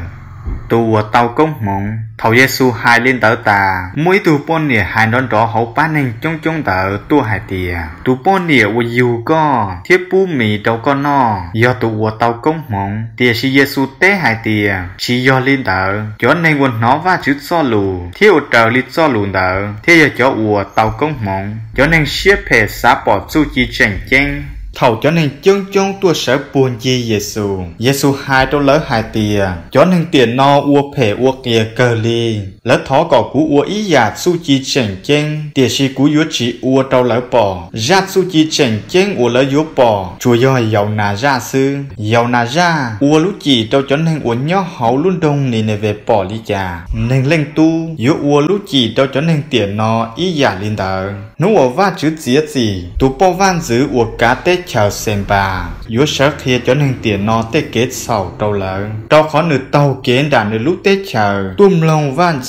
tụ ở tàu công mộng thầu Giêsu hai lên tờ tà mỗi tụ pon nè hai đón đó hấu bán nên trong trong tờ tu hai tìa tụ pon nè uột dù co thiết pu mì đâu con no do tụ ở tàu công mộng tìa si Giêsu té hai tìa chỉ do lên tờ cho nên quần nó va chữ so lù thiết ở trời lít so lù tờ thiết giờ cho uột tàu công mộng cho nên xếp hệ xã bỏ su chi chèn chèn thầu cho nên chân chân tua sở buồn chi Giêsu Giêsu hai trâu lỡ hai tìa cho nên tiền no ua phê ua kia cờ li lỡ thó cỏ cú ua ý giạt su chi chèn chèn tìa si cú yếu chỉ ua trâu lỡ bỏ giạt su chi chèn chèn ua lỡ yếu bỏ chùa do giàu nà ra sư giàu nà ra ua lú chỉ trâu cho nên ua nhỏ hậu luôn đông nì nè về bỏ lý trà nên lên tu yếu ua lú chỉ trâu cho nên tiền no ý giạt linh tờ nếu ua va chữ gì gì tu po van giữ ua cá tết chào xem bà yếu sở kia cho nên tiền nó tết kết sầu trâu lợn trâu khó nửa tàu kiến đàn nửa lúc tết chờ tuôn lòng van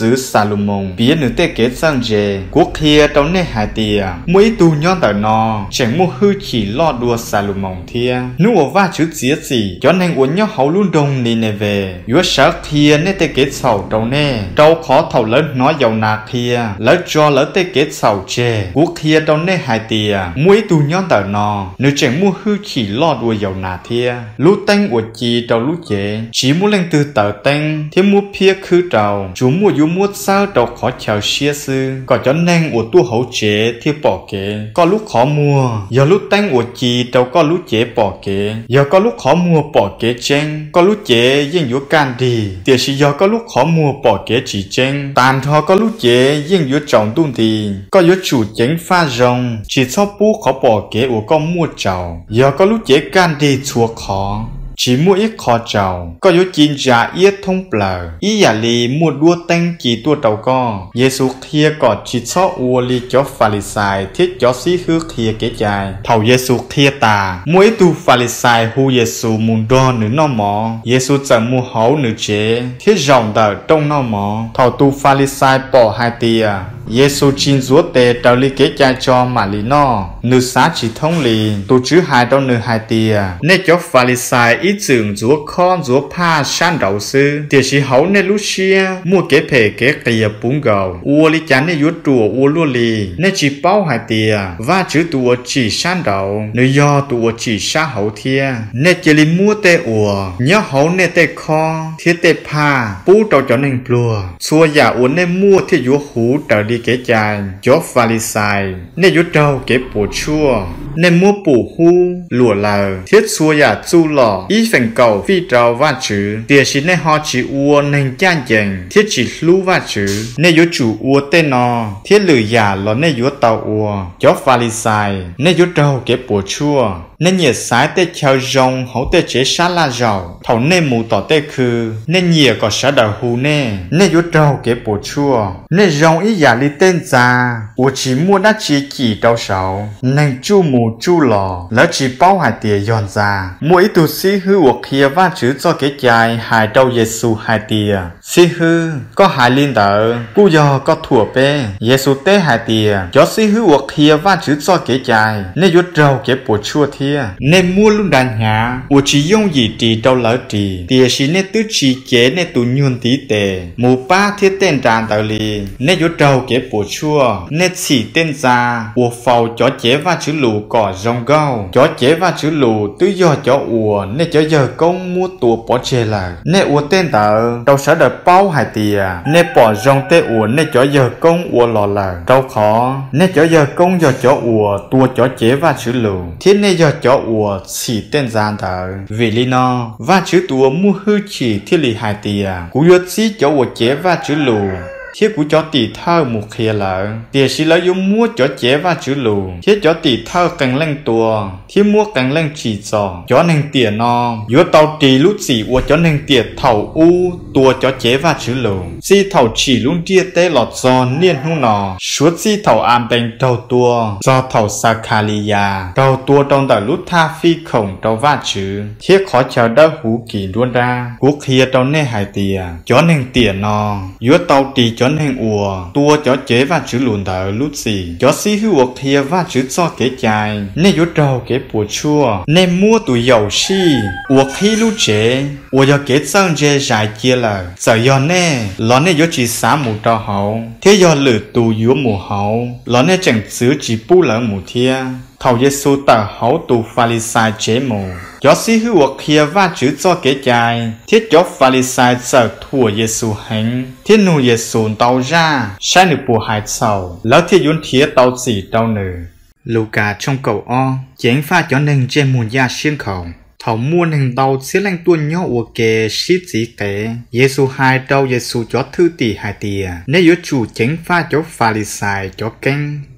giữ Salomon biết nữ tê kết sang dề quốc kia đâu nè hai tia mỗi tu nhon tờ nò chẳng mua hư chỉ lo đua Salomon thia nu ở va chữ gì gì cho nên uốn nhóc hậu luôn đông đi nè về yếu sợ kia nè tê kết sầu đâu nè đâu khó thầu lớn nói giàu nạc kia lớn cho lớn tê kết sầu chê quốc kia đâu nè hai tia mỗi tu nhon tờ nò nữ chẳng mua hư chỉ lo đua giàu nạc thia lú tanh của chị đâu lú chế chỉ muốn lên từ tờ tanh thêm mua phía khứ trầu chú mua yếu mua sao đâu khó chào xia sư có cho nên của tu hậu chế thì bỏ kế có lúc khó mua giờ lúc tanh của chị đâu có lúc chế bỏ kế giờ có lúc khó mua bỏ kế chênh có lúc chế riêng yếu can đi tiệt sĩ giờ có lúc khó mua bỏ kế chỉ chênh tàn thọ có lúc chế riêng yếu trọng tung thì có yếu chủ chênh pha rồng chỉ cho bú khó bỏ kế của con mua trầu giờ có lúc chế can đi chua khó chỉ mua ít khó trầu có yếu chín trả ít thông bờ ý giả lì mua đua tanh chỉ tua đầu co Giêsu kia có chỉ cho ua li cho Pharisai thiết cho sĩ hư kia kế dài thầu Giêsu kia ta mua ít tu Pharisai hu Giêsu muốn đo nữ nó mỏ Giêsu chẳng mua hậu nữ chế thiết rộng tờ trong nó mỏ thầu tu Pharisai bỏ hai tia Giêsu chín rúa tê tàu li kế dài cho mà lý nó nữ xá chỉ thông lì tu chứ hai đâu nữ hai tia nên cho Pharisai ít dường rúa con rúa pa san đầu sư tiệt sĩ hậu nên Lucia mua kế phê kế kia bún gầu ua li chán nên yuốt đùa ua lua lì nên chỉ bao hai tia và chữ tua chỉ san đầu nơi do tua chỉ sa hậu thia nên chỉ li mua tê ua nhớ hậu nên tê kho thiết tê pa bú đầu cho nên plua xua giả ua nên mua thiết yuốt hú trở đi kế dài cho Pharisai nên yuốt đầu kế bổ chua nên mua bổ hu lùa lờ thiết xua giả chu lò ý phần cầu phi trào va chữ tiệt sĩ nên họ chỉ ua nên chan dần thiết chỉ lú va chữ nên yếu chủ ua tên nò thiết lử giả lo nên yếu tàu ua cho Pharisai nên yếu trâu kế bổ chua nên nhiệt sái tê chào rong hậu tê chế sát la rau thầu nên mù tỏ tê khư nên nhiệt có sát đầu hù nè nên yếu trâu kế bổ chua nên rong ý giả li tên già ua chỉ mua đá chỉ chỉ đau sầu nên chu mù chu lò lỡ chỉ bao hai tìa giòn già mua ý tu sĩ hư ua kia va chữ cho kế dài hai đầu Giêsu hai tia sĩ hư có hai linh tờ cu do có thua bê Giêsu tê hai tia cho sĩ hư ua kia va chữ cho kế dài nên yếu trâu kế bổ chua thia nên mua luôn đàn nhà ua chỉ dùng gì trì đâu lỡ trì tìa sĩ nên tứ chỉ kế nên tụ nhuận tí tề mù ba thiết tên tràn tờ lì nên yếu trâu kế bổ chua nên chỉ tên ra ua phàu cho chế va chữ lù cỏ rong gao cho chế va chữ lù tứ do cho ua nên cho giờ công mua tua bỏ chê là nên ua tên tờ đâu sẽ đợt bao hai tìa nên bỏ rong tê ua nên cho giờ công ua lò là đâu khó nên cho giờ công giờ cho ua tua cho chế va chữ lù thiết nên giờ cho ua chỉ tên gian tờ vì lý nó va chữ tua mua hư chỉ thiết lì hai tìa cú yếu chỉ cho ua chế va chữ lù thiết của cho tỷ thơ một khía lợ tiệt sĩ lấy dùng mua cho chế và chữ lù thiết cho tỷ thơ càng lên tua thiết mua càng lên chỉ trò cho nên tiền no yếu tàu trì lúc gì của cho nên tiền thầu u tua cho chế và chữ lù si thầu chỉ luôn chia tê lọt giòn liên hung nọ suốt si thầu am bèn đầu tua do thầu Sakharia đầu tua trong tờ lúc tha phi khổng đầu va chữ thiết khó chờ đỡ hú kỳ luôn ra quốc khía trong nên hai tiền cho nên tiền no yếu tàu trì cho nên ua tua cho chế và chữ lùn tờ lúc gì cho xí hữu ua kia và chữ cho kế dài nên yếu trâu kế bùa chua nên mua tụi dầu xí ua khi lúc chế ua cho kế sơn chế dài kia là sợ do nè lo nên yếu chỉ xá mù trò hậu thế do lử tù yếu mù hậu lo nên chẳng xứ chỉ bù lỡ mù thia thầu Giêsu tờ hậu tù Pharisai chế mù cho sĩ hữu ua kia và chữ cho kế dài thiết cho Pharisai sợ thua Giêsu hành thiết nụ Giêsu tàu ra sai nụ bùa hại sầu lỡ thiết yun thiết tàu gì tàu nử Luca trong cầu o chén pha cho nên trên mùn da xuyên khẩu thầu mua nên tàu xí lanh tuôn nhỏ ua kê xí chỉ kế Giêsu hai tàu Giêsu cho thư tỷ hai tìa nếu yếu chủ chén pha cho Pharisai cho kênh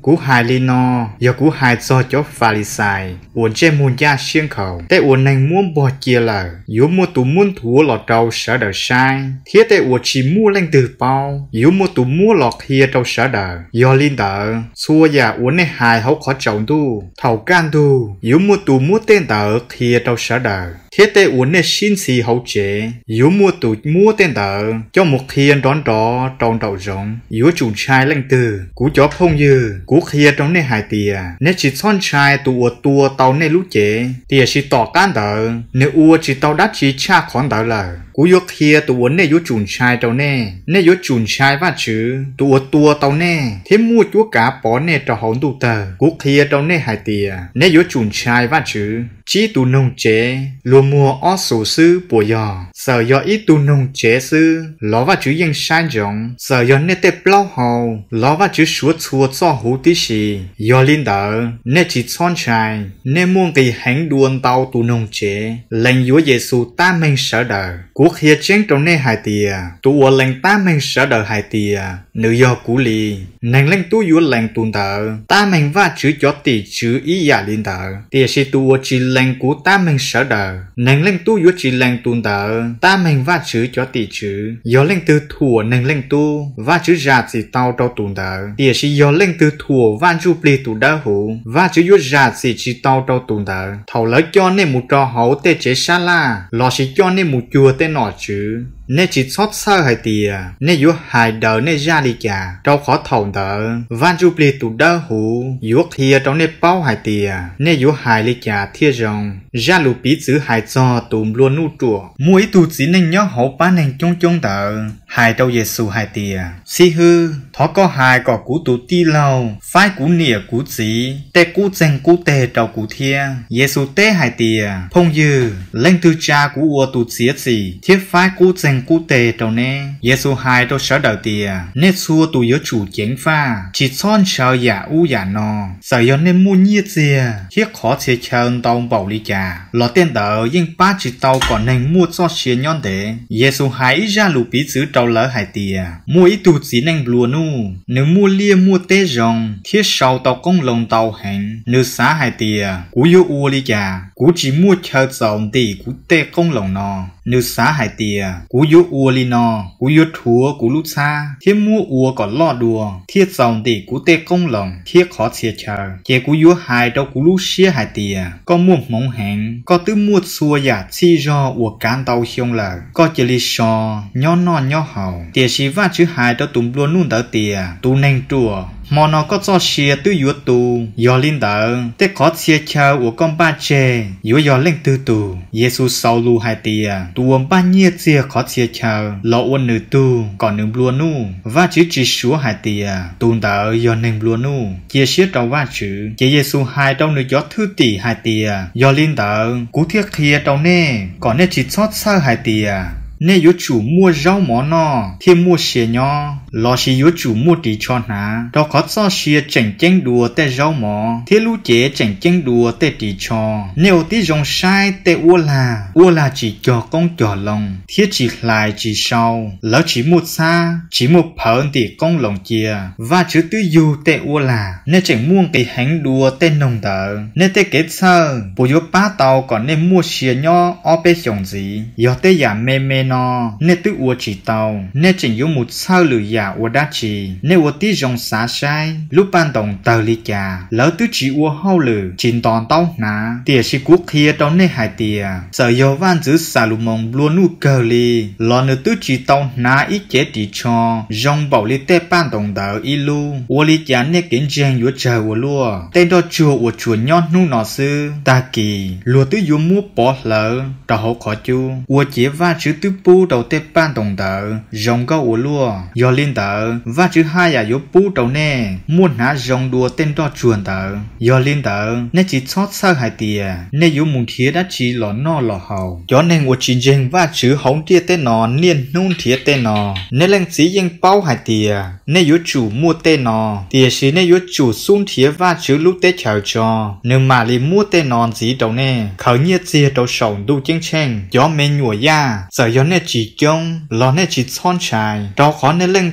cú hài li no giờ cú hài cho chó pha li sai uốn che muôn gia xiên khẩuแต่uốn nành muốn bỏ chia lờ yếu mua tụ muốn thua lọt đầu sợ đời sai thiếtแต่uốn chỉ mua lên từ bao yếu mua tụ mua lọt kia đầu sợ đời do linh tờ xua già uốn này hài hậu khó chọn tu thầu can tu yếu mua tụ mua tên tờ kia đầu sợ đời thiếtแต่uốn này xin xì hậu chế yếu mua tụ mua tên tờ cho một khiên đón đó trong đầu rộng yếu chủ trai lên từ cú chó phong dư cú kia trong này hài tìa nếu chỉ son trai tụ uốn tua tàu này lú chế tìa chỉ tỏ can tờ nếu uốn chỉ tàu đắt chỉ cha khoản tờ là cú yếu kia tụ uốn này yếu chủ trai tàu nè nếu yếu chủ trai vắt chữ tụ uốn tua tàu nè thế mua chúa cả bỏ nè trò hỏng tụ tờ cú kia trong này hài tìa nếu yếu chủ trai vắt chữ chỉ tụ nông chế luôn mua ó sổ sư bùa giò sợ do ít tụ nông chế sư ló vắt chữ yên san rộng sợ do nè tê plau hầu ló vắt chữ suốt chua cho hú tí xì do linh đỡ nè chỉ son trai nè muôn kỳ hành đuôn tàu tụ nông chế lệnh yếu Giêsu ta mình sợ đời cú kia chén trong nè hài tìa tụ uốn lệnh ta mình sợ đời hài tìa nữ do cú lì nàng lệnh tu yếu lệnh tụ tờ ta mình vắt chữ cho tỷ chữ ý giả linh đỡ tìa si tụ chỉ lệnh cú ta mình sợ đời nàng lệnh tu yếu chỉ lệnh tụ tờ ta mình vắt chữ cho tỷ chữ do lệnh từ thua nàng lệnh tu vắt chữ ra chỉ tàu trong tụ tờ tìa si do lệnh từ thua vắt chữ pli tụ đa hủ vắt chữ yếu ra chỉ chỉ tàu trong tụ tờ thầu lấy cho nên một trò hậu tê chế xa la lo si cho nên một chùa tê nọ chữ nên chỉ sót sơ hay tìa nên yếu hài đỡ nên ra đi cả trâu khó thầu đỡ van chu pli tụ đỡ hủ yếu kia trong nên bao hay tìa nên yếu hài đi cả thiê rồng ra lù bí chữ hài cho tùm luôn nu chùa mỗi tụ chỉ nên nhớ hậu ba nên chung chung đỡ hài đâu Giêsu hài tìa si hư thó có hài có cú tụ ti lâu phái cú nịa cú chỉ tê cú chân cú tê trâu cú thiê Giêsu tê hài tìa phong dư lên từ cha cú ua tụ xía gì thiết phái cú chân cú tê trâu nè Giêsu hài đâu sợ đầu tìa nè xua tụ yếu chủ chén pha chỉ son sợ giả u giả nò sợ yếu nên mua nhiệt gì thiết khó chế chân tàu bảo lý trà lọ tên đỡ nhưng ba chỉ tàu còn nên mua cho xía nhon để Giêsu hài ra lù bí chữ trâu lỡ hài tìa mua ít tụ chỉ nên lùa nu nếu mua lia mua tê rồng thiết sau tàu công lồng tàu hành nếu xá hài tìa cú yếu u lý trà cú chỉ mua chờ dòng tì cú tê công lồng nò nếu xá hài tìa cú yếu u li nò cú yếu thua cú lút xa thiết mua u còn lo đùa thiết dòng tì cú tê công lồng thiết khó chia chờ chế cú yếu hài đâu cú lút xía hài tìa có mua mong hẹn có tư mua xua giả chi do u cán tàu xiong lờ có chỉ li sò nhỏ nọ nhỏ hậu tìa xí vắt chữ hài đâu tụm luôn nun đỡ tìa tu neng chùa mà nó có cho xia tư yếu tu do linh đỡ tê khó chia chờ của con ba chê yếu do linh tư tu Giêsu sau lu hai tìa tu ba nhiêu chia khó chia chờ lọ uốn nữ tu còn nữ luôn nu và chữ chỉ số hai tìa tu đỡ do nên luôn nu chia xiết đầu va chữ chỉ Giêsu hai trong nữ gió thứ tỷ hai tìa do linh đỡ cú thiết kia trong nè còn nè chỉ sót sơ hai tìa nên yếu chủ mua rau món nọ thêm mua xìa nho lo xì yếu chủ mua tí cho ná đó có cho xìa chảnh chanh đùa tê rau mỏ thế lũ chế chảnh chanh đùa tê tí cho nếu tí dòng sai tê ua là ua là chỉ cho con cho lòng thiết chỉ lại chỉ sau lỡ chỉ một xa chỉ một phởn thì con lòng chia và chữ tư dù tê ua là nên chảnh muông cái hành đùa tê nồng tờ nên tê kết sơ bộ yếu ba tàu còn nên mua xìa nho ó bê xong gì yếu tê giả mê mê nó nên tự ua chỉ tàu nên chỉnh yếu một sao lử giả ua đá chỉ nên ua tí dòng xá sai lúc ban đồng tờ li trà lỡ tứ chỉ ua hao lử chín toàn tàu ná tìa si quốc kia đó nên hai tìa sợ yếu van giữ xà lù mông luôn nu cờ li lo nữ tứ chỉ tàu ná ít chế tí cho dòng bảo li tê ban đồng tờ y lu ua li trà nên kiến giang yếu chờ ua lua tên đó chùa ua chùa nhon nu nọ sư ta kỳ lùa tứ yếu mua bỏ lỡ trò hậu khó chu ua chế va chữ tứ pu đầu tê ban đồng tờ rồng có ua lua do linh tờ và chữ hai à yếu pu đầu nè muốn há rồng đùa tên đo chuồn tờ do linh tờ nè chỉ sót sơ hai tìa nè yếu mùng thía đã chỉ lò no lò hầu cho nên ua chỉ riêng và chữ hống tia tên nọ niên nôn thía tên nọ nè lên chỉ riêng bao hai tìa nè yếu chủ mua tên nọ tìa xí nè yếu chủ xuống thía và chữ lúc tê chờ cho nếu mà li mua tên nọ gì đầu nè khởi nhiệt chia đầu sầu đu chênh chênh gió mê nhủa ya sợ gió nè chỉ trông lo nè chỉ son chài đó khó nè lên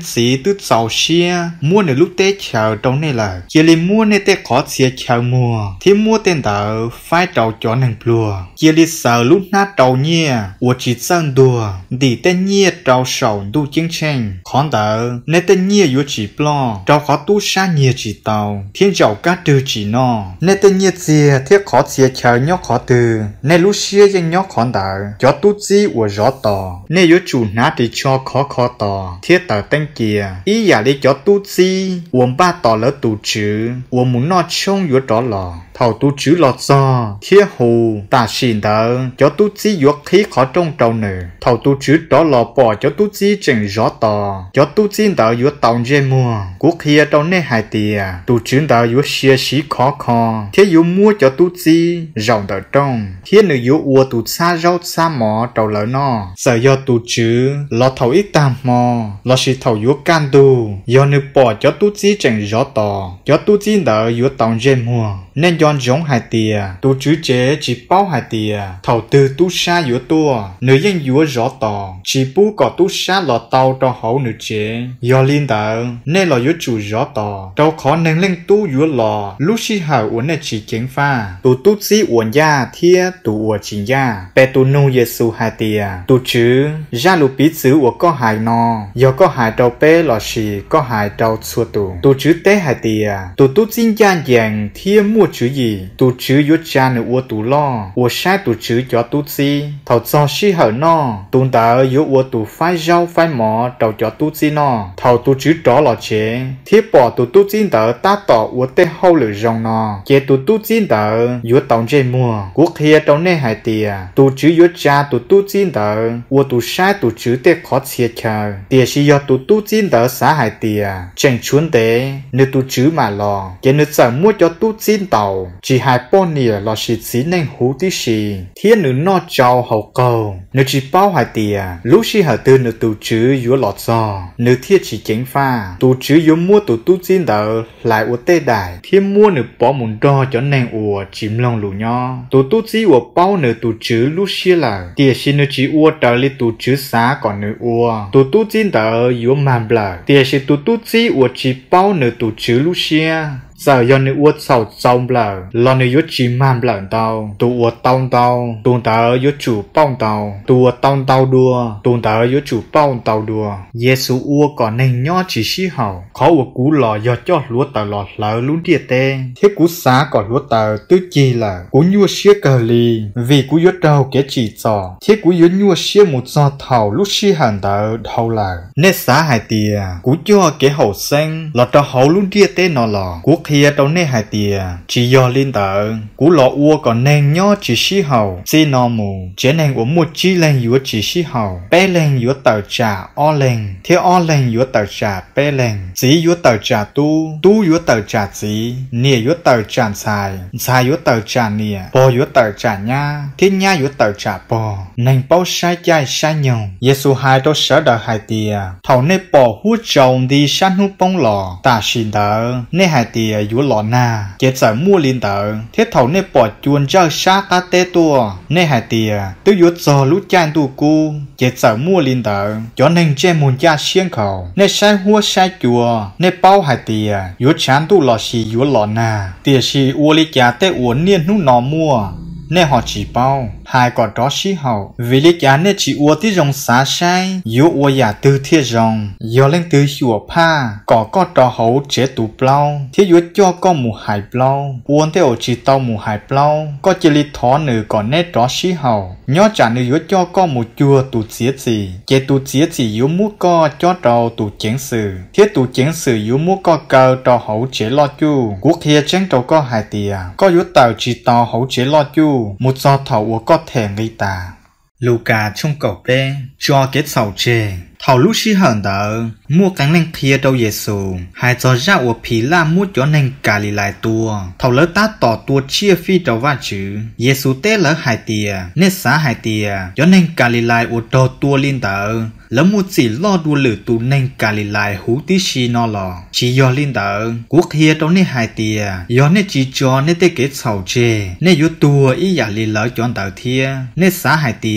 sĩ tứ giàu xia mua nửa lúc tết chờ trong này là chia li mua nên tết khó xia chờ mùa thì mua tên tờ phải trâu cho nàng plua chia li sợ lúc nát trâu nhia của chỉ sơn đùa đi tên nhia trâu sầu tu chiến tranh khó tờ nên tên nhia yếu chỉ plo trâu khó tu sa nhia chỉ tàu thiên giàu cá tư chỉ no nên tên nhia xia thiết khó xia chờ nhóc khó từ nên lúc xia dân nhóc khó tờ cho tu chi của gió tò nên yếu chủ nát thì cho khó khó tò thiết tờ tên kia ý giả đi cho tu chi uống ba tò lỡ tù chữ uống muốn nó trông yếu tró lò thầu tu chữ lọt do thiết hù ta xin tờ cho tu chi yếu khí khó trong trâu nử thầu tu chữ đó lò bỏ cho tu chi chừng gió tò cho tu chi tờ yếu tàu dê mua quốc kia đâu nè hai tìa tu chữ tờ yếu xia xí khó khó thiết yếu mua cho tu chi rộng tờ trong thiết nữ yếu ua tu xa rau xa mò trâu lỡ no sợ do tu chữ lọ thầu ít tam mò lọ xì thầu yếu can tu do nữ bỏ cho tu chi chừng gió tò cho tu chi tờ yếu tàu dê mua nên do giống hai tìa tu chữ chế chỉ bao hai tìa thầu từ tu xa yếu tua nữ dân yếu rõ tỏ chỉ bú có tu xa lọ tàu cho hậu nữ chế do liên tờ nên lọ yếu chủ rõ tỏ đâu khó nên lên tu yếu lọ lúc xí hở uốn này chỉ kiến pha tu tu xí uốn ya thia tu uốn chỉ ya bè tu nu Giêsu hai tìa tu chữ ra lục bí chữ uốn có hài no do có hài đầu bè lọ xì có hài đầu xua tu tu chữ tế hai tìa tu tu xin gian dạng thia mua chữ gì tu chữ yếu cha nữ uốn tu lo uốn sai tu chữ cho tu xí thầu cho xí hở no tu tờ yếu uốn tu phai rau phai mỏ đầu cho tu xí no thầu tu chữ trỏ lọ chế thiết bỏ tu tu xin tờ ta tỏ uốn tê hậu lửa rong no chế tu tu xin tờ yếu tàu dê mua quốc kia trong này hai tìa tu chữ yếu cha tu tu xin tờ uốn tu sai tu chữ tê khó chia chờ tìa xí do tu tu xin tờ xã hai tìa chẳng chuốn tế nếu tu chữ mà lò chế nếu sợ mua cho tu xin tàu chỉ hai bọn nìa lò xịt xí nên hú tí xì thiên nữ no trao hậu cầu nếu chỉ bao hai tìa lúc xí hở tư nữ tu chữ yếu lọt giò nếu thiết chỉ chánh pha tu chữ yếu mua tu tu xin tờ lại uống tê đại thiên mua nữ bỏ mùn đo cho nên ủa chìm lòng lù nho tu tu xí ủa bao nữ tu chữ lúc xí là tìa xí nữ chỉ ủa trở li tu chữ xá còn nữ ủa tu tu xin tờ yếu màn bờ tìa xí tu tu xí ủa chỉ bao nữ tu chữ lúc xí giờ do nữ uất sầu sông bờ lo nữ uất chỉ man bờ tàu tu uất tông tàu tu tờ uất chủ bông tàu tu uất tông tàu đua tu tờ uất chủ bông tàu đua Giêsu uất còn nên nhỏ chỉ xí hậu khó uất cú lò do cho lúa tờ lọt lỡ lún địa tê thế cú xá còn lúa tờ tứ chi là cú nhua xía cờ lì vì cú uất đầu kế chỉ trò thế cú uất nhua xía một giò thầu lúc xí hẳn tờ đầu là nét xá hai tìa cú cho kế hậu xanh lọt tờ hậu lún địa tê nó lò cú kia đâu nè hai tìa chỉ do liên tờ cú lọ ua còn nên nhó chỉ xí hậu xí nò mù chế nên của một chi lên yếu chỉ xí hậu bé lên yếu tờ trà o lên thế o lên yếu tờ trà bé lên chỉ yếu tờ trà tu tu yếu tờ trà chỉ nia yếu tờ trà xài xài yếu tờ trà nia bò yếu tờ trà nha thế nha yếu tờ trà bò nên bao sai chai sai nhung Giêsu hai đâu sợ đợi hai tìa thầu nè bò hút trồng đi san hút bông lò ta xin tờ nè hai tìa yếu lọ na chế sở mua liên tờ thế thầu nè bỏ chuồn chơi xa cá tê tua nè hai tìa tôi yếu giò lú chan tu cu chế sở mua liên tờ cho nên che mùn cha xiên khẩu nè sai hua sai chùa nè bao hai tìa yếu chán tu lọ xì yếu lọ na tìa xì ua li cha tê uốn niên nút nọ mua nè họ chỉ bao hai còn đó xí hậu vì lý giá nè chỉ ua tí rong xá sai yếu ua giả tư thiết rong yếu lên tư xùa pa có có trò hậu chế tù plau thiết yếu cho có mù hải plau uốn theo chỉ tàu mù hải plau có chỉ lý thó nữ còn nè đó xí hậu nhó trả nữ yếu cho có mù chua tù xía gì chế tù xía gì yếu mua co cho trò tù chén sử thiết tù chén sử yếu mua co cờ trò hậu chế lo chu quốc kia chén trò có hai tìa có yếu tàu chỉ tàu hậu chế lo chu một giò thầu có thể gây ta Luca trong cầu bê cho kết sầu chê thầu lúc xí hờn đỡ mua cánh lên kia đâu Giêsu hai cho ra của phí la mua cho nên cả lì lại tua thầu lỡ ta tỏ tua chia phi đầu va chữ Giêsu té lỡ hai tìa nên xá hai tìa cho nên cả lì lại của đầu tua liên đỡ lỡ mua chỉ lo đua lử tu nên cả lì lại hú tí xí nó lò chỉ do liên đỡ quốc kia đâu nên hai tìa do nên chỉ cho nên tê kết sầu chê nên yếu tua ý giả lì lỡ chọn đỡ thia nên xá hai tìa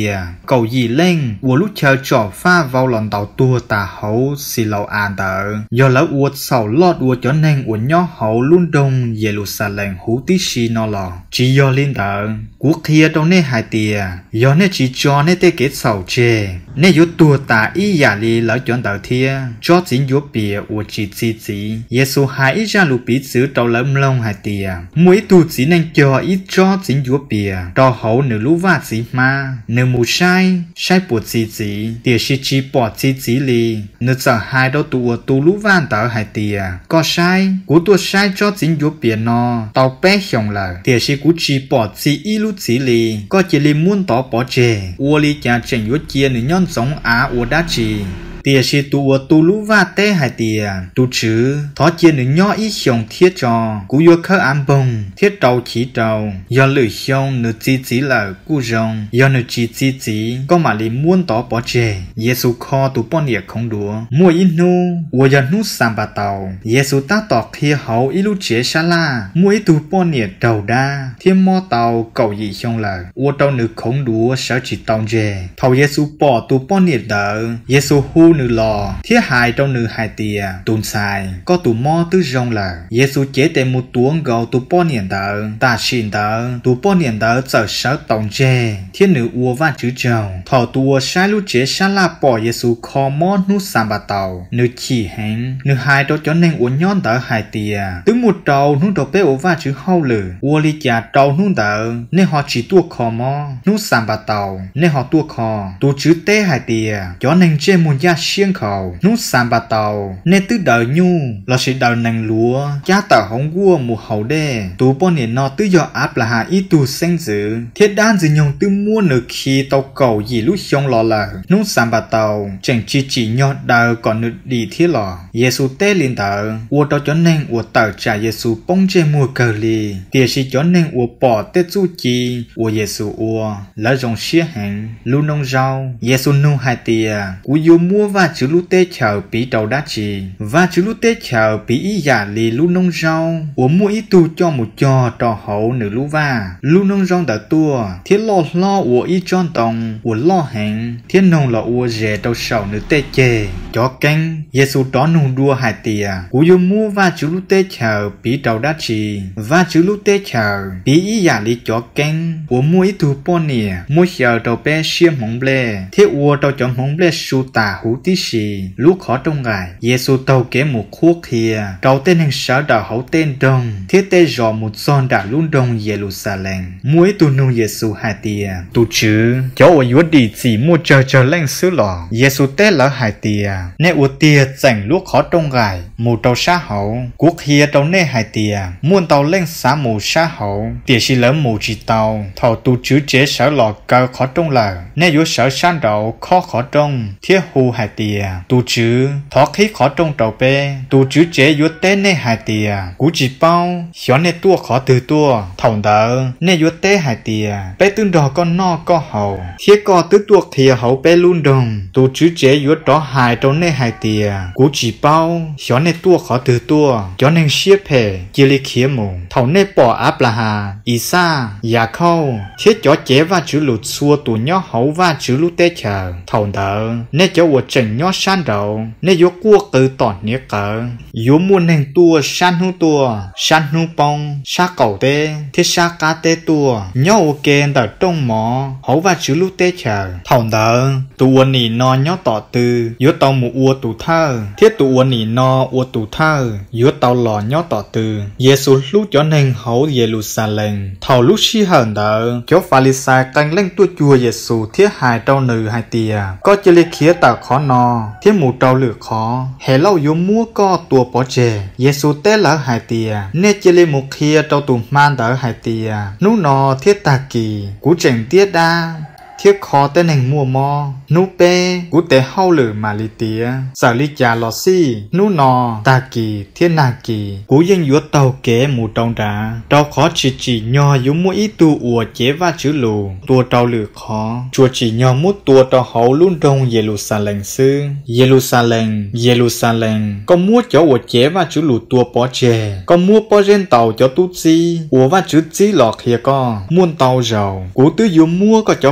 cầu gì lên ua lúc chờ trò pha vào lòn tàu tua tà hậu xì lầu an tờ do lỡ ua sầu lót ua cho nên ua nhỏ hậu luôn đông Jerusalem hú tí xì nó lò chỉ do lên tờ quốc kia đâu nè hai tìa do nè chỉ cho nè tê kết sầu chê nè yếu tua tà ý giả li lỡ chọn tờ thia cho chính yếu bìa ua chỉ chỉ chỉ Giêsu hai ít ra lũ bí xứ trâu lỡ lông hai tìa mỗi tu chỉ nên cho ít cho chính yếu bìa trò hậu nửa lũ vạt chỉ mà nửa mù sai sai bột chỉ chỉ tìa chỉ chỉ bỏ chỉ chỉ li nửa giờ hai đâu tu tu lũ van tờ hai tìa có sai cú tua sai cho chính yếu bìa nó tàu bé hiong lờ tìa chỉ cú chỉ bỏ chỉ ít lũ chỉ li có chỉ li muốn tỏ bỏ chè ua li cha chèn yếu chia nửa nhon sống á ua đá chỉ tìa chỉ tu tu lũ va tê hai tìa tu chữ thọ chia nửa nhỏ ít hiong thiết cho cú yếu khơi am bông thiết trâu chỉ trâu do lưỡi hiong nửa chỉ chỉ là cú rong do nửa chỉ chỉ chỉ có mà li muốn tỏ bỏ chè Giêsu kho tu bọn địa không đùa mua ít nu ua giờ nu sam bà tàu Giêsu ta tỏ kia hậu ít lũ chế sa la mua ít tu bọn địa đầu đa thiên mò tàu cầu gì hiong là ua tàu nửa không đùa sợ chỉ tàu chè thầu Giêsu bỏ tu bọn địa đỡ Giêsu hu nửa lò thiết hại trong nửa hai tìa tùn xài có tù mò tư rong là Giêsu chế tên một tuồng gầu tù bó niệm tờ ta xin tờ tù bó niệm tờ giờ sáu tổng chê thiết nửa ua và chữ trầu thọ tùa sai lúc chế xa la bỏ Giêsu kho mò nút sam bà tàu nửa chỉ hẹn nửa hai đâu cho nên ua nhon tờ hai tìa từ một trầu nút đầu bé ua và chữ hâu lử ua li chả trầu nút tờ nên họ chỉ tua kho mò nút sam bà tàu nên họ tua kho tù chữ tê hai tìa cho nên chê một gia xiên khẩu nút sam bà tàu nên tứ đời nhu là sự đời nàng lúa cha tờ hóng vua mùa hậu đê tù bó niệm nó tứ do áp là hạ ý tù sinh dự thiết đan dự nhông tư mua nửa khi tàu cầu gì lúc xong lò là nút sam bà tàu chẳng chỉ chỉ nhọt đời còn nửa đi thiết lò Giêsu tê lên tờ ua đó cho nên ua tờ trả Giêsu bông chê mùa cờ lì tiề sĩ cho nên ua bỏ tê chu chi ua Giêsu ua lỡ rong xía hẹn lưu nông rau Giêsu nu hai tìa cú yêu mua và chữ lũ tê chờ bí đầu đá chỉ và chữ lũ tê chờ bí ý giả lì lũ nông rau ua mua ý tu cho một cho trò hậu nửa lũ va lũ nông rau đã tua thiết lo lo ua ý tròn tòng ua lo hẹn thiết nông là ua rẻ đầu sầu nửa tê chê cho canh Giêsu đó nung đua hai tìa cú yêu mua và chữ lũ tê chờ bí đầu đá chỉ và chữ lũ tê chờ bí ý giả lì cho canh ua mua ý tu bò nìa mua chờ đầu bé xiêm mỏng ble thiết ua đầu cho mỏng ble su tà hú tí xì lúc khó trong ngài Giêsu tàu kế một khuốc kia đầu tên hình sở đạo hậu tên đông thiết tê dò một son đã luôn đông Jerusalem muối tu nung Giêsu hai tìa tu chữ cho ở yếu đi chỉ mua chờ chờ lên xứ lò Giêsu tê lỡ hai tìa nè ua tìa dành lúc khó trong ngài một tàu xa hậu quốc kia tàu nè hai tìa muôn tàu lên xã một xa hậu tìa xì lỡ một chỉ tàu thầu tu chữ chế sở lò cơ khó trong lờ nè yếu sở san đậu khó khó trong thiết hù hai tìa tu chữ thọ khí khó trong trầu bê tu chữ chế yếu tế nè hai tìa cú chỉ bao xóa nè tua khó từ tua thầu đỡ nè yếu tế hai tìa bê tương đỏ con no có hậu thiết co tứ tuộc thìa hậu bê luôn đồng tu chữ chế yếu đó hai trong nè hai tìa cú chỉ bao xóa nè tua khó từ tua cho nên xếp hề chia li khía mù thầu nè bỏ áp là hà Isa Gia Khâu thiết cho chế và chữ lụt xua tù nhỏ hậu và chữ lụt tế chờ thầu đỡ nè cho ua trình nhỏ san đầu nè yếu cua từ tỏn nhé cỡ yếu muôn hình tua san hú tua san hú bông sa cầu tê thiết sa cá tê tua nhỏ ua kê đỡ trong mỏ hậu và chữ lụt tế chờ thầu đỡ tù ua nì no nhỏ tỏ tư yếu tàu mù ua tù thơ thiết tù ua nì no ua tù thơ yếu tàu lò nhỏ tỏ tư Giêsu lúc cho nên hậu Jerusalem thầu lúc xí hờn đỡ cho Pha-li-sai canh lên tua chùa Giêsu thiết hai trâu nữ hai tìa có chơi lê khía tàu khó no thiết mù trâu lửa khó hè lâu yếu mua co tua bỏ chè Giêsu té lỡ hai tìa nê chơi lê một khía trâu tù man đỡ hai tìa nú no thiết tà kỳ cú chèn tiết đa thiết khó tên hình mua mò nú bê cú tế hâu lử mà lì tía sở lì trà lò xì nú nò tà kỳ thiên nà kỳ cú dân yếu tàu kế mù trông đá trâu khó chỉ chỉ nhỏ yếu mua ít tu ủa chế và chữ lù tua trâu lử khó chùa chỉ nhỏ mút tua trâu hậu luôn đông Jerusalem sư Jerusalem Jerusalem có mua cho ủa chế và chữ lù tua bỏ chè có mua bỏ trên tàu cho tu chi ủa và chữ chi lọt kia có muôn tàu giàu cú tứ yếu mua có cho bê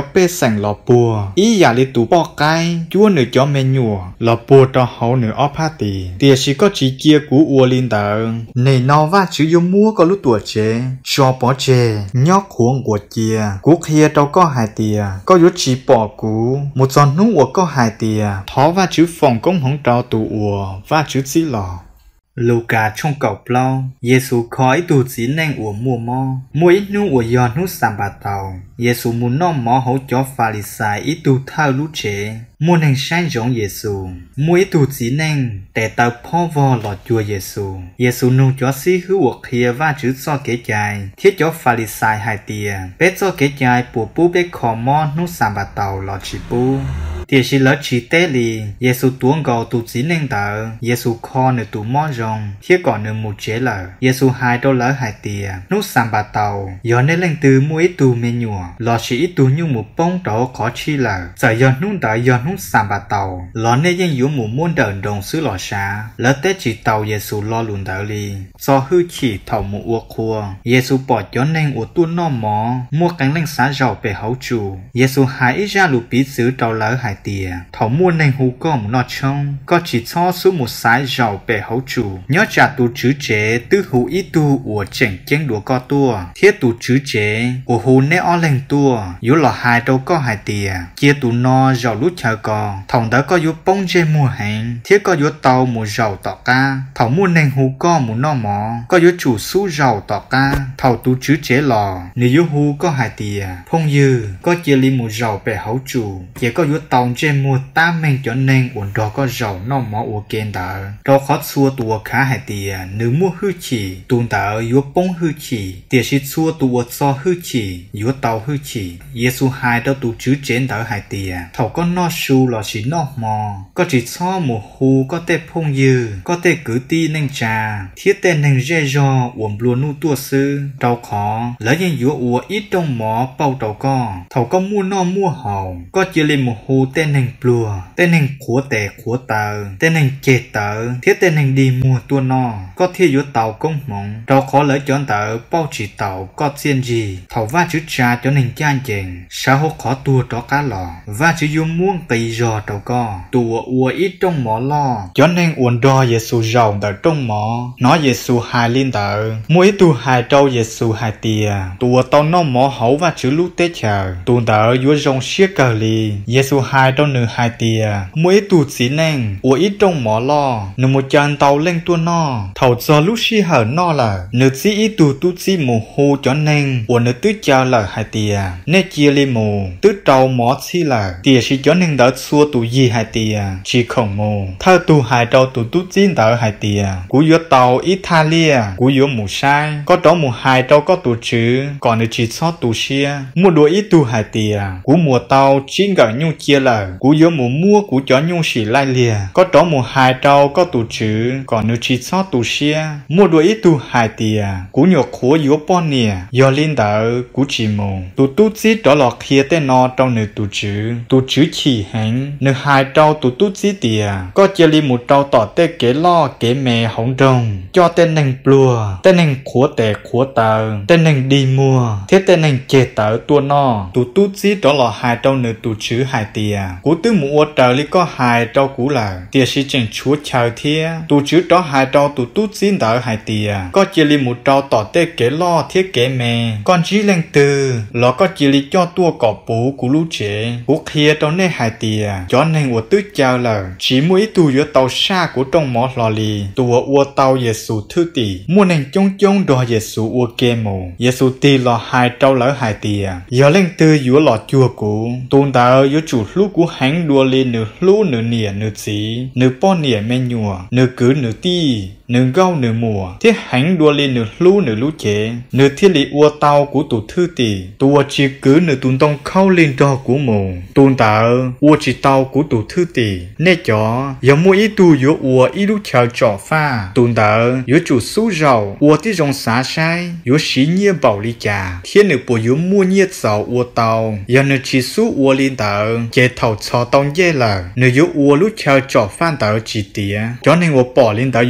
sành lò bùa ý giả li tủ bỏ cái chúa nửa cho mê nhùa lò bùa cho hậu nửa óp hát tì tìa chỉ có chỉ kia cú ua linh tờ này nó va chữ yêu mua có lúc tuổi chế cho bỏ chế nhóc khuôn của chia cú kia đâu có hai tìa có yếu chỉ bỏ cú một giòn nút ua có hai tìa thó va chữ phòng công hóng trao tủ ua va chữ xí lò Luca trong cậu plau, Giêsu khói tù chỉ nên ủa mùa mò, mua ít nu ủa giòn nút sàm bà tàu, Giêsu muốn nom mò hỗ cho Pha-li-sai ít tù thao lú chế, mua nên sai giống Giêsu, mua ít tù chỉ nên để tàu po vò lọt chùa Giêsu, Giêsu nu cho xí hữu ủa kia và chữ cho kế chai, thiết cho Pha-li-sai hai tia, bé cho kế chai bùa bú bé khò mò nút sàm bà tàu lọt chỉ bú. Thì chỉ lỡ chỉ tế lì, Giêsu tuôn gầu tụ chỉ nên tờ, Giêsu kho nửa tụ mò rong, thiết còn nửa một chế lỡ, Giêsu hai đô lỡ hai tìa, nút sàm bà tàu, gió nên lên từ mua ít tụ mê nhùa, lọ chỉ ít tụ như một bông đổ khó chi lỡ, giờ gió nút đỡ gió nút sàm bà tàu, lọ nên dân dụ một muôn đợn đồng xứ lọ xa, lỡ tế chỉ tàu Giêsu lo lùn đỡ lì, do hư chỉ thầu một uộc khua, Giêsu bỏ gió nên ủa tuôn no mò, mua cánh lên xá giàu bề hấu chủ, Giêsu hai ít ra lù bí xứ trâu lỡ hai tìa, thầu mua nên hú có một nọ trong, có chỉ cho số một sái giàu bề hấu chủ, nhớ trả tù chữ chế tư hú ít tu ủa chỉnh chênh đùa co tua, thiết tù chữ chế ủa hú nê o lên tua, yếu lọ hai đâu có hai tìa, chia tù no giàu lút chờ co, thòng đó có yếu bông chê mua hành, thiết có yếu tàu một giàu tọ ca, thầu mua nên hú có một nọ mỏ, có yếu chủ su giàu tọ ca, thầu tù chữ chế lò, nếu yếu hú có hai tìa, phong dư, có chia li một giàu bề hấu chủ, chỉ có yếu tàu trên mua ta mình cho nên uốn đó có giàu nó mỏ uốn kén đỡ đó khó xua tua khá hai tìa nếu mua hư chỉ tuôn đỡ yếu bông hư chỉ tìa xịt xua tua so hư chỉ yếu tàu hư chỉ Giêsu hai đó tụ chữ trên đỡ hai tìa thầu có no su là chỉ no mò có chỉ so một hu có tê phong dư có tê cử ti nên trà thiết tên nên dễ do uốn luôn nu tua sư đau khó lấy những yếu uốn ít trong mỏ bao đầu co thầu có mua no mua hậu có chỉ lên một hu tên nên plua tên nên khua tè khua tờ tên nên chê tờ thiết tên nên đi mua tua no có thiết yếu tàu công mộng đâu khó lấy chọn tờ bao chỉ tàu có xiên gì thầu va chữ trà cho nên chan chèn sao hốt khó tua đó cá lò va chữ yếu muông tì giò tàu co tua ua ít trong mỏ lo cho nên uốn đo Giêsu giàu tờ trong mỏ nói Giêsu hai linh tờ mỗi tu hai trâu Giêsu hai tìa tua tàu nó mỏ hậu va chữ lú tết chờ tu tờ yếu rong xiết cờ lì Giêsu hai trâu nửa hai tìa mỗi tụ chỉ nên ủa ít trong mỏ lo nửa một chân tàu lên tua no thầu do lúc xí hở no là nửa chỉ ít tụ tụ chỉ mù hô cho nên ủa nửa tứ chào là hai tìa nè chia li mù tứ trâu mỏ xí là tìa chỉ cho nên đỡ xua tụ gì hai tìa chỉ khổng mù thơ tụ hai trâu tụ tụ chỉ đỡ hai tìa cú yếu tàu Italia cú yếu mù sai có đó mù hai trâu có tụ chữ còn nửa chỉ sót tụ xia mua đuổi ít tụ hai tìa cú mùa tàu chỉ gần nhung chia là cú yếu mù mua cú chó nhung xỉ lai lìa có đó một hai trâu có tụ chữ còn nếu chỉ sót tụ xia mua đuổi ít tụ hai tìa cú nhọc khổ yếu bon nè do linh đỡ cú chỉ mù tụ tụ chỉ đó là kia tên nó trong nửa tụ chữ tụ chữ chỉ hành nửa hai trâu tụ tụ chỉ tìa có chia li một trâu tỏ tê kế lo kế mè hỏng rồng cho tên nành plua tên nành khổ tè khổ tờ tên nành đi mua thế tên nành chê tờ tua no tụ tụ chỉ đó là hai trâu nửa tụ chữ hai tìa cú tư mua tờ li có hai trâu cú là tia sĩ trình chúa chào thia tụ chữ đó hai trâu tụ tút xin đỡ hai tìa có chỉ li một trâu tỏ tê kế lo thiết kế mè con chỉ lên từ lo có chỉ li cho tua cỏ bú cú lú chế cú kia trong này hai tìa cho nên ua tứ chào là chỉ mỗi tụ giữa tàu xa của trong mỏ lò lì tụ ua tàu Giêsu thứ tỷ mua nên chung chung đồ Giêsu ua kê mù Giêsu tì lo hai trâu lỡ hai tìa giờ lên từ giữa lò chùa cũ tuôn đỡ giữa chủ lúc của hắn đua lên nửa lú nửa nỉa nửa chỉ nửa po nỉa men nhùa nửa cứ nửa ti nửa gâu nửa mùa thiết hắn đua lên nửa lú nửa lú chế nửa thiết lý ua tàu của tụ thư tỷ tua chỉ cứ nửa tuôn tông khâu lên trò của mù tuôn tờ ua chỉ tàu của tụ thư tỷ nè chó giờ mua ít tu giữa ua ít lúc chờ trò pha tuôn tờ giữa chủ số giàu ua tí rong xá sai giữa xí nhia bảo lý trà thiết nửa bộ giữa mua nhia giàu ua tàu giờ nửa chỉ số ua lên tờ chế thầu cho tông dê là nửa giữa ua lúc chờ trò phan tờ chỉ tía cho nên ua bỏ lên tờ giữa thua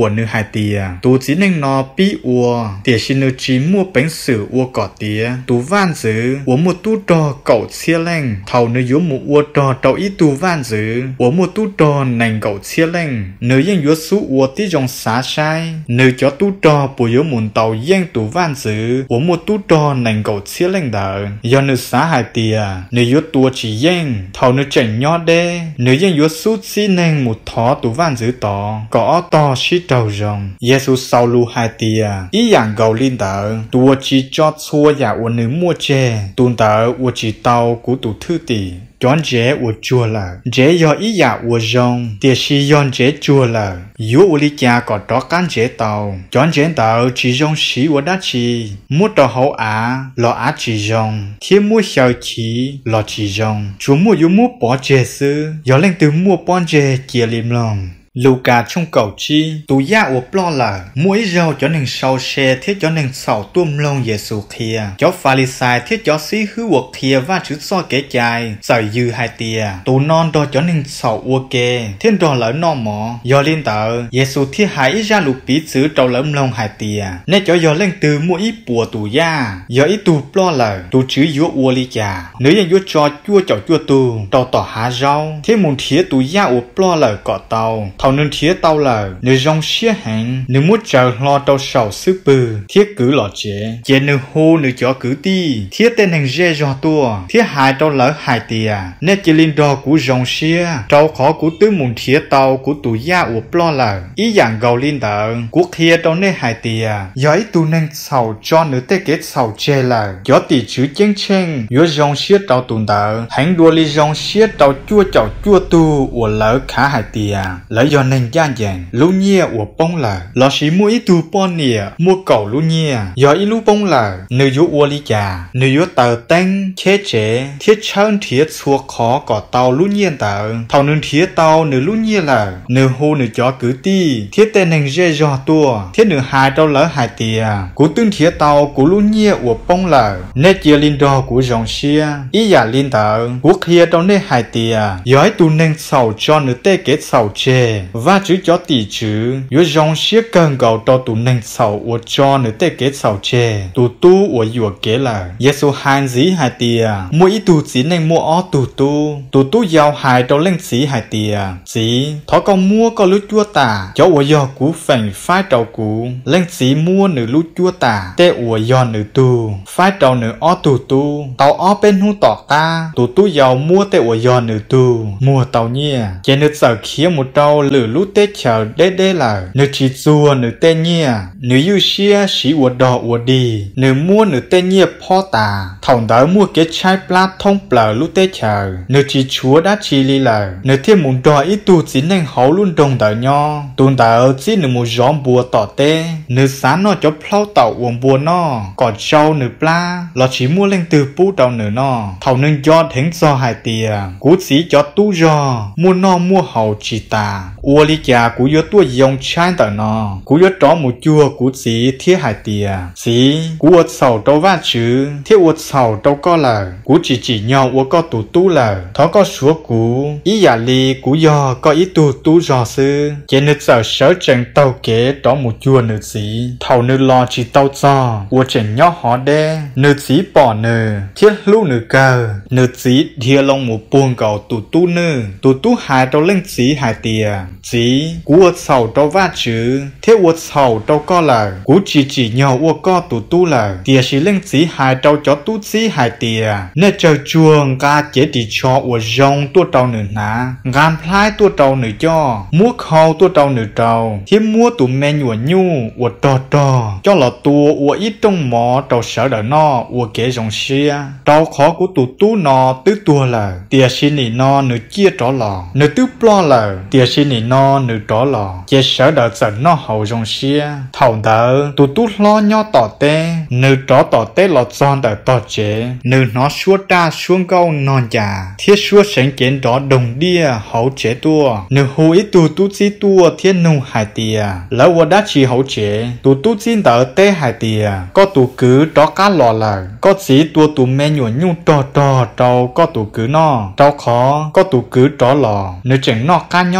ủa nữ hai tìa tu chỉ nên nó bí ủa tiệt xin nữ chỉ mua bánh sử ủa cỏ tìa tu van dữ ủa một tu trò cậu chia lên thầu nữ yếu một ủa trò trâu ít tu van dữ ủa một tu trò nành cậu chia lên nữ yên yếu số ủa tí dòng xá sai nữ cho tu trò bùa yếu một tàu yên tu van dữ ủa một tu trò nành cậu chia lên đỡ do nữ xá hai tìa nữ yếu tua chỉ yên thầu nữ chảnh nhỏ đê nữ yên yếu số chỉ nên một thó tu van dữ tỏ có to xí trầu rồng Giêsu sau lu hai tìa ý dạng gầu linh đỡ tua chỉ cho xua giả ủa nữ mua chè tuôn tờ ủa chỉ tàu của tụ thư tỷ chọn dễ ủa chua lờ dễ do ý giả ủa rồng tiệt si yon dễ chua lờ yếu ủa lý cha có đó can dễ tàu chọn dễ tàu chỉ rồng xí ủa đá chi mua tàu hậu á lọ á chỉ rồng thiên mua xào chỉ lọ chỉ rồng chúa mua yếu mua bỏ dễ sư do lên từ mua bỏ dễ kia liềm lòng Luca trong cầu chi tu ya ủa plo là mỗi rau cho nên sau xe thiết cho nên sầu tuôm lông Giêsu kia cho Pharisai thiết cho sĩ hư ủa kia và chữ so kể dài sợi dư hai tia tu non đó cho nên sầu ủa kê thiên đó lỡ non mỏ do liên tờ Giêsu thiết hãy ra lục bí chữ trâu lỡm lông hai tia nên cho do lên từ mỗi ít bùa tu ya do ít tu plo là tu chữ yếu ủa li cha nếu như yếu cho chua chảo chua tu tàu tỏ há rau thế muốn thiết tu ya ủa plo là cọ tàu thầu nên thiết tao là nếu rong xía hành nếu muốn chờ lo tao sầu sư bự thiết cứ lọ chế chế nếu hô nếu cho cứ ti thiết tên hành dễ do tua thiết hai tao lỡ hai tìa nên chỉ linh đo của rong xía tao khó của tứ mùng thiết tao của tụi gia ủa plo là ý dạng gầu linh đỡ của kia tao nên hai tìa giỏi tu nên sầu cho nữ tê kết sầu chê là gió tỷ chữ chênh chênh gió rong xía tao tụi đỡ hành đua li rong xía tao chua chảo chua tu ủa lỡ khá hai tìa lỡ do nên gian dàng lũ nhia ủa bông là lọ sĩ mua ít tu pon nìa mua cẩu lũ nhia do ít lũ bông là nữ yếu ua li trà nữ yếu tờ tanh chế chế thiết chân thiết xua khó cỏ tàu lũ nhiên tờ thầu nữ thiết tàu nữ lũ nhia là nữ hô nữ chó cứ ti thiết tên hành dê do tua thiết nữ hai tàu lỡ hai tìa của tương thiết tàu của lũ nhia ủa bông là nét chia linh đo của dòng xia ý giả linh tờ của kia tàu nét hai tìa giỏi tu nên sầu cho nữ tê kết sầu chê và chữ cho tỷ chữ yếu rong xía cần cầu to tụ nên sầu ủa cho nữ tê kết sầu chê tụ tu ủa dùa kế là Giêsu hai dí hai tìa mỗi ít tụ chỉ nên mua ó tụ tu tụ tu giàu hai đâu lên chỉ hai tìa chỉ thọ con mua có lú chua tà cho ủa do cú phèn phái đầu cú lên chỉ mua nữ lú chua tà tê ủa do nữ tu phái đầu nữ ó tụ tu tàu ó bên hu tỏ ta tụ tu giàu mua tê ủa do nữ tu mua tàu nhia chế nữ sợ khía một trâu lử lú tê chờ đê đê là nữ chỉ chua nữ tê nhia nữ yu xia xí ủa đỏ ủa đi nữ mua nữ tê nhia po tà thòng đỡ mua cái chai pla thông plờ lú tê chờ nữ chỉ chúa đã chi li là nữ thêm muốn đòi ít tu chỉ nên hậu luôn đồng đỡ nho tuần đỡ chỉ nữ một gióm bùa tỏ tê nữ sáng nó cho plau tàu uống bùa nó còn trâu nữ pla là chỉ mua lên từ pu đầu nữ nó thầu nên cho thính do hai tìa cú chỉ cho tu do mua no mua hậu chỉ tà ua li cha cú yếu tua dòng chai tờ nó cú yếu đó một chua cú chỉ thiết hai tìa chỉ cú ở sầu đâu va chứ thiết ở sầu đâu có là cú chỉ chỉ nhau ở có tụ tu là thó có số cú ý giả li cú do có ý tu tu do sư chỉ nữ sợ sở trận tàu kế đó một chua nữ chỉ thầu nữ lo chỉ tàu cho ở trận nhỏ họ đê nữ chỉ bỏ nữ thiết lũ nữ cơ nữ chỉ dhia long một buông cầu tụ tu nữ tụ tu hai đâu lên chỉ hai tìa chỉ cú ở sầu đâu va chứ thiết ở sầu đâu có là cú chỉ chỉ nhau ở có tụ tu là tìa chỉ lên chỉ hai đâu cho tu chỉ hai tìa nên chờ chuông ca chế đi cho ở rong tua tàu nữ ná gan phai tua tàu nữ cho mua khâu tua tàu nữ tàu thiết mua tụ men ở nhu ở to to cho là tua ở ít trong mỏ tàu sở đỡ no ở kế dòng xia tàu khó của tụ tu nó tứ tua là tìa xin nỉ no nữ chia trỏ lò nữ tứ plo là tìa xin nỉ no nữ trỏ lò chế sở đỡ dần nó hậu dòng xia thầu đỡ tụ tu lo nho tỏ tê nữ trỏ tỏ tê lọt giòn đỡ tỏ chế nữ nó xua ta xuống câu non già thiết xua sáng kiến đó đồng đia hậu chế tua nữ hù ít tụ tu chi tua thiết nụ hai tìa lỡ qua đá chi hậu chế tụ tu chi đỡ tê hai tìa có tụ cứ đó cá lò là có chỉ tua tụ mê nhuận nhu trò trò trò có tụ cứ nó trò khó có tụ cứ trò lò nữ chẳng nó cá nhỏ rồng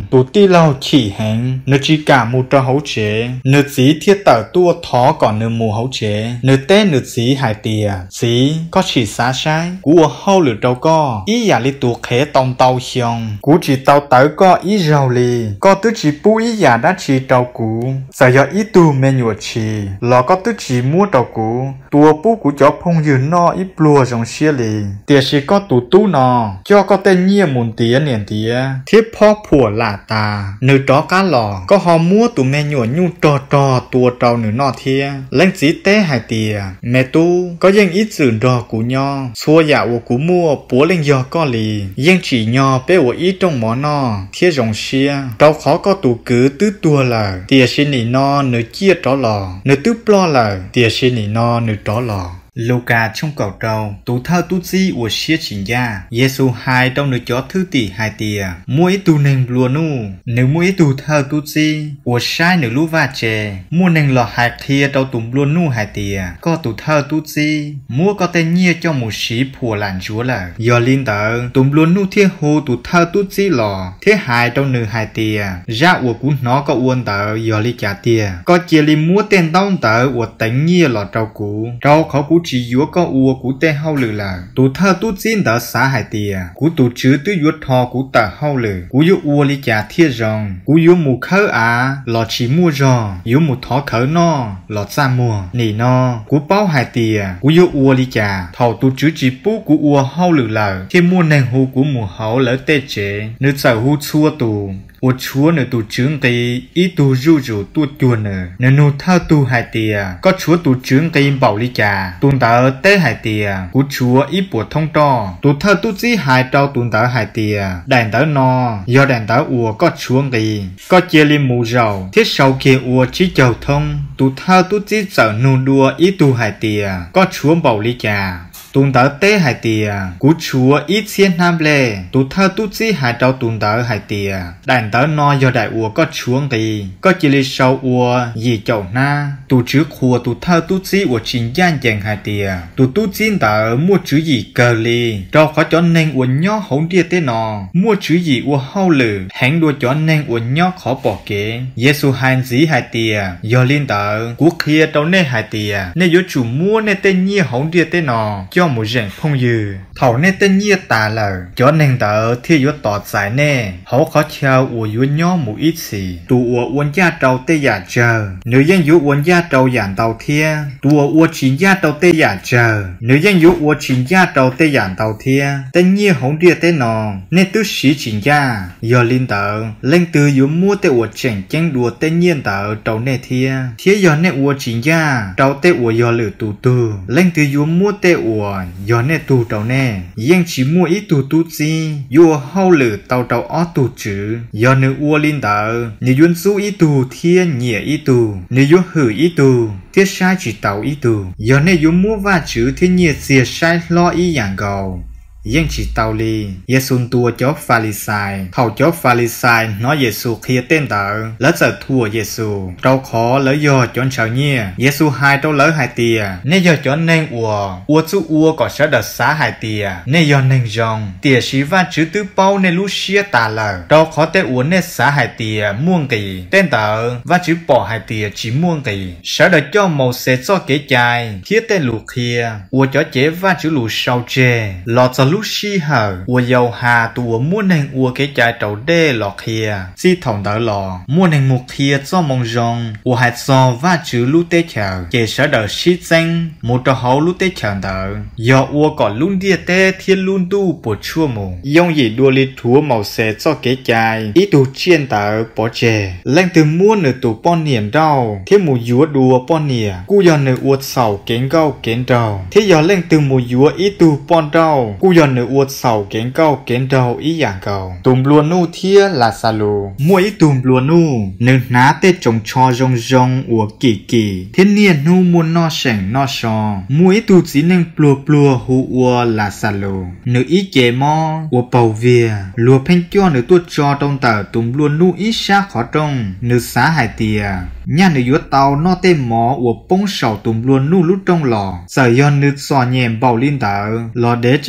tụ ti lao chỉ hành nữ chỉ cả một trò hậu chế nữ chỉ thiết tờ tua thó còn nữ mù hậu chế nữ té nữ chỉ hại tìa chỉ có chỉ xá sai của hậu lửa trâu co ý giả li tụ khế tông tàu xiong của chỉ tàu tới có ý giàu li có tứ chỉ bu ý giả đã chỉ trâu cũ giờ giờ ý tụ mê nhụa chỉ lò có tứ chỉ mua trâu cũ tua bu của chó phong dư no ý plua trong xia li tiệt chỉ có tụ tú no cho có tên nhia mùn tía niệm tía thiết phó phùa lạ ta nữ chó cá lò có họ mua tụ mê nhụa nhu trò trò tua trâu nữ no thia lên chỉ té hai tìa mẹ tu có dân ít sự đò của nho xua dạ của mua bố lên giò có lì dân chỉ nho bé của ít trong mỏ no thiết rồng xia trâu khó có tụ cứ tứ tua là tìa xin nỉ no nữ chia tró lò nữ tứ plo là tìa xin nỉ no nữ tró lò Luca trong cầu trâu tú thơ tú chi của xia chính gia Giêsu hai trong nữ chó thứ tỷ hai tìa mỗi tu nền lùa nu nếu mỗi tu thơ tú chi của sai nữ lú va chè mua nền lò hai kia trong tụm luôn nu hai tìa có tu thơ tú chi mua có tên nhia cho một sĩ phùa làn chúa là do linh tờ tụm luôn nu thiết hồ tu thơ tú chi lò thế hai trong nữ hai tìa ra của cú nó có uôn tờ do li trả tìa có chia li mua tên tông tờ của tính nhia lò trâu cú trâu khó cú chỉ yếu có ua cú tê hậu lử là tụ thơ tụ chín đỡ xã hải tìa cú tụ chữ tứ yếu thò cú tờ hậu lử cú yếu ua li trả thiết rong cú yếu mù khớ à lọ chỉ mua rò yếu mù thó khớ no lọ ra mùa nỉ no cú bao hải tìa cú yếu ua li trả thầu tụ chữ chỉ bú cú ua hậu lử là thêm mua nền hù cú mù hậu lỡ tê chế nữ sở hù chua tù ô chúa nửa tụ trướng tì ý tụ ru ru tụ chuồn nửa nửa nụ thao tụ hải tìa có chúa tụ trướng tì bảo lý trà tụ tờ tế hải tìa cú chúa ý bộ thông trò tụ thao tụ chí hải trao tụ tờ hải tìa đàn tờ no do đàn tờ ùa có chúa tì có chia li mù rầu thiết sau kia ùa chí chầu thông tụ thao tụ chí sợ nụ đua ý tụ hải tìa có chúa bảo lý trà tụn tớ tế hải tìa cú chúa ít xiên nam lệ tụ thơ tụ chí hải trao tụn tớ hải tìa đàn tớ no do đại ua có chuông tì có chỉ li sâu ua gì chậu na tụ chữ khua tụ thơ tụ chí ua chính gian dành hải tìa tụ tụ chín tớ mua chữ gì cờ li trao khó cho nên ua nhó hổng địa tế nọ mua chữ gì ua hâu lử hãng đua cho nên ua nhó khó bỏ kế Giêsu hành dĩ hải tìa do liên tớ cú kia trao nê hải tìa nê yếu chủ mua nê tên nhia hổng địa tế nọ một rèn phong dư thầu nên tên nhia tà lờ cho nên tờ thi yếu tỏ giải nè hậu khó theo ủa yếu nhó một ít gì tụ ủa uốn gia trâu tê giả chờ nếu dân yếu uốn gia trâu giản tàu thia tụ ủa uốn chín gia trâu tê giả chờ nếu dân yếu uốn chín gia trâu tê giản tàu thia tên nhia hổng địa tê nọ nên tứ sĩ chín gia do linh tờ lên từ yếu mua tê ủa chèn chén đùa tên nhiên tờ trâu nè thia thia do nè uốn chín gia trâu tê ủa do lử tụ tư lên từ yếu mua tê ủa do nè tù trâu nè yên chỉ mua ít tù tù chi yo hậu lử tàu trâu ó tù chữ do nữ ua linh tờ nữ yun su ít tù thiên nhẹ ít tù nữ yo hử ít tù thiết sai chỉ tàu ít tù do nè yo mua va chữ thiên nhẹ xìa sai lo ý dạng gầu yên chỉ tàu li Giêsu tua chó Pha-li-sai thầu chó Pha-li-sai nói Giêsu kia tên tờ lỡ giờ thua Giêsu trâu khó lỡ do chọn chào nhia Giêsu hai trâu lỡ hai tìa nên do chọn nên ua ua chú ua có sẽ đợt xá hai tìa nên do nên rong tìa sĩ va chữ tứ bao nên lú xia tà lờ trâu khó tê ua nên xá hai tìa muôn kỳ tên tờ va chữ bỏ hai tìa chỉ muôn kỳ sẽ đợt cho màu sẽ cho kế chai thiết tên lù kia ua chó chế va chữ lù sau chê lọt cho lúc xí hờ ua dầu hà tùa mua nền ua cái trái trầu đê lọ kia xí thòng đỡ lọ mua nền một kia cho mong rong ua hạt so và chữ lú tê chờ kể sở đỡ xí danh một trò hấu lú tê chờ đỡ do ua còn luôn địa tê thiên luôn tu bộ chua mù dông gì đua li thua màu xe cho cái trái ý tù chiên tờ bỏ chè lên từ mua nửa tù bon niệm đau thế mù dúa đùa bon nìa cu do nửa ua sầu kén gâu kén đầu thế do lên từ mù dúa ý tù bon đau cu do nửa uất sầu kén cao kén đầu ý dạng cầu tùm lùa nu thia là xa lù mua ý tùm lùa nu nửa ná tê trồng cho rong rong ua kỳ kỳ thiên niên nu muôn no sảnh no sò mua ý tù chỉ nên plua plua hú ua là xa lù nửa ý chế mò ua bầu vìa lùa phanh cho nửa tuột cho trong tờ tùm lùa nu ý xa khó trông nửa xá hải tìa nhà nửa yếu tàu no tê mò ua bông sầu tùm lùa nu lút trong lò sở yon nửa sò nhèm bầu linh tờ lò đế chẳng lo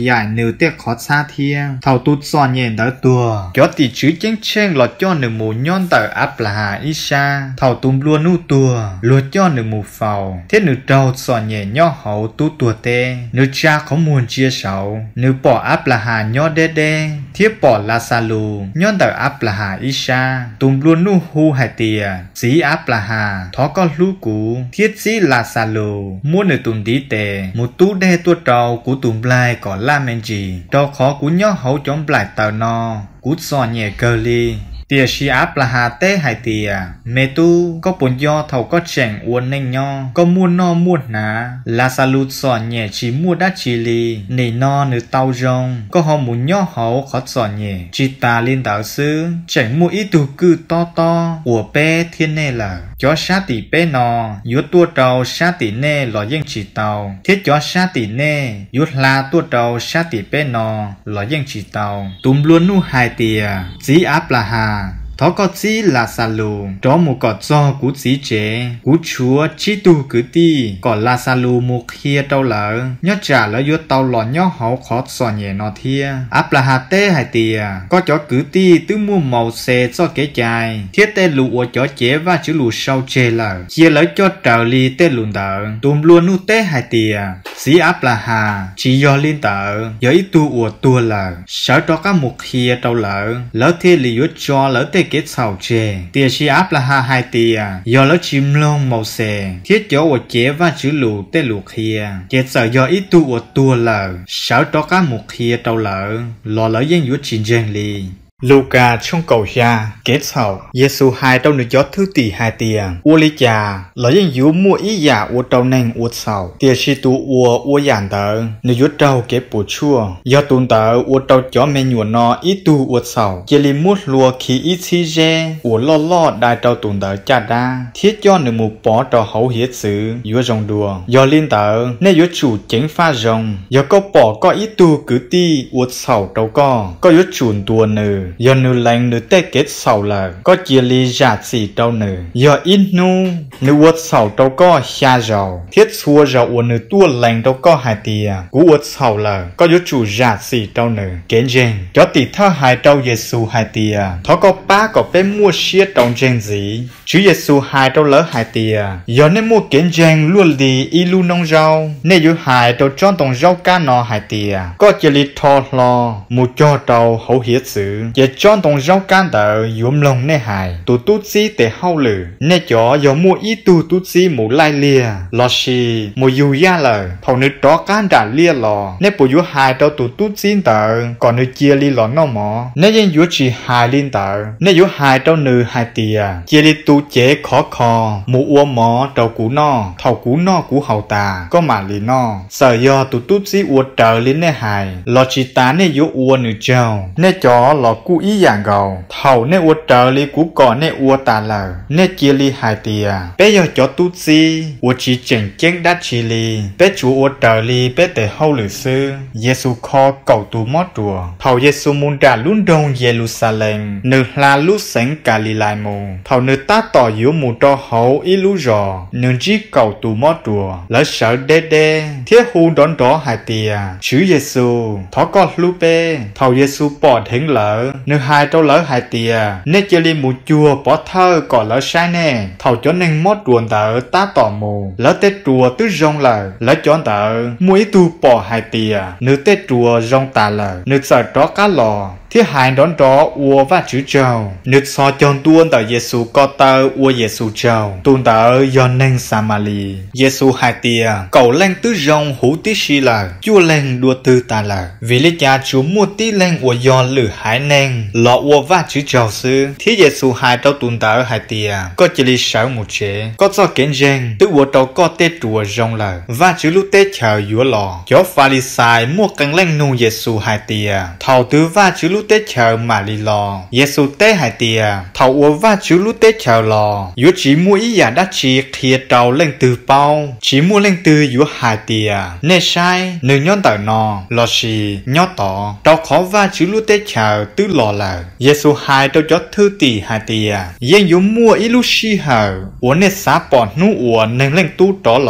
dài nửa tiết khó xa thia thầu tụt giòn nhẹ đỡ tua cho tỷ chữ chén chén lọt cho nửa mù nhon tờ áp là hà isa thầu tùm luôn nu tua lùa cho nửa mù phào thế nửa trâu giòn nhẹ nhỏ hậu tu tua tê nửa cha không muốn chia sầu nửa bỏ áp là hà nhỏ đê đê thiết bỏ là sa lù nhon tờ áp là hà isa tùm luôn nu hu hai tìa dí áp là hà thó có lú cú thiết dí là sa lù muốn nửa tùm đi tê một tú đê tua trâu của tùm lai có la men gì trâu khó của nhỏ hậu chống lại tờ no cút giòn nhẹ cơ li tia si áp là hà tế hai tia mẹ tu có bốn do thầu có chèn uốn nênh nho có mua no mua ná là salut sòn nhẹ chỉ mua đá chỉ li nề no nửa tàu rong có họ muốn nho hậu khó sòn nhẹ chỉ ta lên đạo sư chèn mua ít tu cư to to của bé thiên nê là cho sát tỷ bé nò yếu tua trâu sát tỷ nê lò yên chỉ tàu thiết cho sát tỷ nê yếu là tua trâu sát tỷ bé nò lò yên chỉ tàu túm luôn nu hai tia dí áp là hà thó có chí là sa lù đó một cọt do cú chí chế cú chúa chí tu cứ ti còn là sa lù một kia đâu lỡ nhớ trả lỡ vô tàu lò nhớ hậu khó sò nhẹ nó thia áp là hạt tê hai tìa có chó cứ ti tứ mua màu xe cho kế chài thiết tê lù của chó chế và chữ lù sau chê lỡ chia lỡ cho trở ly tê lùn đỡ tùm luôn nu tê hai tìa xí áp là hà chỉ do liên tờ giờ ít tu của tua lỡ sợ cho các một kia đâu lỡ lỡ thế lì vô cho lỡ tê kết sầu chê tia si áp là ha hai tia do lỡ chim lông màu xè thiết chỗ của chế và chữ lù tê lù kia chế sợ do ít tu của tua lờ sợ cho các một kia đâu lỡ lò lỡ dân dũa chín dân li Luca trong cầu gia kết sầu Giêsu hai đâu nữa gió thứ tỷ hai tiền u lý trà lỡ dân dũa mua ý giả u trâu nành u sầu tia si tu u u giản tờ nữa dũa trâu kết bù chua do tuần tờ u trâu chó mê nhuộn nó ít tu u sầu chế li mút lùa khí ít xí dê u lo lo đại trâu tuần tờ cha đa thiết cho nửa mù bỏ trò hậu hiết sự dũa rồng đùa do liên tờ nên dũa chủ chính pha rồng do có bỏ có ít tu cứ ti u sầu trâu co có dũa chuồn tua nừ do nữ lành nữ tê kết sầu là có chia ly giả xì trâu nữ do ít nu nữ uất sầu trâu có xa rầu thiết xua rầu uất nữ tua lành trâu có hai tìa cú uất sầu là có yếu chủ giả xì trâu nữ kén dên cho tỷ thơ hai trâu Giêsu hai tìa thó có ba có bé mua xia trâu dên gì chứ Giêsu hai trâu lỡ hai tìa do nên mua kén dên luôn đi y lu nông rau nên yếu hai trâu tròn tông rau cá nọ hai tìa có chia ly thò lo một cho trâu hậu hiết sự chọn tông rau can đỡ yếm lòng nè hài tụ tút xí để hao lử nè chó do mua ít tụ tút xí mù lai lia lò xì mù yu ya lờ thầu nữ đó can đã lia lò nè bù yu hài đâu tụ tút xí tờ còn nữ chia li lò nó mỏ nè dân yu chỉ hài liên tờ nè yu hài đâu nữ hài tìa chia li tụ chế khó khò mù ua mỏ đầu cú no thầu cú no cú hậu tà có mà li no sợ do tụ tút xí ua trở lên nè hài lò chỉ tá nè yu ua nữ trâu nè chó lò cú ý dạng gầu thầu nè uất trở li cú cỏ nè uất tà lờ nè chia li hai tìa bé giờ cho tút si uất chỉ chỉnh chén đắt chi li bé chú uất trở li bé để hậu lử sư Giêsu kho cầu tu mót rùa thầu Giêsu muốn trả lún đông Jerusalem nữ là lút sánh Galilee mù thầu nữ ta tỏ yếu mù cho hậu ý lú rò nữ chỉ cầu tu mót rùa lỡ sợ đê đê thiết hu đón đó hai tìa chứ Giêsu thó có lú bê thầu Giêsu bỏ thính lỡ nữ hai trâu lỡ hai tìa nên chơi li mù chùa bỏ thơ cỏ lỡ sai nè thầu cho nên mót ruồn tờ ta tỏ mù lỡ tết chùa tứ rong lờ lỡ chọn tờ mũi tu bỏ hai tìa nữ tết chùa rong tà lờ nữ sợ đó cá lò thiết hai đón đó ua và chữ trâu nữ so chọn tuôn tờ Giêsu có tờ ua Giêsu trâu tuôn tờ do nên Samali Giêsu hai tìa cầu lên tứ rong hú tí xì lờ chua lên đua tư tà lờ vì lý cha chú mua tí lên ua do lử hải nên lọ ua và chữ trâu sư thiết Giêsu hai trâu tuôn tờ hai tìa có chỉ lý sáu một chế có cho kén gen tứ ua trâu có tết chùa rong lờ và chữ lúc tết chờ dúa lò cho Pharisai mua căng lên nu Giêsu hai tìa thầu tứ và chữ lúc tết chờ mà li lò Giêsu tết hai tìa thầu ua và chữ lúc tết chờ lò yếu chỉ mua ý giả đắt chi kia trâu lên từ bao chỉ mua lên từ yếu hai tìa nè sai nửa nhon tờ nò lò xì nhót tỏ trâu khó và chữ lúc tết chờ tứ lò lờ Giêsu hai trâu cho thư tỷ hai tìa yên yếu mua ý lúc xì hờ ua nè xá bỏ nụ ua nên lên tu tró lò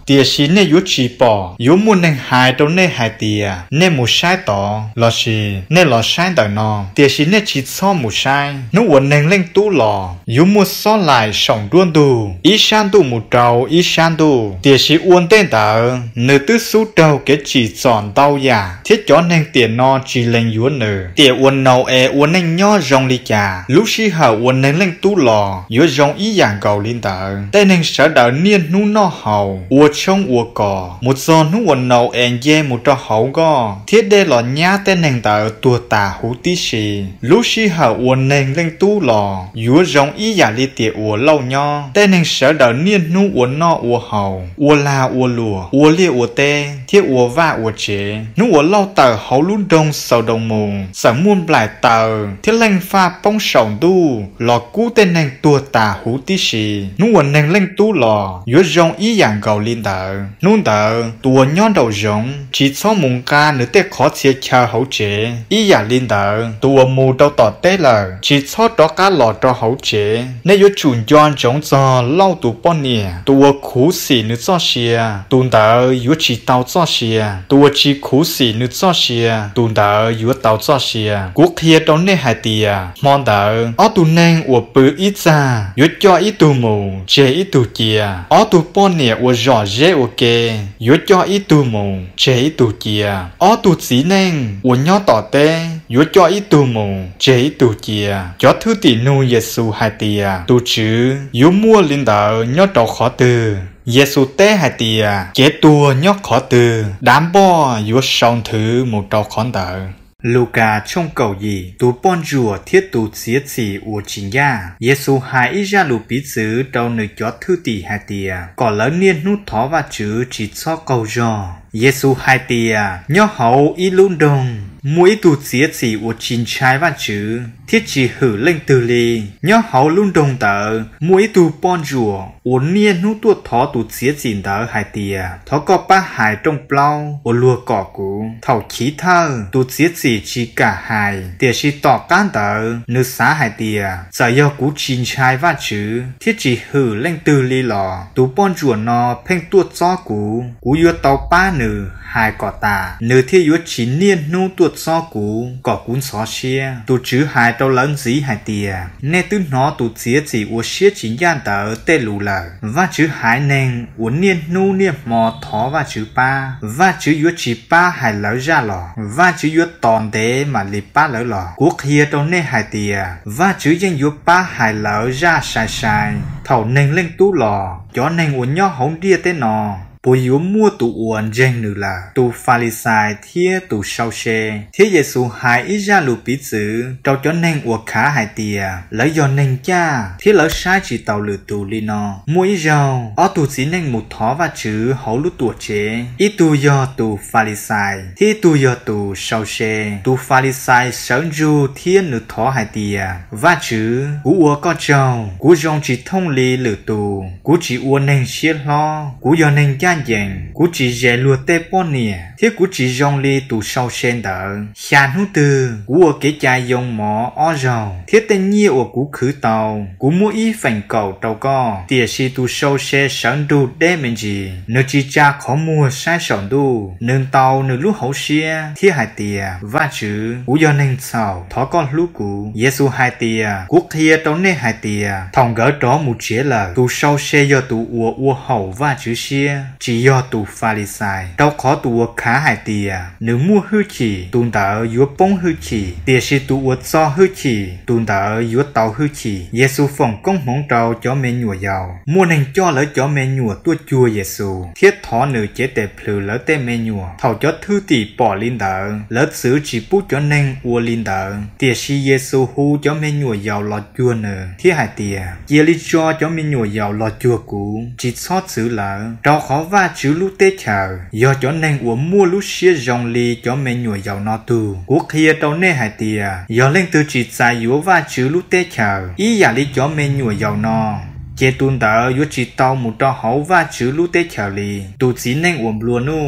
tia xí nè yếu chỉ bỏ yếu muốn nè hại đâu nè hại tia nè một sai tỏ lo xí nè lo sai đời nọ tia xí nè chỉ so một sai nó uốn nè lên tú lò yếu muốn so lại sòng đuôn đù ý san đù một trâu ý san đù tia xí uốn tên tờ nửa tứ số trâu cái chỉ chọn đau giả thiết chó nè tiền no chỉ lên yếu nửa tia uốn nâu e uốn nè nho rong li chả lúc xí hở uốn nè lên tú lò yếu rong ý dạng cầu linh tờ tên nè sợ đỡ niên nu no hầu uốn trong uốn cỏ một giò nu uốn nâu en ye một trò hậu go thiết đê lò nhá tên nè tờ tua tà hú tí xì lúc xí hở uốn nè lên tú lò yếu rong ý giả li tia uốn lâu nho tên nè sợ đỡ niên nu uốn no uốn hầu uốn la uốn lùa uốn lia uốn tê thiết uốn va uốn chế nu uốn lâu tờ hậu lún đông sầu đồng mù sợ muôn lại tờ thiết lên pha bông sầu đu lò cú tên nè tua tà hú tí xì nu uốn nè lên tú lò yếu rong ý dạng cầu linh tờ nu tờ tua nhon đầu rong chỉ cho mùng ca nữa tê khó chia chờ hậu chế ý giả linh tờ tua mù đâu tỏ tê lờ chỉ cho đó cá lò cho hậu chế nếu yếu chủ doan giống cho lâu tụ bọn nè tua khú xỉ nữa cho xìa tụn tờ yếu chỉ tàu cho xìa tua chỉ khú xỉ nữa cho xìa tụn tờ yếu tàu cho xìa quốc kia đó nè hai tìa mòn tờ ó tụ neng của bự ít ra yếu cho ít tụ mù chế ít tụ chia ó tụ bọn nè của rõ dễ ok yếu cho ít tụ mù chế ít tụ chia ó tụ chỉ neng của nhỏ tỏ tê yếu cho ít tụ mù chế ít tụ chia cho thứ tỷ nu Giêsu hai tìa tụ chữ yếu mua linh tờ nhỏ trò khó từ Giêsu té hai tìa chế tua nhỏ khó từ đám bo yếu song thứ một trò khó tờ Luca trong cầu gì tu bon rùa thiết tu xía chỉ của chính gia Giêsu hai ít ra lù bí chữ đâu nơi chó thư tỷ hai tìa còn lớn niên nút thó và chữ chỉ cho cầu rò Giêsu hai tìa nhỏ hậu ít luôn đông mỗi tu xía chỉ của chính trai và chữ thiết chỉ hử lên từ ly nhỏ hậu luôn đông tờ mỗi tu bon rùa uốn niên nút tuột thó tu xía chỉ tờ hai tìa thó có ba hai trong plau của lùa cỏ cũ thầu khí thơ tu xía chỉ chỉ cả hai tiệt chỉ tỏ can tờ nữ xã hai tìa giờ do cú chín trai và chữ thiết chỉ hử lên từ ly lò tu bon rùa nó phèn tuột gió cũ cú yêu tàu ba nữ hai cỏ tà nữ thiết yêu chín niên nu tuột gió cũ cỏ cuốn xó xia tu chữ hai tàu lớn dí hai tìa nè tư nó tu xía chỉ uốn xía chính gian tờ tê lù lờ và chữ hai nền uốn niên nu niên mò thó và chữ ba và chữ yêu chỉ ba hai lỡ ra lò và chữ yêu tòn thế mà lì ba lỡ lò quốc kia đâu nè hai tìa và chữ danh yêu ba hai lỡ ra sai sai thầu nền lên tú lò cho nền uốn nhỏ hổng đia thế nọ bùi yếu mua tụ uốn danh nữ là tụ Pha-li-sai thía tụ sau xe thía Giêsu hai ít ra lù bí chữ trao cho nền uốn khá hai tìa lấy do nền cha thía lỡ sai chỉ tàu lử tụ li nọ mua ít rau ở tụ chỉ nền một thó và chữ hậu lút tuổi chế ít tụ do tụ Pha-li-sai thía tụ do tụ sau xe tụ Pha-li-sai sớm ru thía nữ thó hai tìa và chữ cú uốn có trâu cú rong chỉ thông li lử tụ cú chỉ uốn nền xiết lo cú do nền cha dành cú chỉ dễ lùa tê bọn nè thiết cú chỉ rong li tụ sau sen đỡ xàn hú tư cú ở cái chai dòng mỏ ó rầu thiết tên nhiều ở cú khử tàu cú mua ý phành cầu tàu co tìa si tụ sau xe sẵn đu đê mình gì nếu chỉ cha khó mua sai sỏn đu nương tàu nương lúc hậu xe thiết hai tìa và chữ cú do nên sầu thó con lúc cú Giêsu hai tìa cú kia tàu nê hai tìa thòng gỡ đó một chế là tụ sau xe do tụ ua ua hậu và chữ xe chỉ do tụ Pha-li-sai đâu khó tụ khá hai tìa nếu mua hư chỉ tụn tờ yếu bông hư chỉ tìa si tụ do hư chỉ tụn tờ yếu tàu hư chỉ Giêsu phòng công mong trâu cho mẹ nhùa giàu mua nền cho lỡ cho mẹ nhùa tua chua Giêsu thiết thó nữ chế tệ phừ lỡ tê mẹ nhùa thầu cho thư tỷ bỏ linh tờ lỡ xứ chỉ bút cho nền ua linh tờ tìa si Giêsu hu cho mẹ nhùa giàu lọt chua nờ thiết hai tìa chia lý cho cho mẹ nhùa giàu lọt chua cũ chỉ xót xứ lỡ trâu khó và chữ lúc tê chờ do cho nên uống mua lúc xía dòng ly cho mẹ nhùa giàu nó tù quốc kia đâu nè hai tìa do lên từ chỉ dài yếu và chữ lúc tê chờ ý giả lý cho mẹ nhùa giàu nó chế tuôn tờ yếu chỉ tàu một trò hấu và chữ lúc tê chờ lì tù chỉ nên uống luôn nu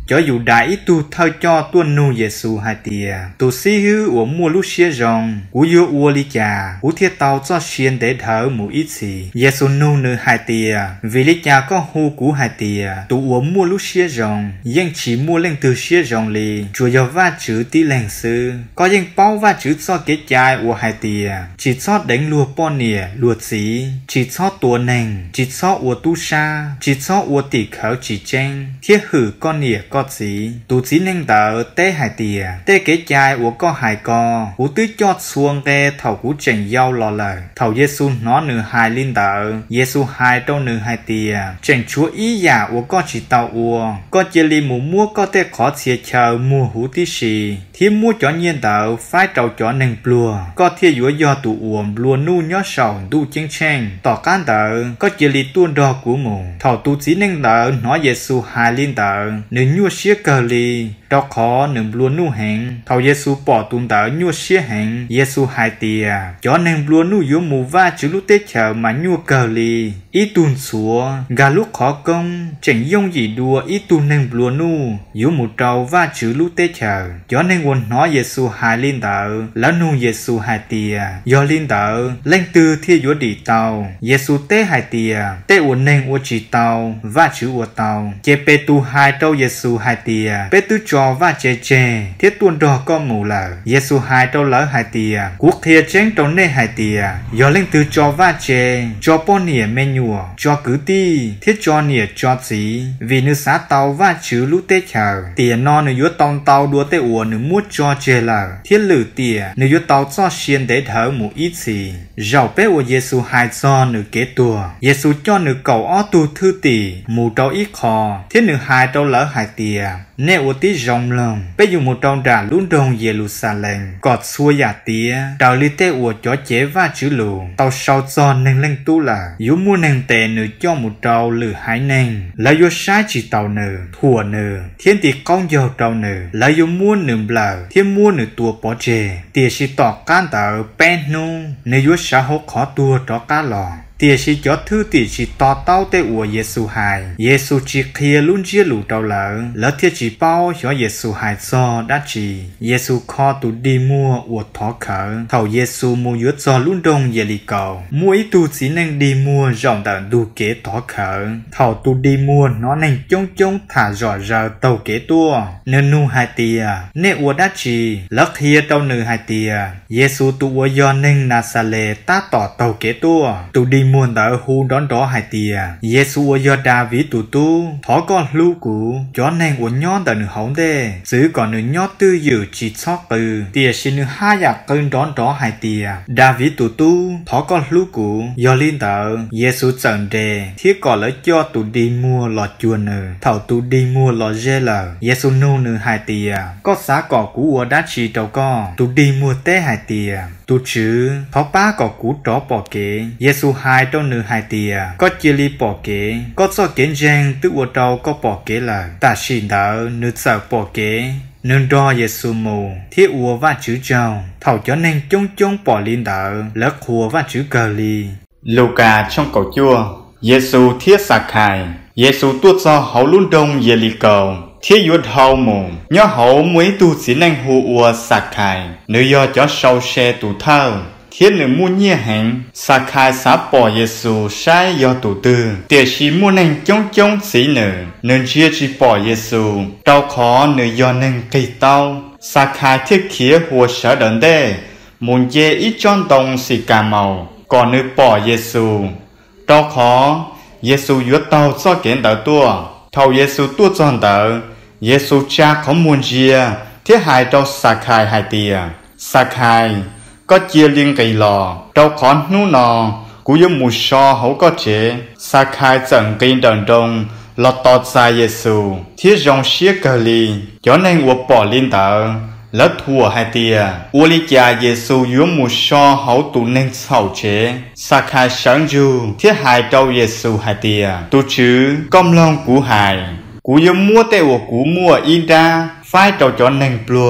cho dù đại tu thao cho tuân nu Giêsu hai tia tu sĩ hư của mua lúc xia rong của yêu uo li cha của thiết tàu cho xuyên để thở một ít gì Giêsu nu nữ hai tia vì li cha có hô của hai tia tu uo mua lúc xia rong nhưng chỉ mua lên từ xia rong li chùa do va chữ tí lành sư có nhưng bao va chữ cho cái chai của hai tia chỉ cho đánh lùa po nìa lùa chỉ chỉ cho tua nành chỉ cho uo tu sa chỉ cho uo tỷ khảo chỉ tranh thiết hử con nìa có gì tu chỉ nên đỡ té hai tia té cái chai của có hai co của tứ cho xuông té thầu của trình giao lò lời thầu Giêsu nó nửa hai linh đỡ Giêsu hai đâu nửa hai tia trình chúa ý giả của có chỉ tàu uo có chỉ li mù mua có té khó chia chờ mua hú tí xì thiên mua cho nhiên đỡ phải trâu cho nền plua có thiên dũa do tụ uổng plua nu nhó sầu tu chênh chênh tỏ can đỡ có chỉ li tuôn đo của mù thầu tu chỉ nên đỡ nói Giêsu hai linh đỡ nửa nhua xía cờ li đó khó nửa plua nu hẹn thầu Giêsu bỏ tuôn đỡ nhua xía hẹn Giêsu hai tia cho nền plua nu dũa mù va chữ lúc tết chờ mà nhua cờ li ít tuôn xúa gà lúc khó công chẳng dông gì đua ít tuôn nền plua nu dũa mù trâu va chữ lúc tết chờ cho nên quân nói Giêsu hai linh đỡ lá nu Giêsu hai tia do linh đỡ lên từ thiên dũa đi tàu Giêsu tế hai tia tế uốn nền uốn chỉ tàu va chữ uốn tàu chế pe tu hai trâu Giêsu hai tia pe tu cho va chê chê thiết tuôn đỏ có mù lờ Giêsu hai trâu lỡ hai tia quốc thiên chén trâu nê hai tia do lên từ cho va chê cho po nỉa men nhùa cho cứ ti thiết cho nỉa cho chỉ vì nữ xá tàu va chữ lúc tế chờ tiền no nữ dũa tông tàu đua tế uốn nữ mút cho chê lờ thiết lử tia nữ dũa tàu cho xiên để thở một ít gì giàu pe của Giêsu hai cho nữ kế tua Giêsu cho nữ cầu ó tu thư tỷ mù trâu ít khó thiết nữ hai trâu lỡ hai tia nè ô tí rong lòng bây giờ một trong đà luôn đông Jerusalem cọt xua giả tía đào li tê ủa cho chế va chữ lù tàu sau cho nên lên tu là yếu mua nền tệ nữ cho một trâu lử hai nền là yếu sai chỉ tàu nữ thua nữ thiên tỷ công dầu trâu nữ là yếu mua nữ lờ thiên mua nữ tua bỏ chê tìa si tỏ can tờ pen nu nữ yếu xã hốt khó tua cho cá lò tia si cho thư tỷ chỉ to tao tê ủa Giêsu hai Giêsu chỉ kia luôn chia lũ trâu lỡ lỡ thiết chỉ bao cho Giêsu hai cho đã chỉ Giêsu kho tụ đi mua ủa thọ khở thầu Giêsu mua yếu cho luôn đông về lì cầu mua ít tu chỉ nên đi mua rộng tận đủ kế thọ khở thầu tụ đi mua nó nên trông trông thả rõ giờ tàu kế tua nên nu hai tia nè ủa đã chỉ lỡ kia tàu nữ hai tia Giêsu tụ ủa do nên Nazareth ta tỏ tàu kế tua tụ đi muôn đỡ hu đón đó hai tia Giêsu do David tụ tu thỏ con lưu cũ cho nên của nhón tận hổng đê giữ còn nửa nhót tư dự chỉ sót từ tia xin nửa hai giặc cơn đón đó hai tia David tụ tu thỏ con lưu cũ do liên tợ Giêsu trận đề thiết còn lấy cho tụ đi mua lọ chuồn nửa thầu tụ đi mua lọ dê lờ Giêsu nô nửa hai tia có xá cỏ cũ ở đá trì trâu co tụ đi mua té hai tia tụ chữ thỏ ba cỏ cũ trỏ bỏ kế Giêsu hai trong nửa hai tia có chia li bỏ kế có cho kiến giang tức ở trâu có bỏ kế là ta xin đỡ nửa sợ bỏ kế nên đo Giêsu mù thiết ua và chữ trâu thầu cho nên chung chung bỏ liên đỡ lỡ khua và chữ cờ li Luca trong cầu chua Giêsu thiết sạc khai Giêsu tuốt cho hậu luôn đông về lì cầu thiết yuột hậu mù nhớ hậu mấy tu chỉ nên hù ua sạc khai nếu do cho sâu xe tụ thơ thiết nữ mua nhia hành sạc khai xá bỏ Giêsu sai do tụ tư tiệt sĩ mua nên chống chống sĩ nữ nên chia chỉ bỏ Giêsu đau khó nữ do nên cây tao sạc khai thiết khía hùa sở đợn đê muốn dê ít tròn đồng xì cà màu còn nữ bỏ Giêsu đau khó Giêsu yuột tao cho kiến đỡ tua thầu Giêsu tua tròn đỡ Giêsu cha không muốn chia thiết hai trâu sạc khai hai tia sạc khai có chia liên cây lò trâu khó nú nò cú yếu mù so hấu có chế sa khai trận cây đờn đông lọt tọt xa Giêsu thiết rong xía cờ li cho nên uổng bỏ liên tờ lỡ thua hai tia uổng lý cha Giêsu yếu mù so hấu tụ nên sầu chế sa khai sáng du thiết hai trâu Giêsu hai tia tụ chứ công long cú hài cú yếu mua tê uổng cú mua in ra phải trâu cho nên plua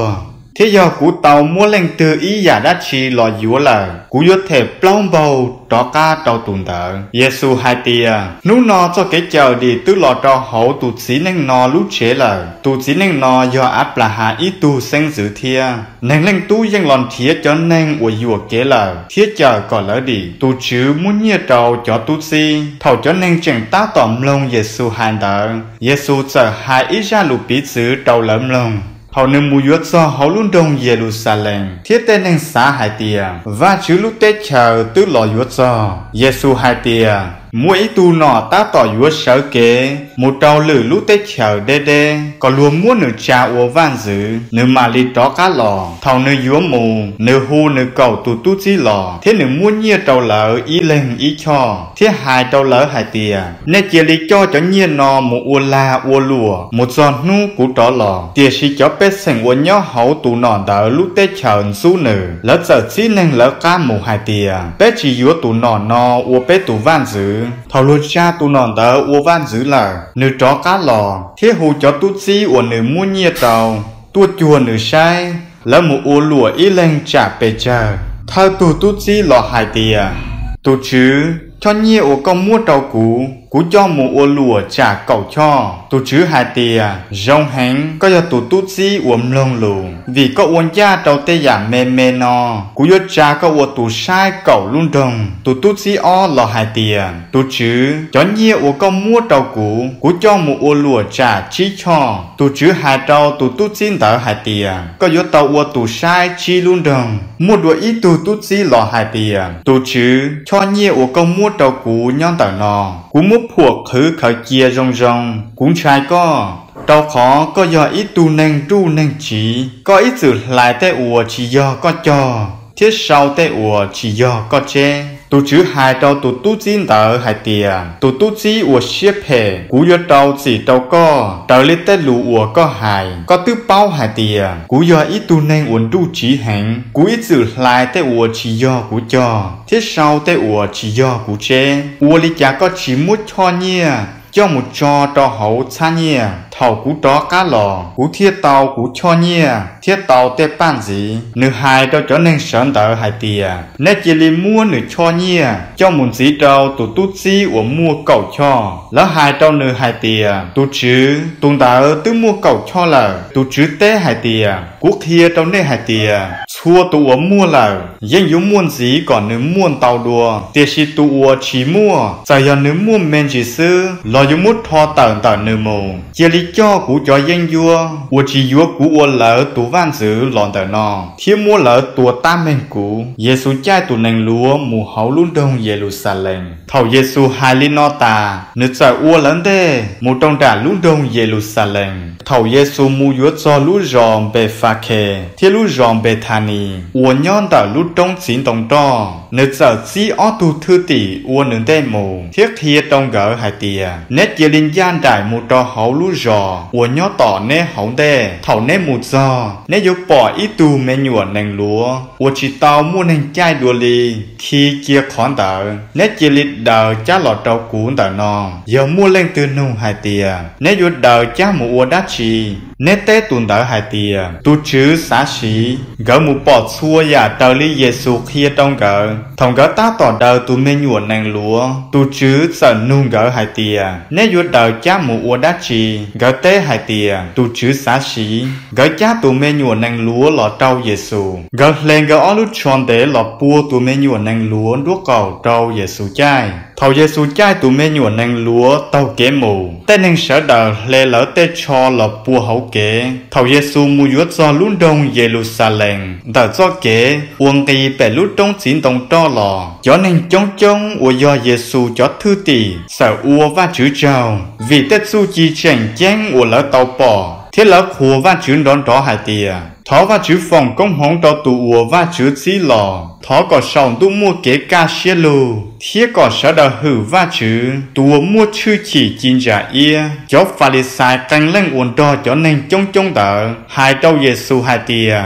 thế giờ cú tàu mua lên từ ý giả đã chỉ lò dúa là cú yếu thể plong bầu đó ca tàu tùn tờ Giêsu hai tia nú nó cho cái chờ đi tứ lò trò hậu tụt xí nên nó lú chế là tụt xí nên nó do áp là hạ ý tu sinh dự thia nên lên tu dân lòn thía cho nên của dùa kế là thía chờ còn lỡ đi tu chứ muốn nhia trầu cho tu si thầu cho nên chẳng ta tòm lông Giêsu hai tờ Giêsu chờ hai ý ra lụ bí xứ trầu lợm lông hầu nên mùi yuết do hầu luôn đông Jerusalem thiết tên nên xã hai tia và chứ lúc tết chờ tứ lò yuết do Giêsu hai tia mỗi tu nọ ta tỏ yuết sở kế một trâu lử lúc tết chờ đê đê có luôn muốn nửa cha uo van dữ nửa mà li đó cá lò thầu nửa yuết mù nửa hu nửa cầu tu tu chi lò thế nửa muốn nhia trâu lỡ ý lên ý cho thế hai trâu lỡ hai tia nên chỉ li cho cho nhia nọ một uo la uo lùa một giòn nu cú trỏ lò tia si cho bé thành uo nhó hậu tu nọ đỡ lúc tết chờ su nửa lỡ giờ chỉ nên lỡ cá một hai tia bé chỉ yuết tu nọ nọ uo bé tu van dữ thầu lô cha tu nòn đỡ uo van dữ là nửa chó cá lò thiết hù cho tu chi uo nửa muốn nhia tàu tua chùa nửa sai lỡ một uo lùa ý lên trả bề chờ thơ tu tu chi lò hai tia tu chứ cho nhia uo con mua tàu cũ cú cho một uo lùa trả cậu cho tu chứ hai tia rong hánh có giờ tu tu chi uom lông lù vì có uon cha tàu tê giả mê mê no cú yo cha có uo tu sai cậu luôn đồng tu tu chi o lò hai tia tu chứ cho nhia uo con mua tàu cũ cú cho một uo lùa trả chi cho tu chứ hai tàu tu tu chi đỡ hai tia có yo tàu uo tu sai chi luôn đồng mua đuổi ít tu tu chi lò hai tia tu chứ cho nhia uo con mua tàu cũ nhon tờ nò cú mua thuộc khứ khởi chia rong rong cũng trai có đau khó có do ít tu nên tu nên chỉ có ít sự lại tay ủa chỉ do có cho thiết sau tay ủa chỉ do có che tu chứ hai đau tu tu chín tờ hai tia tu tu chí ủa xếp hè cú do đau chỉ đau có tờ lên tay lù ủa có hài có tứ bao hai tia cú do ít tu nên uốn tu chỉ hẹn cú ít sự lại tay ủa chỉ do cú cho thiết sau tay ủa chỉ do cú che ủa lý chả có chỉ muốn cho nhia cho một cho cho hậu xa nhia thầu cú đó cá lò cú thiết tàu cú cho nhia thiết tàu tê ban gì nửa hai cho trở nên sợn tờ hai tia nét chỉ li mua nửa cho nhia cho một gì trâu tụ tút xí của mua cầu cho lỡ hai trâu nửa hai tia tụ chứ tụ tờ tứ mua cầu cho là tụ chứ té hai tia cú kia trâu nè hai tia xua tụ của mua là dân yếu muôn gì còn nửa muôn tàu đùa tia si tụ chỉ mua giờ giờ nửa mua men chỉ sư lo yếu mút thọ tờ tờ nửa mù chỉ li cho cú cho dân vua của chỉ vua cú uo lỡ tụ van dữ lòn tờ nọ thiên mua lỡ tụ tam men cú Giêsu trai tụ nành lúa mù hậu luôn đông Jerusalem thầu Giêsu hai li no ta nửa giờ uo lớn thế một trong trả luôn đông Jerusalem thầu Giêsu mu yuốt cho lũ ròm bề pha khe thiên lũ ròm bề thani uo nhon tờ lũ trong xin tổng to nửa giờ chỉ ó tụ thư tỷ uo nửa đây mù thiết thiệt trong gỡ hai tia nét chia linh gian đại một trò hậu lũ rò uo nhó tỏ nè hậu đê thầu nè một giò nè dục bỏ ít tu mê nhuận nành lúa uo chỉ tao mua nành chai đùa li khi chia khón tờ nét chia lịch đờ cha lọt trâu cún tờ nò giờ mua lên từ nung hai tia nét dục đờ cha một uo đá chi nét té tuần tờ hai tia tu chứ xá xí gỡ một bọt xua giả tờ li Giêsu kia trong gỡ thòng gỡ ta tỏ đờ tu mê nhuận nành lúa tu chứ sợ nung gỡ hai tia nét dục đờ cha một uo đá chi gỡ té hai tia tu chứ xá xí gỡ cha tu mê nhuận nành lúa lọ trâu Giêsu gỡ lên gỡ ó lút tròn để lọ pua tu mê nhuận nành lúa đuốc cầu trâu Giêsu trai thầu Giêsu trai tu mê nhuận nành lúa tàu kế mù tên nành sở đờ lê lỡ tê cho lọ pua hậu kế thầu Giêsu mu yuốt do luôn đông Jerusalem đờ do kế uông kỳ bè lút trong chín tổng to lò cho nên chống chống ua do Giêsu cho thư tỷ sở ua và chữ trào vì tết su chi chèn chén ua lỡ tàu bỏ thế lỡ khua và chữ đón đó hai tia thó và chữ phòng công hóng cho tụ ua và chữ xí lò thó có sòng tu mua kế ca xế lù thiết có sở đờ hử và chữ tụ mua chữ chỉ chín trả ia cho pha lì sai canh lên uốn đo cho nên chống chống tờ hai trâu Giêsu hai tia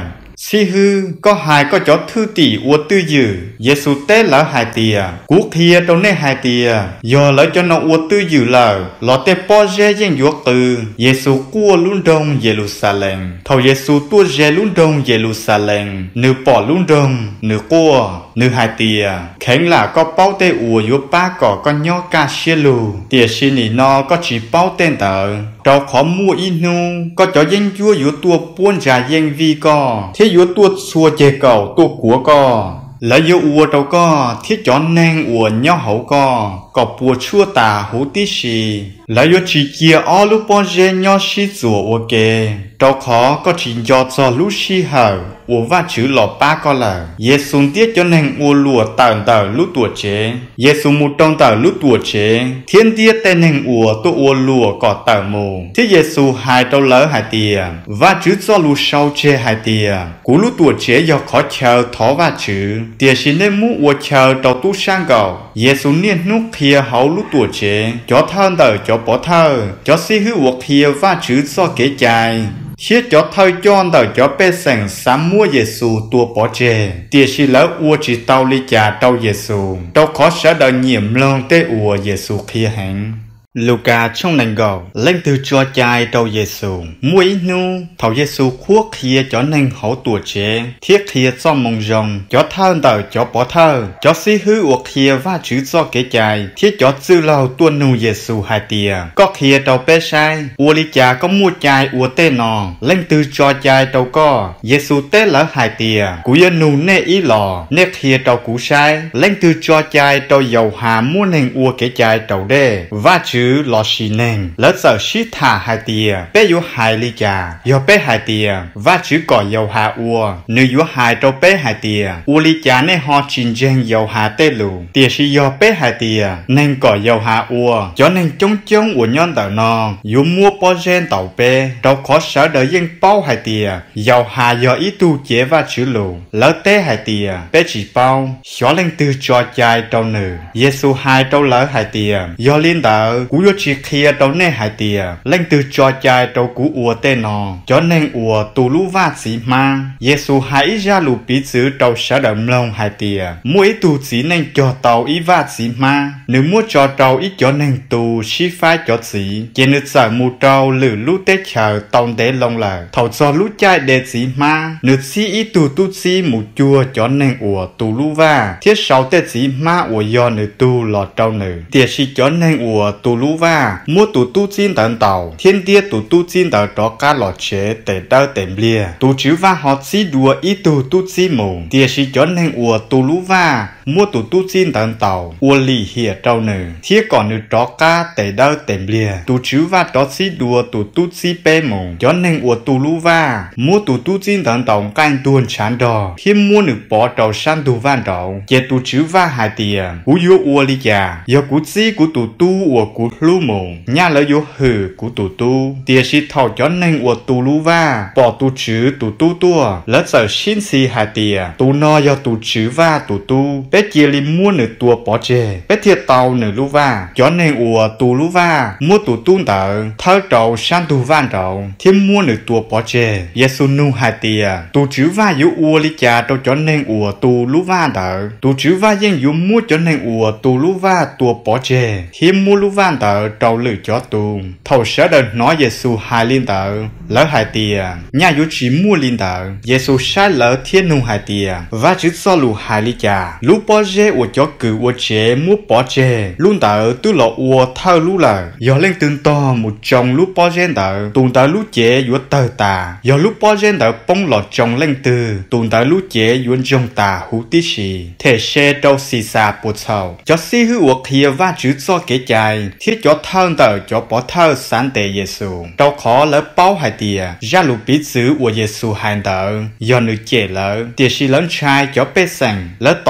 si hư có hai có chó thư tỷ ua tư dữ Giêsu té lỡ hai tìa cú kia đâu nè hai tìa do lỡ cho nó ua tư dữ lỡ lọ té po dê dân yuộc từ Giêsu cua luôn đông Jerusalem thầu Giêsu tua dê luôn đông Jerusalem nửa bỏ luôn đông nửa cua nửa hai tìa khéng là có bao tê ua yuộc ba cỏ con nhỏ ca xê lù tìa xin nỉ nó có chỉ bao tên tờ trâu khó mua inu có cho dân chúa yuộc tua buôn trà dân vi co thế yuộc tua xua chê cầu tua của co lấy yuộc ua trâu co thiết chó nang ua nhỏ hậu co có bùa chua tà hú tí xì lấy yuộc chỉ kia ó lúc bao dê nhỏ xí rùa ua kê trâu khó có chỉ do cho lúc xí hờ ua va chữ lọ ba co lờ Giêsu tiết cho nang ua lùa tờ tờ lúc tuổi chế Giêsu một trong tờ lúc tuổi chế thiên tiết tên nang ua tu ua lùa có tờ mù thế Giêsu hai trâu lỡ hai tìa va chữ cho lù sau chế hai tìa cú lúc tuổi chế do khó chờ thó va chữ tìa xin nên mũ ua chờ trâu tu sang cầu Giêsu niên nút kia hậu lúc tuổi chế cho thân tờ cho bỏ thơ cho si hư ua kia va chữ cho kế chạy chiết cho thời chọn tờ cho bê sành sám mua Giêsu tua bỏ chê tìa xì lỡ ua chỉ tàu ly trà tàu Giêsu đâu khó sẽ đợi nhiệm lòng tê ua Giêsu kia hành Luca trong nền gầu lên từ cho trai tàu Giêsu mũi nu thầu Giêsu khuốc kia cho nền hậu tuổi chế thiết kia cho mông rồng cho thơ tờ cho bỏ thơ cho si hư uộc kia và chữ cho kế trai thiết cho dư lâu tuôn nu Giêsu hai tìa có kia tàu bê sai ua ly trà có mua trai ua tê nò lên từ cho trai tàu co Giêsu tê lỡ hai tìa cú yên nu nê ý lò nê kia tàu cú sai lên từ cho trai tàu dầu hà mua nền ua kế trai tàu đê và chữ lọ xì nền lỡ giờ xí thả hai tìa bé yếu hai ly trà yếu bé hai tìa và chữ cỏ dầu hà ua nữ yếu hai trâu bé hai tìa ua ly trà nê ho chín dên dầu hà tê lù tìa xí yếu bé hai tìa nền cỏ dầu hà ua cho nền chống chống ua nhon tờ nò yếu mua bó dên tàu bé đâu khó sở đợi dân bao hai tìa dầu hà yếu ý tu chế và chữ lù lỡ té hai tìa bé chỉ bao xóa lên từ cho trai trâu nữ Giêsu hai trâu lỡ hai tìa yếu liên tờ cú chỉ kia đâu nè hai tìa lên từ cho trai đâu cú ua tên nọ cho nên ua tù lú va chỉ ma Giêsu hãy ra lù bí chữ đâu sẽ đậm lòng hai tìa mỗi tù chỉ nên cho tàu ý va chỉ ma nếu mua cho tàu ý cho nên tù xí phái cho chỉ chỉ nữ sợ mù tàu lử lú tết chờ tàu để lòng là thầu cho lú trai để chỉ ma nữ xí ý tù tu xí mù chua cho nên ua tù lú va thiết sau tết chỉ ma ua do nữ tu lọt trâu nữ tiệt xí cho nên ua tù lú va mua tụ tu chín tận tàu thiên địa tụ tu chín tờ đó cá lọt chế để đỡ tèm lia tụ chữ va họ xí đùa ý tụ tu xí mù địa sĩ cho nên ua tụ lú va mua tụ tu chín tận tàu ua lì hiệp trâu nữ thiết còn nữ đó cá để đỡ tèm lia tụ chữ va đó xí đùa tụ tu xí bê mù cho nên ua tụ lú va mua tụ tu chín tận tàu canh tuôn chán đò khi mua nữ bỏ trâu san tụ van đậu chế tụ chữ va hai tiền cú yếu ua lì già do cú xí của tụ tu ua cú lú mù nhà lỡ yếu hử của tụ tu địa sĩ thầu cho nên ua tụ lú va bỏ tụ chữ tụ tu tua lỡ giờ xin xì hai tiền tụ no do tụ chữ va tụ tu bé chia li mua nửa tua bỏ chê bé thiệt tàu nửa lú va cho nên ua tụ lú va mua tụ tu tờ thơ trầu san tụ van trầu thêm mua nửa tua bỏ chê Giêsu nu hai tiền tụ chữ va yếu ua li cha đâu cho nên ua tụ lú va tờ tụ chữ va dân yếu mua cho nên ua tụ lú va tua bỏ chê thêm mua lú van tờ trầu lử cho tụ thầu sẽ đợt nói Giêsu hai liên tờ lỡ hai tiền nhà yếu chỉ mua liên tờ Giêsu sai lỡ thiên nu hai tiền và chữ so lù hai li cha lú bỏ chê ua cho cử ua chế mua bỏ chê luôn tờ tư lọ ua thơ lú lờ do lên tương to một chồng lú bỏ chê tờ tùng tờ lú chế yếu tờ tà do lú bỏ chê tờ bông lọ chồng lên từ tùng tờ lú chế yếu trong tà hú tí xì thể xe đâu xì xa bột sầu cho xí hư ua kia và chữ so kế chạy thiết cho thơ tờ cho bỏ thơ sáng tệ Giêsu đâu khó lỡ bao hai tìa ra lũ bí chữ của Giêsu hai tờ do nữ chế lỡ tiệt sĩ lớn trai cho bê sành lỡ tỏ sai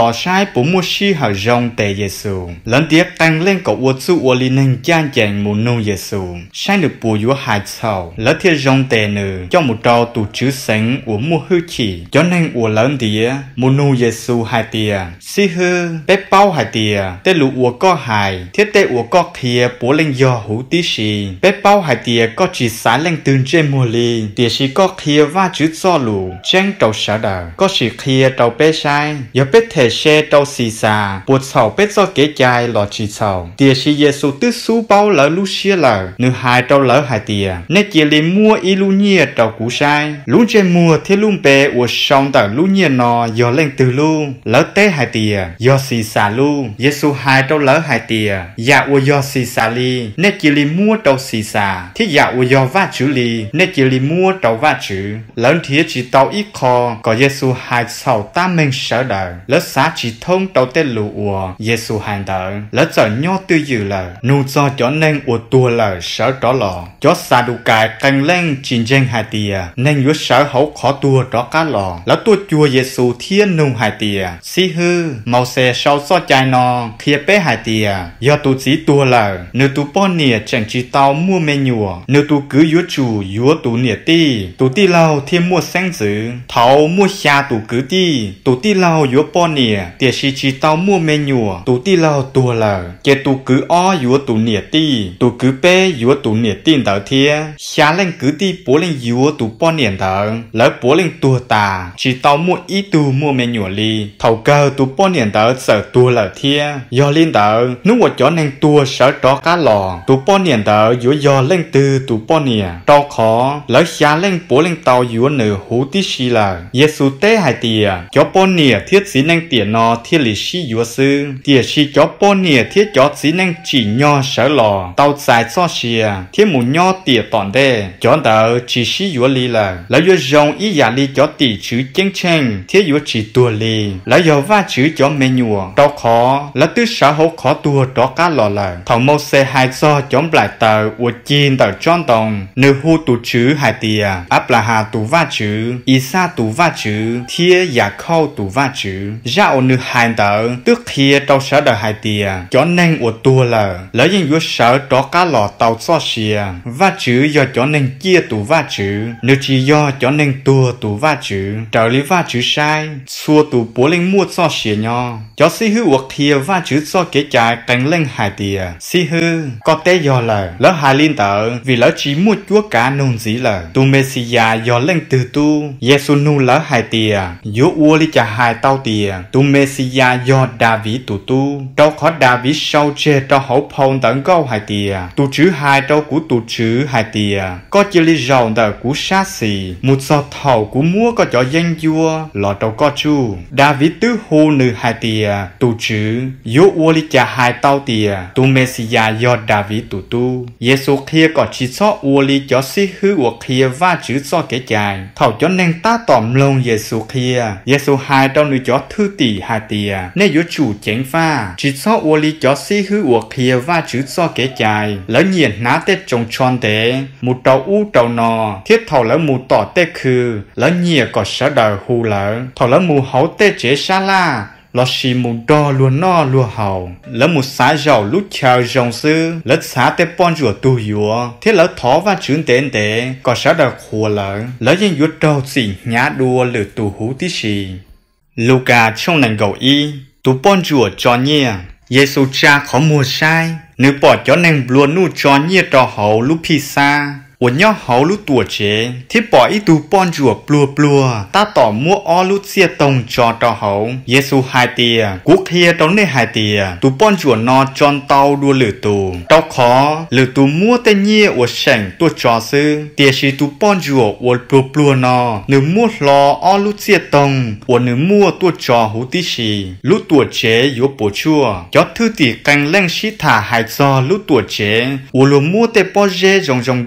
sai bố mua si hở rong tề Giêsu lần tiếc tăng lên cậu uất su uất linh hình chan chèn mù nung Giêsu sai được bùa vua hại sầu lỡ thiết rong tề nử cho một trò tụ chữ sánh uất mua hư chỉ cho nên uất lớn tía mù nung Giêsu hai tía si hư bé bao hai tía tê lũ uất có hài thiết tê uất có kia bố lên do hú tí xì bé bao hai tía có chỉ sáng lên tương trên mùa ly tía xì có kia va chữ cho lũ tranh trâu sợ đời có chỉ kia trâu bé sai giờ bé thể xe trâu xì xà buộc sầu bé do kế chai lọ chỉ sầu tía xì Giêsu tứ su bao lỡ lũ xia lỡ nửa hai trâu lỡ hai tía nét chia li mua y lũ nhia trâu cú sai lũ trên mùa thiết lũ bé uất song tờ lũ nhia nọ giờ lên từ lũ lỡ té hai tía giờ xì xà lũ Giêsu hai trâu lỡ hai tía dạ uất giờ xì xà li nét chia li mua trâu xì xà thiết dạ uất giờ va chữ li nét chia li mua trâu va chữ lớn thiết chỉ tàu ít kho có Giêsu hai sầu ta mình sợ đời lỡ xá chỉ thông tàu tên lũ uất Giêsu hành đời lỡ giờ nho tư dự lời nụ do cho nên uất tua lời sợ đó lò cho xa đủ cài cành lên chín tranh hai tìa nên uất sợ hậu khó tua đó cá lò lỡ tua chùa Giêsu thiên nung hai tìa si hư màu xe sau so chai nò kia bé hai tìa do tu chỉ tua lời nếu tu bọn nịa chẳng chỉ tao mua mê nhùa nếu tu cứ uất chủ uất tu nịa ti tu ti lâu thiên mua sáng dữ thảo mua xa tu cứ ti tu ti lâu uất bọn nịa tiệt si chỉ tao mua mê nhùa tu ti lâu tua lời kể tu cứ o uất tu nịa ti tu cứ bé uất tu nịa tin đỡ thia xa lên cứ ti bố lên uất tu bọn nịa đỡ lỡ bố lên tua tà chỉ tao mua ít tu mua mê nhùa li thầu cơ tu bọn nịa đỡ sợ tua lời thia do lên đỡ nếu uất cho nên tua sợ đó cá lò tu bọn nịa đỡ uất do lên từ tu bọn nịa đau khó lỡ xa lên bố lên tàu uất nửa hú tí xì lời Giêsu tế hai tìa cho bọn nịa thiết xí nên tiền nó thiết lì xí uất sư tìa xí cho bọn nịa thiết cho xí nên chỉ nho sợ lò tàu dài cho xìa thiết mù nho tìa tòn đê cho đỡ chỉ xí uất lì lời lỡ uất rong ý giả lì cho tỷ chữ chênh chênh thiết uất chỉ tua lì lỡ uất va chữ cho mê nhùa đau khó lỡ tư sở hậu khó tua đó cá lò lời thầu mâu xe hai do chống lại tờ uất chiên tờ tròn đồng nửa hù tụ chữ hai tìa áp là hà tụ va chữ ý xa tụ va chữ thiết giả khâu tụ va chữ rạo nửa hai tờ tức kia tàu sở đời hai tìa cho nên uất tua lờ lỡ yên uất sở đó cá lò tàu so xìa va chữ do cho nên chia tụ va chữ nếu chỉ do cho nên tua tụ va chữ trở lý va chữ sai xua tụ bố lên mua so xìa nho cho si hư uất kia va chữ so kế trái cánh lên hai tìa si hư có té do lờ lỡ hai liên tờ vì lỡ chỉ mua chúa cả nôn dĩ lờ tu Messia do lên từ tu Giêsu nu lỡ hai tìa yếu ua li chả hai tao tìa tu Messia do David tu tu đâu khó David sau chê cho hậu phong tận câu hai tìa tu chữ hai đâu của tu chữ hai tìa có chỉ li rầu tờ của sát xì một giọt thầu của múa có cho danh vua lọ đâu có chu David tứ hô nữ hai tìa tu chữ yếu ua li chả hai tao tìa tu Messia do David tu tu Giêsu kia có chỉ cho ua li cho si hư của kia va chữ cho cái dài thầu cho nên ta tòm lông Giêsu kia Giêsu hai đâu nữ cho thư tỷ hai tìa nên yếu chủ chén pha chỉ cho ua li cho si hư của kia va chữ cho cái dài lỡ nhiệt ná tết trồng tròn tế một tàu u tàu nò thiết thầu lỡ một tỏ tết khư lỡ nhiệt có sở đời hù lỡ thầu lỡ một hấu tết chế xa la lọ xì một đo luôn no luôn hầu lỡ một xã giàu lúc chờ rồng sư lỡ xã tết bon rùa tu dùa thiết lỡ thó và trứng tên tế có sở đời hù lỡ lỡ dân dùa trâu xì nhá đua lửa tù hú tí xì Luca trong nền gầu y tu bon rùa cho nhia Giêsu cha khó mua sai nếu bỏ cho nên luôn nu cho nhia trò hậu lúc pizza của nhau hậu lúc tuổi chế thì bỏ ít tu bon rùa plua plua ta tỏ mua o lúc xia tông cho trò hậu Giêsu hai tìa quốc kia trong này hai tìa tu bon rùa no tròn tàu đua lửa tù tao khó lửa tù mua tên nhia của sảnh tu trò sư tìa si tu bon rùa của plua plua no nếu mua lo o lúc xia tông của nếu mua tu trò hú tí xì lúc tuổi chế yếu bổ chua cho thư tỷ canh lên xí thả hai do lúc tuổi chế của lúa mua tên bo dê rong rong gao lọ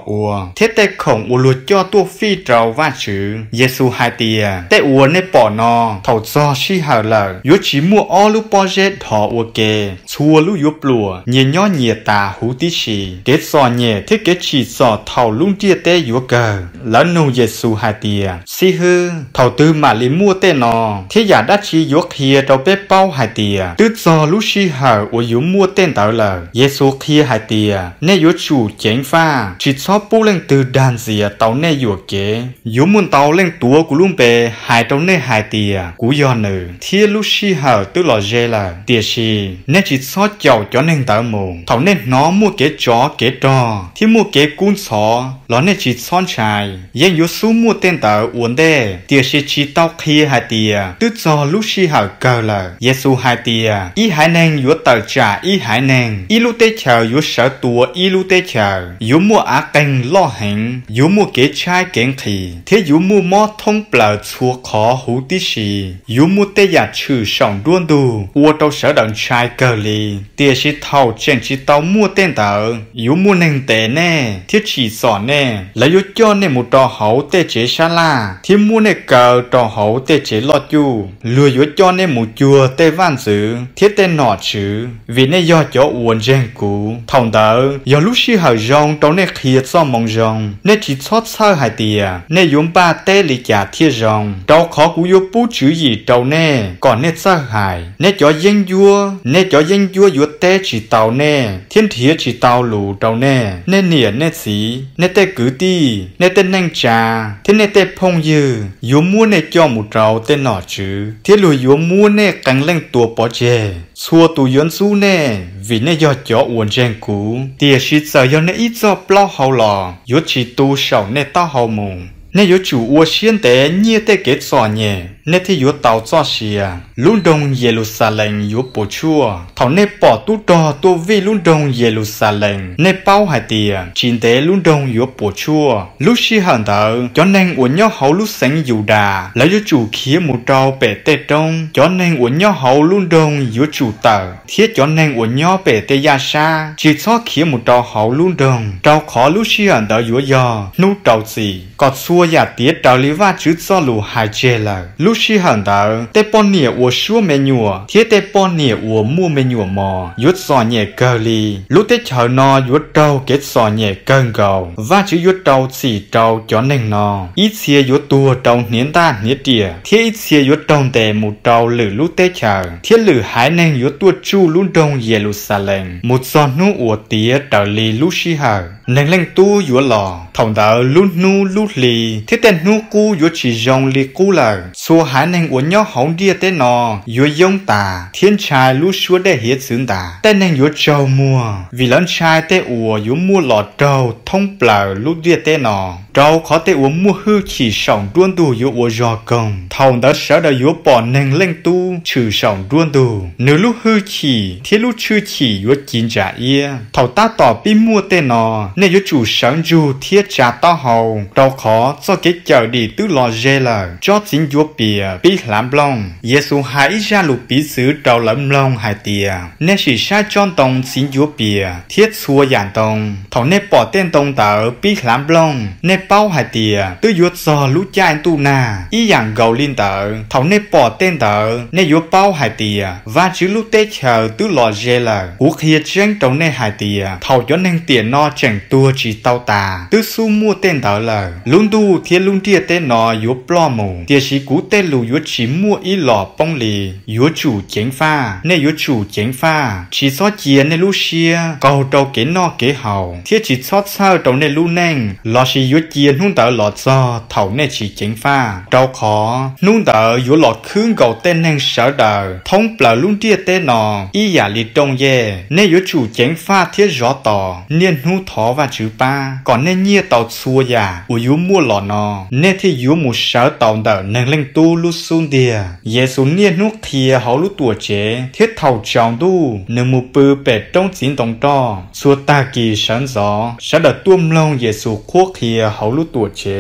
ua thế tê khổng ua lụt cho tua phi trầu va chữ Giêsu hai tia tê ua nê bỏ nò thầu cho si hở lờ yếu chỉ mua o lu po jet thọ ua kê chua lu yếu plùa nhẹ nhó nhẹ tà hú tí xì kết sò nhẹ thế kết chỉ sò thầu lung tia tê yếu cờ lỡ nô Giêsu hai tia si hư thầu tư mà li mua tê nò thế giả đắt chi yếu kia đầu bếp bao hai tia tứ do lu si hở ua yếu mua tên tờ lờ Giêsu kia hai tia nê yếu chủ chén pha chỉ cho bu lên từ đàn dìa tàu nê yếu kế yếu muốn tàu lên tua của lung bề hai tàu nê hai tia cú do nữ thiên lu si hở tức là dê là tia si nê chỉ cho chậu cho nên tờ mù thầu nê nó mua kế chó kế trò thiên mua kế cún xó nó nê chỉ son chài yên yếu su mua tên tờ uốn đê tia si chỉ tàu kia hai tia tức do lu si hở cờ là Giêsu hai tia ý hai nền yếu tờ trả ý hai nền ý lu tê chờ yếu sở tua ý lu tê chờ yếu mua á canh lo hành yếu mua kế trai kén khỉ thế yếu mua mò thông bờ chua khó hú tí xì yếu mua tê giả trừ sòng đuôn đù ua tàu sở đằng trai cờ lì tia xí thầu trên chỉ tàu mua tên tờ yếu mua nền tệ nè thiết chỉ sỏ nè lấy yếu cho nè một trò hậu tê chế sa la thiết mua nè cờ trò hậu tê chế lo chu lừa yếu cho nè một chùa tê van dữ thiết tê nọ chữ vì nè do chỗ uốn gen cũ thòng tờ do lúc xí hở rong tàu nè khía cho mong rong nè chỉ chót sơ hai tia nè yếm ba tê lì trả thiết rong tàu khó cú yếu bú chữ gì tàu nè còn nè sơ hài nè cho dân vua nè cho dân vua yếu tê chỉ tàu nè thiên thiết chỉ tàu lù tàu nè nè nỉa nè xí nè tê cứ ti nè tê nâng trà thế nè tê phong dư yếu mua nè cho một trâu tê nọ chữ thiết lùi yếu mua nè cắn lên tua bỏ chè xua tù yến su nè vì nè do cho uốn gen cũ tia xí giờ do nè ít do plau hậu lò yếu chỉ tu sầu nè tao hậu mù nè yếu chủ uốn xiên tế nhia tê kết sò nhẹ nè thì yếu tàu cho xìa lún đông Jerusalem yếu bổ chua thảo nè bỏ tu đò tu vi lún đông Jerusalem nè bao hai tia chín tế lún đông yếu bổ chua lúc xí hẳn tờ cho nên uốn nhau hậu lúc sáng yếu đà lấy yếu chủ khía một trâu bể tê trông cho nên uốn nhau hậu lún đông yếu chủ tờ thiết cho nên uốn nhau bể tê ya sa chỉ cho khía một trâu hậu lún đông trâu khó lúc xí hẳn tờ yếu do nút trâu gì còn xua ya tiết trâu lý va chữ cho lù hai chê là lúc xí hẳn tờ tê bọn nịa uốn xua mê nhùa thiết tê bọn nịa uốn mua mê nhùa mò yếu sò nhẹ cơ li lúc tê chờ nó yếu trâu kết sò nhẹ cơn gầu va chữ yếu trâu chỉ trâu cho nên nó ít xìa yếu tua trâu niên ta niết tỉa thiết ít xìa yếu trâu tê một trâu lử lúc tê chờ thiết lử hái nên yếu tua chu lún đông Jerusalem một giò nu uốn tía trở li lúc xí hở nên lên tu yếu lò thòng tờ lún nu lút li thiết tên nu cu yếu chỉ dòng li cu lờ xua hái nên uốn nhau hóng đia tê nó yếu yông tà thiên trai lút xua để hiết xứng tà tên nên yếu trâu mua vì lớn trai tê ủa yếu mua lọ trâu thông bờ lút đia tê nó trâu khó tê ủa mua hư chỉ sòng đuôn tù yếu ủa giò công thòng tờ sở đờ yếu bỏ nên lên tu trừ sòng đuôn tù nếu lúc hư chỉ thiết lúc chư chỉ yếu chín trả ia thầu ta tỏ bi mua tê nó nên yếu chủ sáng dù thiết trả ta hầu trâu khó do cái chờ đi tứ lò dê lờ cho chính yếu bìa bi làm long Giêsu hãy ra lục bí xứ trâu lẫm long hai tia nên chỉ sai chọn tông chính yếu bìa thiết xua giản tông thầu nên bỏ tên tông tờ bi làm long nên bao hai tia tư yếu do lũ cha anh tu na ý dạng gầu linh tờ thầu nên bỏ tên tờ nên yếu bao hai tia và chữ lũ tê chờ tứ lò dê lờ quốc hiệt tranh trâu nên hai tia thầu cho nên tiền no chẳng tua chỉ tao tà tư su mua tên tờ lờ luôn tu thiết luôn tia tên nó yếu plo mù tia sĩ cú tên lù yếu chỉ mua ý lò bông lì yếu chủ chén pha nên yếu chủ chén pha chỉ xót chia nên lũ xia cầu trâu kế no kế hậu thiết chỉ xót sơ trâu nên lũ neng lò xì yếu chia nung tờ lò cho thầu nên chỉ chén pha trâu khó nung tờ yếu lò khương cầu tên neng sở đờ thông bờ luôn tia tên nó ý giả lì trông ye nên yếu chủ chén pha thiết rõ tỏ nên nu thó và chữ ba còn nên nhia tàu xua giả u yếu mua lò nó nên thì yếu một sở tàu tờ nên lên tu lu sun tia Giêsu niên nút kia hậu lúc tuổi trẻ thiết thầu trọng tu nên một bự bể trong chín đồng trò xua ta kỳ sáng gió sẽ đợt tuôn long Giêsu quốc kia hậu lúc tuổi trẻ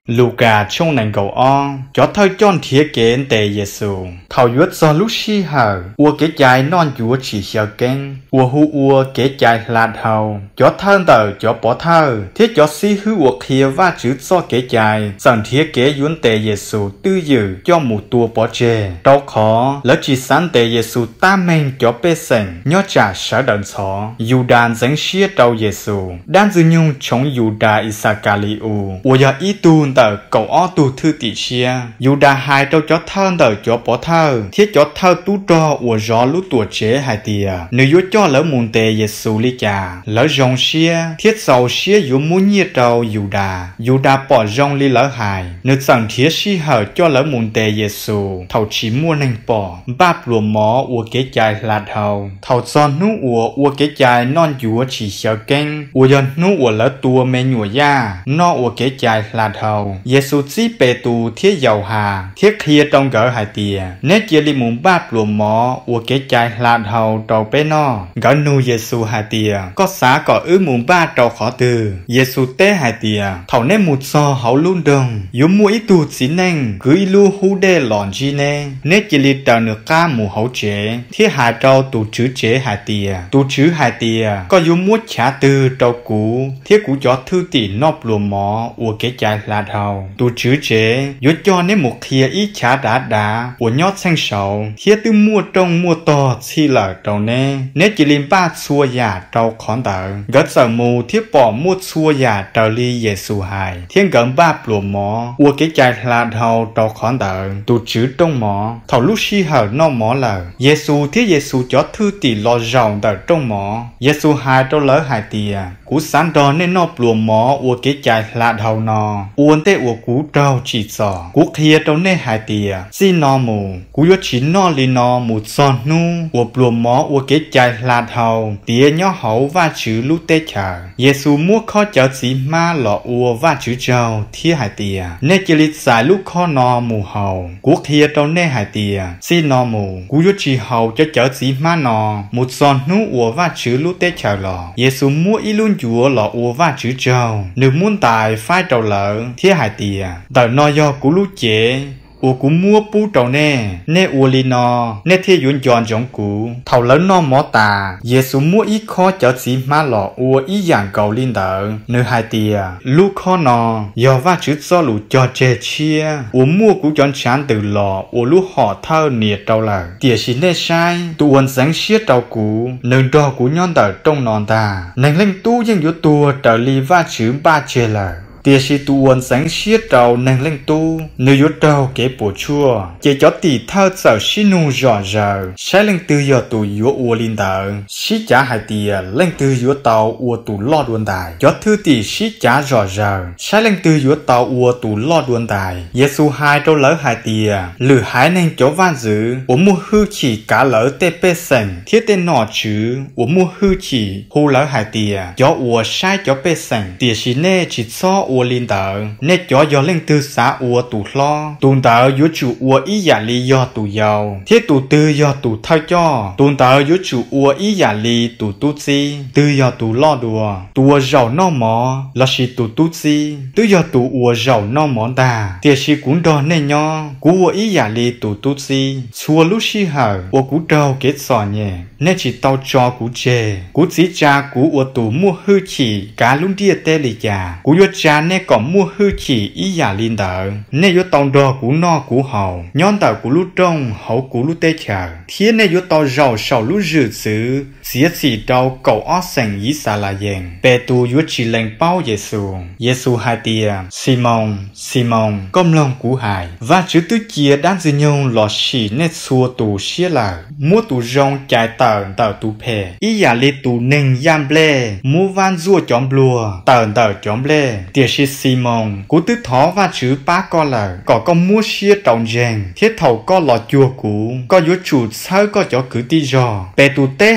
Luca trong nền cầu o cho thơi chọn thiết kế tề Giêsu thảo yuết do lúc xí hở ua kế trái non chúa chỉ xeo kênh ua hu ua kế trái lạt hầu cho thân tờ cho bỏ thơ thiết cho xí hư ua khía và chữ do kế trái rằng thiết kế yuốn tề Giêsu tư dự cho một tua bỏ chê đâu khó lỡ chỉ sáng tề Giêsu ta mình cho bê sành nhó trả sở đợn xó dù đàn dẫn xía đầu Giêsu đàn dư nhung chống dù đà Isacaliu ua ya ý tuôn tờ cậu ó tu thư tỷ xia dù đà hai đâu cho thân tờ cho bỏ thơ thiết cho thơ tú trò ua gió lú tuổi chế hai tìa nếu yếu cho lỡ mùn tề Giêsu li chà lỡ rong xia thiết sầu xia yếu muốn nhiệt đầu dù đà dù đà bỏ rong li lỡ hài nếu rằng thiết xí hở cho lỡ mùn tề Giêsu thầu chỉ mua nành bỏ bạp lùa mó ua kế chài lạt hầu thầu son nú ua ua kế chài non dúa chỉ xéo kênh ua dân nú ua lỡ tua mê nhùa ya no ua kế chài lạt hầu Giêsu chỉ bề tu thiết giàu hà thiết khía trong gỡ hai tìa nét chia li mùn bạp lùa mó ua kế chài lạt hầu đầu bê no gỡ nu Giêsu hai tìa có xá có ứ mùn ba trâu khó từ Giêsu tế hai tìa thầu nét một so hậu luôn đồng yếu mua ít tu chỉ nên cứ lu hu đê lòn chi nè nét chia li tờ nửa ca mù hậu chế thiết hai trâu tu chữ chế hai tìa tu chữ hai tìa có yếu mua trả từ trâu cũ thiết cũ cho thư tỷ nộp lùa mó ua kế chài lạt hầu tu chữ chế yếu cho nét một khía ít trả đá đá ua nhót xanh sầu thiết tư mua trông mua to chi lở trâu nè nét chỉ linh ba xua giả trâu khón tờ gất sở mù thiết bỏ mua xua giả trâu li Giêsu hài thiên gần ba lùa mó ua kế chài lạt hầu trâu khón tờ tu chữ trong mó thầu lúc xí hở no mó lờ Giêsu thiết Giêsu cho thư tỷ lo ròng tờ trong mó Giêsu hài trâu lỡ hài tìa cú sáng đo nên no lùa mó ua kế chài lạt hầu nò uốn tê ua cú trâu chỉ sò cú khía trâu nê hài tìa xin no mù cú yo chỉ no li no mù son nu ua lùa mó ua kế chài lạt hầu tía nhó hậu và chữ lúc tê chờ Giêsu mua khó chở chỉ ma lọ ua và chữ trâu thiết hài tìa nê chỉ lịch xài lúc khó no mù hầu cú khía trâu nê hài tìa xin no mù cú yo chỉ hầu cho chở chỉ ma nò mù son nu ua và chữ lúc tê chờ lọ Giêsu mua y luôn chúa lọ ua và chữ trâu nếu muốn tài phai trâu lỡ thiết hài tìa tờ no do cú lúc chế ua cú mua pu trâu nè nè ua li no nè thiết yuan giòn giống cú thầu lớn no mó tà Giêsu mua ít khó chở chỉ ma lọ ua ít dạng cầu linh tờ nơi hai tìa lu khó no do va chữ do lù cho chê chia ua mua cú chọn chán từ lọ ua lu họ thơ nhiệt trâu lờ tìa xin nè sai tu uốn sáng xiết trâu cú nơi đo cú nhon tờ trong non ta nành lên tu nhưng yếu tua trở li va chữ ba chê lờ tia si tu uốn sáng xiết trâu nâng lên tu nơi yếu trâu kế bổ chua chế cho tỷ thơ sở xí nu rõ rờ sẽ lên từ yếu tu yếu ua linh tờ xí trả hai tìa lên từ yếu tàu ua tu lo đuôn tài cho thư tỷ xí trả rõ rờ sẽ lên từ yếu tàu ua tu lo đuôn tài Giêsu hai trâu lỡ hai tìa lử hái nên chỗ van dữ ua mua hư chỉ cả lỡ tê bê sành thiết tên nọ chứ ua mua hư chỉ hù lỡ hai tìa cho ua sai cho bê sành tìa xí nê chỉ so ua linh tờ nè cho do lên tư xã ua tù lo tùn tờ yếu chủ ua ý giả li do tù giàu thiết tù tư do tù thao cho tùn tờ yếu chủ ua ý giả li tù tu si tư do tù lo đùa tù giàu no mỏ là si tù tu si tư do tù ua giàu no mỏ ta tiệt si cũng đo nè nho cú ua ý giả li tù tu si xua lúc si hở ua cú trâu kết sò nhẹ nè chỉ tao cho cú chê cú chỉ cha cú ua tù mua hư chỉ cả lúc dia tê li già cú yo cha nè còn mua hư chỉ ý giả linh tờ nè yo tao đo cú no cú hậu nhon tờ cú lúc trong hậu cú lúc tê chờ thiên nè yo tao giàu sầu lúc dự xứ xía chỉ đầu cầu ó sành ý xà là dèn bè tu yo chỉ lệnh bao Giêsu Giêsu hai tìa Simon Simon công lòng cú hài và chữ tứ chia đang dư nhung lọ xỉ nè xua tù xía là mua tù rong chạy tờ tờ tù phe ý giả li tù nền giam ble mua van rua chóm blua tờ tờ chóm ble tiệt si Simon cú tứ thó và chữ ba co là có con mua xía trọng rèn thiết thầu co lọ chua cú có yo chủ sơ có cho cứ ti giò bè tù tê hai tìa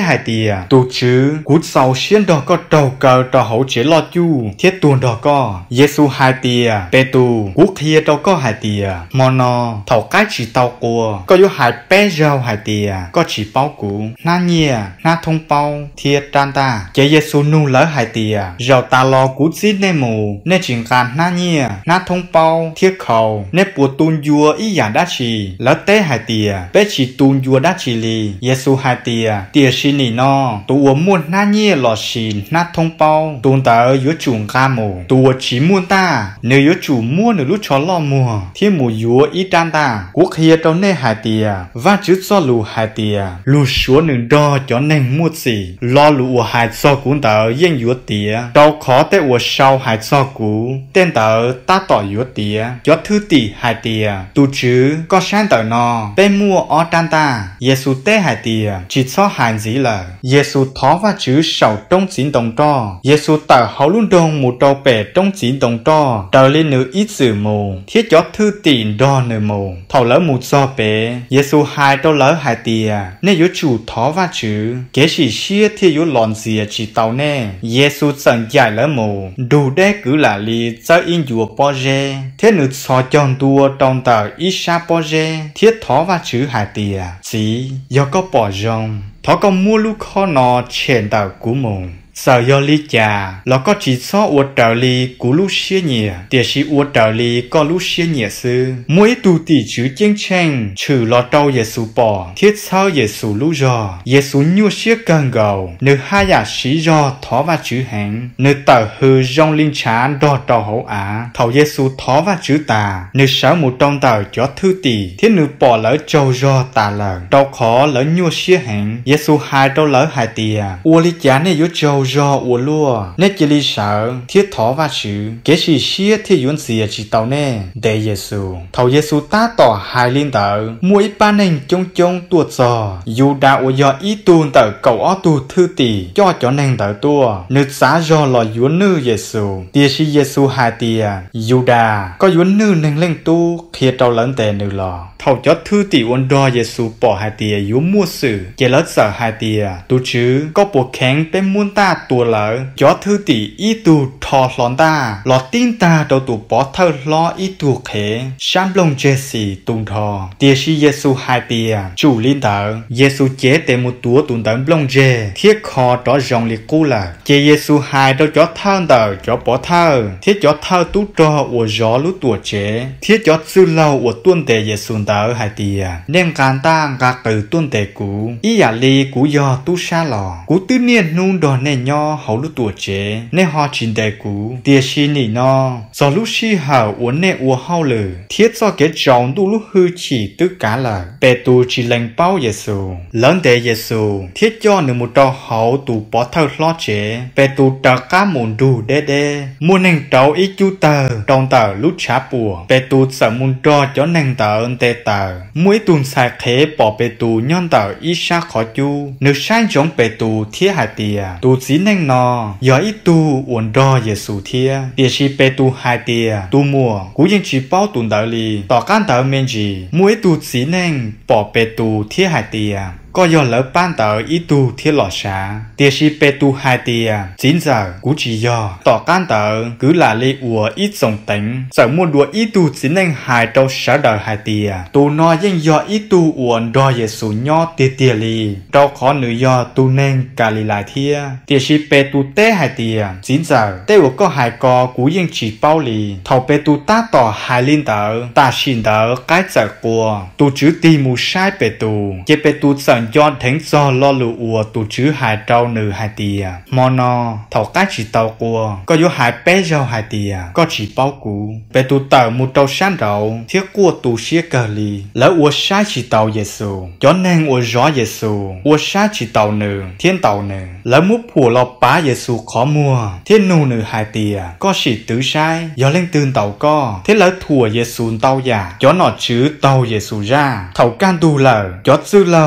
tiề tu chứ cút sau xiên đó có đầu cờ đó hậu chế lo chu thiết tuôn đó có Giêsu hai tiề bê tu cút kia đó có hai tiề mono thầu cái chỉ tàu của có yếu hai bé rau hai tiề có chỉ bao cũ na nhia na thông bao thiết tan ta chế Giêsu nu lỡ hai tiề rau ta lo cút xít nê mù nê chỉnh can na nhia na thông bao thiết khẩu nê bùa tuôn vua ý dạng đá chỉ lỡ té hai tiề bé chỉ tuôn vua đá chỉ li Giêsu hai tiề tiề xin nỉ no tu muốn na nhia lò xin na thông bao tuôn ta ở giữa chuồng ca mù tu chỉ muốn ta nếu giữa chủ mua nếu lúc cho lo mua thiên mù vua ý tan ta quốc kia đâu nê hai tiề và chữ cho lù hai tiề lù xuống nương đo cho nên mua gì lo lù hai cho cũng ta yên giữa tiề đâu khó té ủa sau hai cho cũ tên ta ta tỏ giữa tiề cho thứ tỷ hai tiề tu chứ có sáng tờ no bên mua ở tan ta Giêsu té hai tiề chỉ cho hai gì là Giêsu thó và chữ sầu trong chín đồng to Giêsu tờ hậu luôn đông một đầu bể trong chín đồng to tờ lên nữ ít sự mù thiết cho thứ tỷ đo nữ mù thầu lỡ một so bể Giêsu hai đâu lỡ hai tiề nên yếu chủ thó và chữ kế chỉ xia thiết yếu lòn dìa chỉ tàu nè Giêsu chẳng dài lỡ mù đủ đế cứ là li cho in dùa bó rê thiết nữ so chọn tua trong tờ ít xa bó rê thiết thó và chữ hai tiề chỉ do có bỏ rong thó có mua lúc khó nọ trên tờ cú mù sợ do lý trà là có chỉ số uất trợ lý của lúc xưa nhỉ địa sĩ uất trợ lý có lúc xưa nhỉ sư mỗi tu tỷ chữ chiến tranh trừ lo trâu Giêsu bỏ thiết sao Giêsu lúc rồi Giêsu nhu xưa cần gầu nữ hai giả sĩ do thó và chữ hẹn nữ tờ hư trong linh trán đo trò hậu á thầu Giêsu thó và chữ tà nữ sáu một trong tờ cho thư tỷ thiết nữ bỏ lỡ trâu do tà lợn đâu khó lỡ nhu xưa hẹn Giêsu hai đâu lỡ hai tìa ua lý trá này yếu trâu do ua lua nét chỉ lý sợ thiết thó và chữ kế chỉ xía thiết yuan xìa chỉ tàu nè để Giêsu thầu Giêsu ta tỏ hai liên tờ mỗi ba nền chung chung tuột giò dù đã ua do ý tuôn tờ cầu ó tu thư tỷ cho cho nền tờ tua nước giá do lò yuan nữ Giêsu tia si Giêsu hai tia dù đã có yuan nữ nền lên tu khi trâu lớn tè nữ lò thầu cho thư tỷ uốn đo Giêsu bỏ hai tia yếu mua sự chỉ lỡ sợ hai tia tu chứ có bộ khen bên muôn ta tua lỡ cho thư tỷ ý tu thò lon ta lọ tin ta đâu tu bỏ thơ lo ý tu khế sam lông Jesse tung thò tia si Giêsu hai tia chủ liên tờ Giêsu chế tệ một tua tung tấn lông dê thiết kho đó rong liệt cú là chế Giêsu hai đâu cho thơ tờ cho bỏ thơ thiết cho thơ tú trò của gió lú tua chế thiết cho sư lâu của tuân tệ Giêsu tờ hai tia nên can ta gạt từ tuân tệ cũ ý giả li cũ do tu sa lò cũ tư niên nung đòn nên nho hậu lúc tuổi chế nên họ chín tệ cũ tia xin nỉ no do lúc si hảo uốn nè uốn hao lử thiết do cái tròn tu lúc hư chỉ tất cả là bề tu chỉ lành bao Giêsu lớn tệ Giêsu thiết cho nửa một trò hậu tu bỏ thơ lo chế bề tu trả cá mồn đủ đê đê muốn neng trâu ít chú tờ trong tờ lúc trả bùa bề tu sợ muốn trò cho neng tờ tê tờ mỗi tuần xài khế bỏ bề tu nhon tờ ít xa khó chú nếu sai giống bề tu thiết hai tia tu chỉ neng nò giờ ít tu uốn đo Giêsu thiết địa chỉ bề tu hai tia tu mùa cú yên chỉ bao tuần tờ li tỏ can tờ men gì mỗi tu chỉ neng bỏ bề tu thiết hai tia có do lỡ ban tờ ý tu thiết lọ xá tia si bê tu hai tia chín giờ cú chỉ do tỏ can tờ cứ là li ủa ít dòng tính sợ mua đùa ý tu chỉ nên hai trâu sở đời hai tia tu nói dân do ý tu uốn đo Giêsu nho tia tia li trâu khó nữ do tu nên cả li lại thia tia si bê tu té hai tia chín giờ té ủa có hai co cú yên chỉ bao li thầu bê tu ta tỏ hai liên tờ ta xin tờ cái giờ của tu chữ ti mù sai bê tu chế bê tu sợ do thánh do lo lụ ua tụ chữ hai trâu nữ hai tia mono thầu cái chỉ tàu của có yếu hai bé rau hai tia có chỉ bao cũ bé tụ tờ một trâu sáng rậu thiết của tụ xía cờ lì lỡ ua sai chỉ tàu Giêsu cho nên ua gió Giêsu ua sai chỉ tàu nữ thiên tàu nữ lỡ mút phù lọ bá Giêsu khó mua thiên nụ nữ hai tia có chỉ tứ sai do lên tương tàu co thế lỡ thùa Giêsu tàu giả cho nó chữ tàu Giêsu ra thầu can tu lờ cho sư lâu cho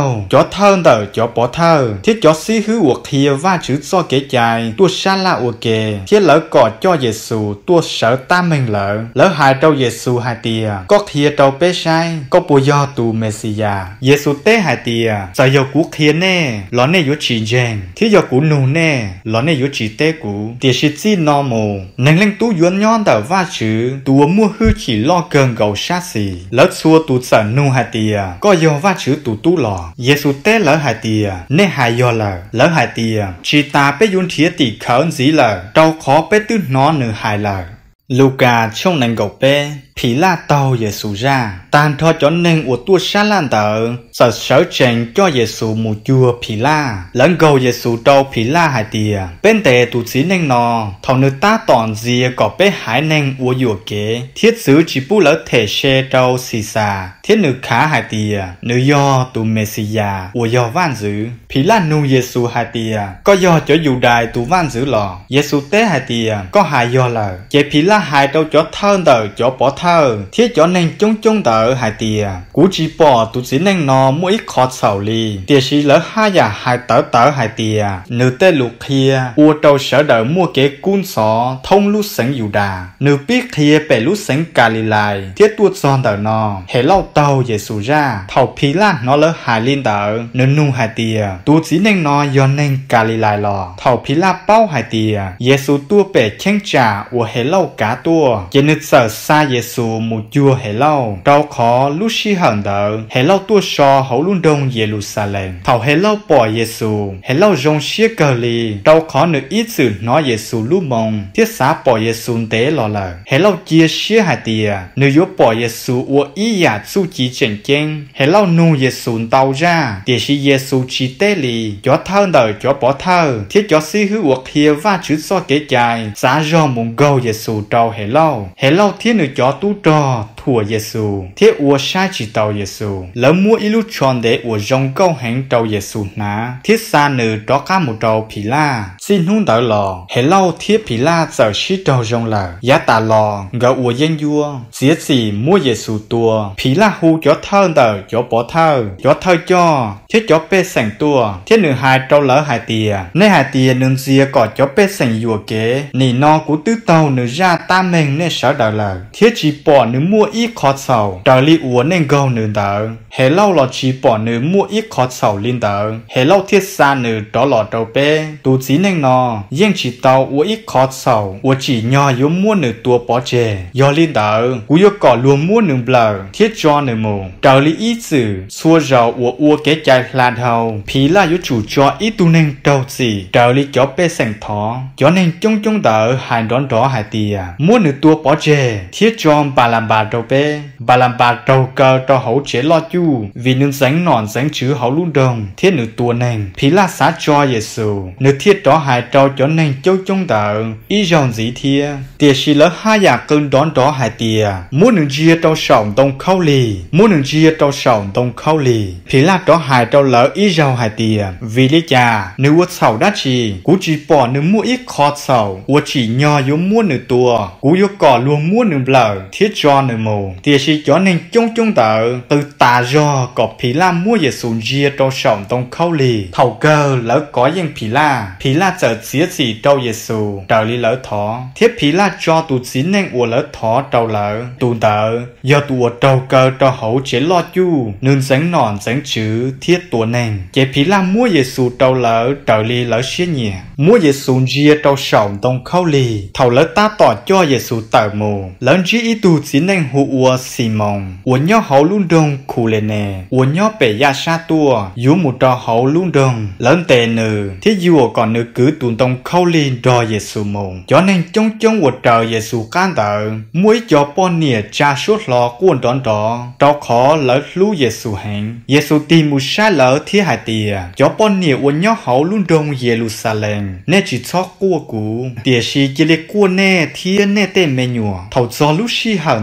thơ đỡ cho bỏ thơ thiết cho xí hứ uộc kia và chữ cho kế chạy tua xa la uộc kề thiết lỡ cỏ cho Giêsu tua sợ ta mình lỡ lỡ hai trâu Giêsu hai tia có kia trâu bé sai có bùa do tù Messia Giêsu té hai tia giờ giờ cú kia nè lọ nè yếu chỉ dèn thiết giờ cú nụ nè lọ nè yếu chỉ té cú tiệt sĩ chi normal nên lên tú yuan nhon đỡ và chữ tua mua hư chỉ lo cơn gầu sát xì lỡ xua tụ sợ nụ hai tia có giờ và chữ tụ tú lò Giêsu té lỡ hai tia nè hai giờ lỡ lỡ hai tia chỉ ta bé yun thiệt tỷ khẩn gì lỡ trâu khó bé tư nó nửa hai lỡ Luca trong nền gầu bé phí la tàu Giêsu ra tàn thọ cho nên của tua xa lan tờ sợ sở trình cho Giêsu một chùa phí la lẫn gầu Giêsu trâu phí la hai tia bên tề tụ chỉ nên nò thầu nữ ta toàn gì có bé hải nên của dùa kế thiết sứ chỉ bù lỡ thể xe trâu xì xà thiết nữ khá hai tia nữ do tụ Messia của do van dữ phí la nu Giêsu hai tia có do cho dù đài tụ van dữ lò Giêsu tế hai tia có hai do lờ chế phí la hai trâu cho thơ tờ cho bỏ thơ thiết cho nên chung chung tờ hai tia cú chỉ bỏ tụ chỉ nên nó mỗi ít khó sầu li tia chỉ lỡ hai giả hai tờ tờ hai tia nữ tê lục kia ua trâu sở đỡ mua kế cún xó thông lút sánh dù đà nữ biết kia bể lút sánh Galilee thiết tuột giòn tờ nó hệ lau tàu Giêsu ra thầu phí la nó lỡ hai linh tờ nữ nu hai tia tụ chỉ nên nó do nên Galilee lò thầu phí la bao hai tia Giêsu tua bể khen trà ua hệ lau cá tua chỉ nữ sợ xa Giêsu một chùa hệ lau trâu khó lúc xí hận đỡ hệ lau tua so hậu luôn đông Jerusalem thầu hệ lau bỏ Giêsu hệ lau rong xía cờ lì trâu khó nữ ít sự nói Giêsu lúc mong thiết xá bỏ Giêsu tế lò lờ hệ lau chia xía hai tia nữ yếu bỏ Giêsu ua ý giả su chỉ chỉnh chênh hệ lau nu Giêsu tàu ra địa sĩ Giêsu chỉ tế lì cho thơ đỡ cho bỏ thơ thiết cho xí hư uộc kia và chữ so kế chạy xá do mong gâu Giêsu trâu hệ lau hệ lau thiết nữ cho tu trò thua Giêsu thiết ua sai chỉ tàu Giêsu lỡ mua ilu tròn để ua rong câu hành trâu Giêsu ná thiết xa nữ đó cá một trâu phí la xin hung đỡ lò hệ lau thiết phí la giờ xí trâu rong lờ giá tà lò gỡ ua dân vua xía gì mua Giêsu tua phí la hu cho thơ đỡ cho bỏ thơ cho thơ cho thiết cho bê sành tua thiết nữ hai trâu lỡ hai tia nơi hai tia nương xía có cho bê sành vua kế nì no của tứ tàu nữ ra ta mình nên sợ đỡ lờ thiết chỉ bỏ nữ mua ít khó sầu trời li ua nên gâu nữ đỡ hệ lau lò chỉ bỏ nữ mua ít khó sầu linh đỡ hệ lau thiết xa nữ đó lò trâu bê tụ chỉ nên nó riêng chỉ tàu ua ít khó sầu ua chỉ nhỏ yếu mua nữ tua bỏ chè do linh đỡ cú yếu cỏ luôn mua nữ blờ thiết cho nữ mù trời li ít sự xua rau ua ua kế chạy là đầu phí là yếu chủ cho ít tu nên trâu gì trời li cho bê sành thó cho nên chung chung đỡ hai đón đó hai tia mua nữ tua bỏ chè thiết cho bà làm bà trâu bê bà làm bà trâu cơ cho hậu chế lo chu vì nương sánh nòn sánh chữ hậu luôn đồng thiết nữ tua nên phí là xá cho Giêsu nữ thiết đó hai trâu cho nên châu chung đỡ ý dòng gì thia tia xì lỡ hai giả cơn đón đó hai tia mua nữ chia trâu sòng đông khâu lì mua nữ chia trâu sòng đông khâu lì phí là đó hai trâu lỡ ý dòng hai tia vì lý cha nữ uất sầu đá chi cú chỉ bỏ nữ mua ít khó sầu uất chỉ nhỏ yếu mua nữ tua cú yếu cỏ luôn mua nữ blờ thiết cho nữ mù tia xì cho nên chung chung đỡ từ tà do có phí la mua Giêsu chia trâu sòng đông khâu lì thầu cơ lỡ có dân phí la phí la chờ xía gì trâu Giêsu trời li lỡ thó thiết phí la cho tụ xín nên ua lỡ thó trâu lỡ tụ đỡ do tụ trâu cơ trâu hậu chế lo chu nương sánh nòn sánh chữ thiết tụ nên chế phí la mua Giêsu trâu lỡ trời li lỡ xía nhẹ mua Giêsu chia trâu sòng đông khâu lì thầu lỡ ta tỏ cho Giêsu tờ mù lỡ chỉ ý tụ xín nên hụ ua xì mong ua nhó hậu luôn đông khu lệ nè ua nhó bể ya sa tua yếu một trò hậu luôn đông lớn tệ nữ thiết dù còn nữ cứ tụn tông khâu lì đo Giêsu mong cho nên trong trong một trời Giêsu can tờ mỗi cho bọn nịa cha suốt lò cuốn đón đó trao khó lỡ lú Giêsu hành Giêsu tìm một sai lỡ thiết hai tia cho bọn nịa ua nhó hậu luôn đông Jerusalem nè chỉ cho cua cú tia si chỉ lệ cua nè thiên nè tên mê nhùa thầu cho lúc si hẳn tờ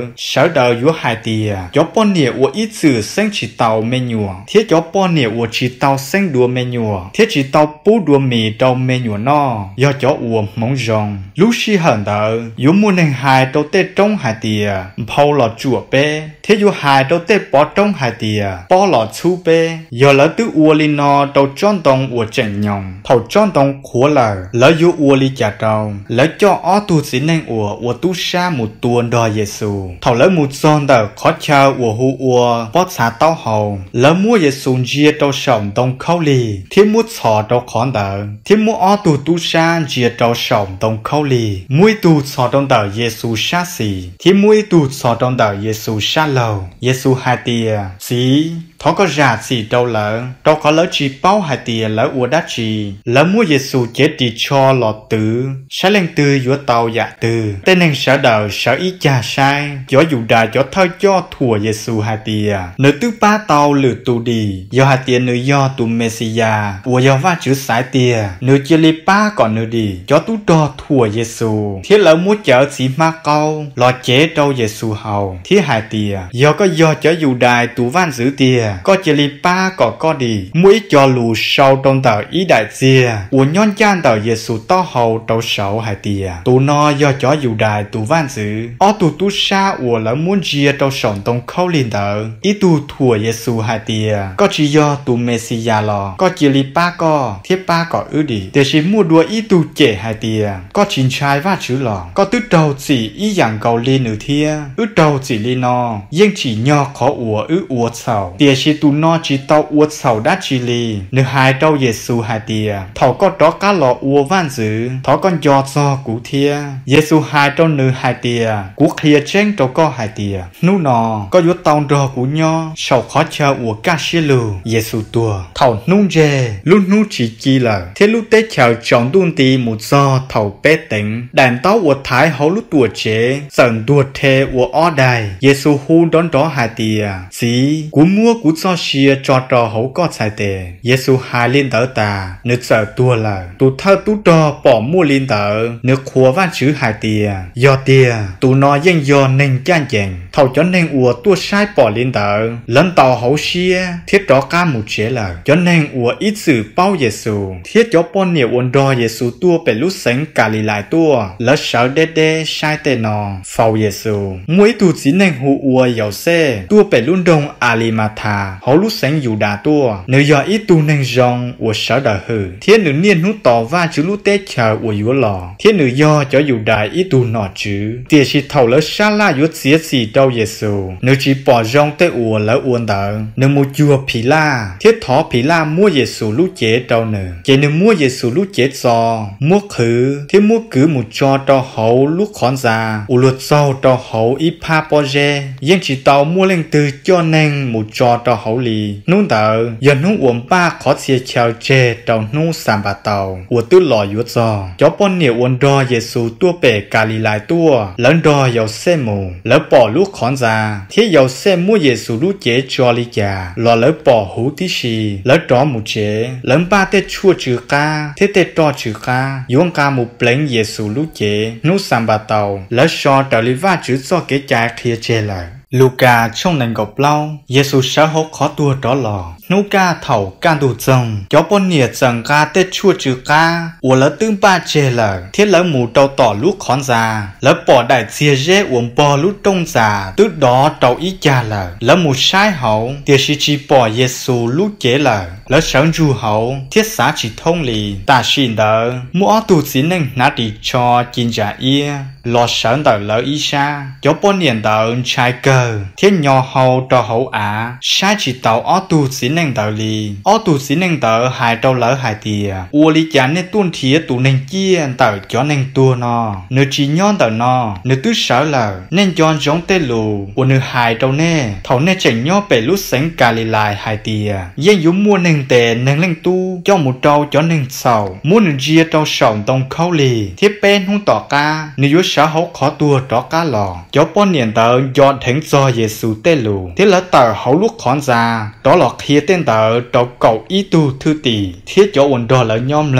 sở đờ yếu hai tia cho bọn nè của ít sự sinh chỉ tàu mê nhùa thiết cho bọn nè của chỉ tàu sinh đua mê nhùa thiết chỉ tàu bố đua mì đầu mê nhùa no do cho uổng mong rong lúc xí hận đờ yếu muốn nên hai đầu tê trong hai tia bao lọ chùa bê thiết yếu hai đầu tê bỏ trong hai tia bỏ lọ chu bê do lỡ tứ uổng li no đầu tròn đồng uổng chỉnh nhong thầu tròn đồng khổ lờ lỡ yếu uổng li chả đầu lỡ cho ó tu sĩ nên uổng uổng tu sa một tuần đòi Giêsu thầu lỡ một son đờ khó chờ uổng hu uổng bó xả tao hầu lỡ mua Giêsu chia đầu sòng đồng khâu lì thiết mua sò đầu khón đờ thiết mua ó tu tu sa chia đầu sòng đồng khâu lì mũi tu sò đồng đờ Giêsu sa xì thiết mũi tu sò đồng đờ Giêsu sa lầu Giêsu hai tia xí thọ có giả xì đâu lỡ đâu có lỡ chỉ bao hai tia lỡ uổng đá chỉ lỡ mua Giêsu chết đi cho lọt tử sẽ lên từ giữa tàu dạ từ tên nên sợ đời sợ ý cha sai cho dù đà cho thơ cho thua Giêsu hai tia nữ tứ ba tàu lừa tù đi do hai tia nữ do tù Messia của do va chữ sải tia nữ chia li ba còn nữ đi cho tú đo thua Giêsu thiết lỡ muốn chở chỉ ma câu lo chế đâu Giêsu hầu thiết hai tia do có do cho dù đài tù van giữ tia có chia li ba có có đi mũi cho lù sau trong tờ ý đại tia của nhon chan tờ Giêsu to hầu đầu sầu hai tia tù no do cho dù đài tù van giữ ó tù tu sa của lỡ muốn chia đầu sòng tông khâu liền tờ ý tù thua Giêsu hai tia có chỉ do tù Messia lo có chia li ba có thiết ba có ư đi để chỉ mua đua ý tù trẻ hai tia có chín trai va chữ lò có tứ đầu chỉ ý dạng cầu lên nữ thia ư đầu chỉ li no nhưng chỉ nho khó ủa ư ủa sầu tia chỉ tù no chỉ tàu ủa sầu đắt chỉ li nữ hai đầu Giêsu hai tia thầu có đó cá lò ủa van giữ thọ con giò do cú thia Giêsu hai đầu nữ hai tia cú khía chen đầu có hai tia nú nọ có yếu tàu đò cú nho sầu khó chờ ủa cá xí lù Giêsu tua thầu nung dê lúc nú chỉ chi là thế lúc tết chào chọn đun tì một do thầu bé tỉnh đàn táo ủa thái hậu lúc tuổi chế dần đua thề ủa ó đài Giêsu hu đón đó hai tia xí cú mua cú cho xìa cho trò hậu có sai tề Giêsu hai lên đỡ ta nước sợ tua là tụ thơ tụ trò bỏ mua lên đỡ nước khua van chữ hai tia do tia tụ nó dân do nên chan chèn thầu cho nên ủa tua sai bỏ lên đỡ lần tàu hậu xìa thiết đó ca một chế là cho nên ủa ít sự bao Giêsu thiết cho bọn nhiều ôn đo Giêsu tua bể lúc sáng cả lì lại tua lỡ sợ đê đê sai tê nọ phao Giêsu mỗi tụ chỉ nên hù ủa giàu xe tua bể luôn đông Alimatha hậu lúc sáng dù đà tua nếu do ít tu nên rong ủa sợ đời hư thiết nữ niên hút tỏ va chữ lúc tết chờ ủa yếu lò thiết nữ do cho dù đại ít tu nọ chứ tiệt chỉ thầu lỡ xa la yếu xía xì đâu Giêsu nếu chỉ bỏ rong tê ủa lỡ uốn đỡ nếu mua chùa phí la thiết thọ phí la mua Giêsu lúc chế đâu nè chế nếu mua Giêsu lúc chế cho mua khứ thiết mua cứ một cho cho hậu lúc khón già ủa luật sau cho hậu ít pa po je nhưng chỉ tàu mua lên từ cho nên một cho cho hậu lì nung đỡ giờ nung uống ba khó xia chào chê trong nung sàm bà tàu ủa tư lò yếu cho cho bọn nhiều uốn đo Giêsu tua bể cà lì lại tua lẫn đo dầu xe mù lỡ bỏ lúc khón già thiết dầu xe mua Giêsu lúc chế cho lì già lò lỡ bỏ hú tí xì lỡ tró một chế lẫn ba tê chua chữ ca thế tê trò chữ ca yuông ca một pleng Giêsu lúc chế nung sàm bà tàu lỡ so trở lì va chữ cho cái trái kia chê lại Luca trong nền gọc lau Giêsu sẽ hốt khó tua đó lò nú ca thầu can đủ dòng cho bọn nhiệt dần ca tết chua chữ ca ủa lỡ tương ba chê lờ thiết lỡ mù trâu tỏ lúc khón già lỡ bỏ đại chia dê uống bò lúc trông già tức đó trâu ý cha lờ lỡ mù sai hậu tiệt sĩ chỉ bỏ Giêsu lúc chế lờ lỡ sáng du hậu thiết xã chỉ thông lì ta xin đỡ mua tù chỉ nên nát đi cho chín trả ia lo sáng đỡ lỡ ý xa cho bọn nhiệt đỡ trái cờ thiết nhỏ hậu cho hậu á sai chỉ tàu ó tù chỉ nên đỡ lì ó tù chỉ nên đỡ hai trâu lỡ hai tìa ua lì chán nên tuôn thía tù nên chia đỡ cho nên tua nó nếu chỉ nhon đỡ nó nếu tứ sợ lờ nên cho giống tê lù ua nếu hai trâu nè thầu nè chảnh nhó bể lút sáng cà lì lại hai tìa yên dũng mua nên tệ nên lên tu cho một trâu cho nên sầu muốn nên chia trâu sòng tông khâu lì thiết bên không tỏ ca nếu dũng sợ hậu khó tua đó cá lò cho bọn niệm đỡ dọn thánh do Giêsu tê lù thế là tờ hậu lúc khón ra đó là khi tên tờ trâu cầu ý tu thư tỷ thiết cho ổn đo là nhom lòng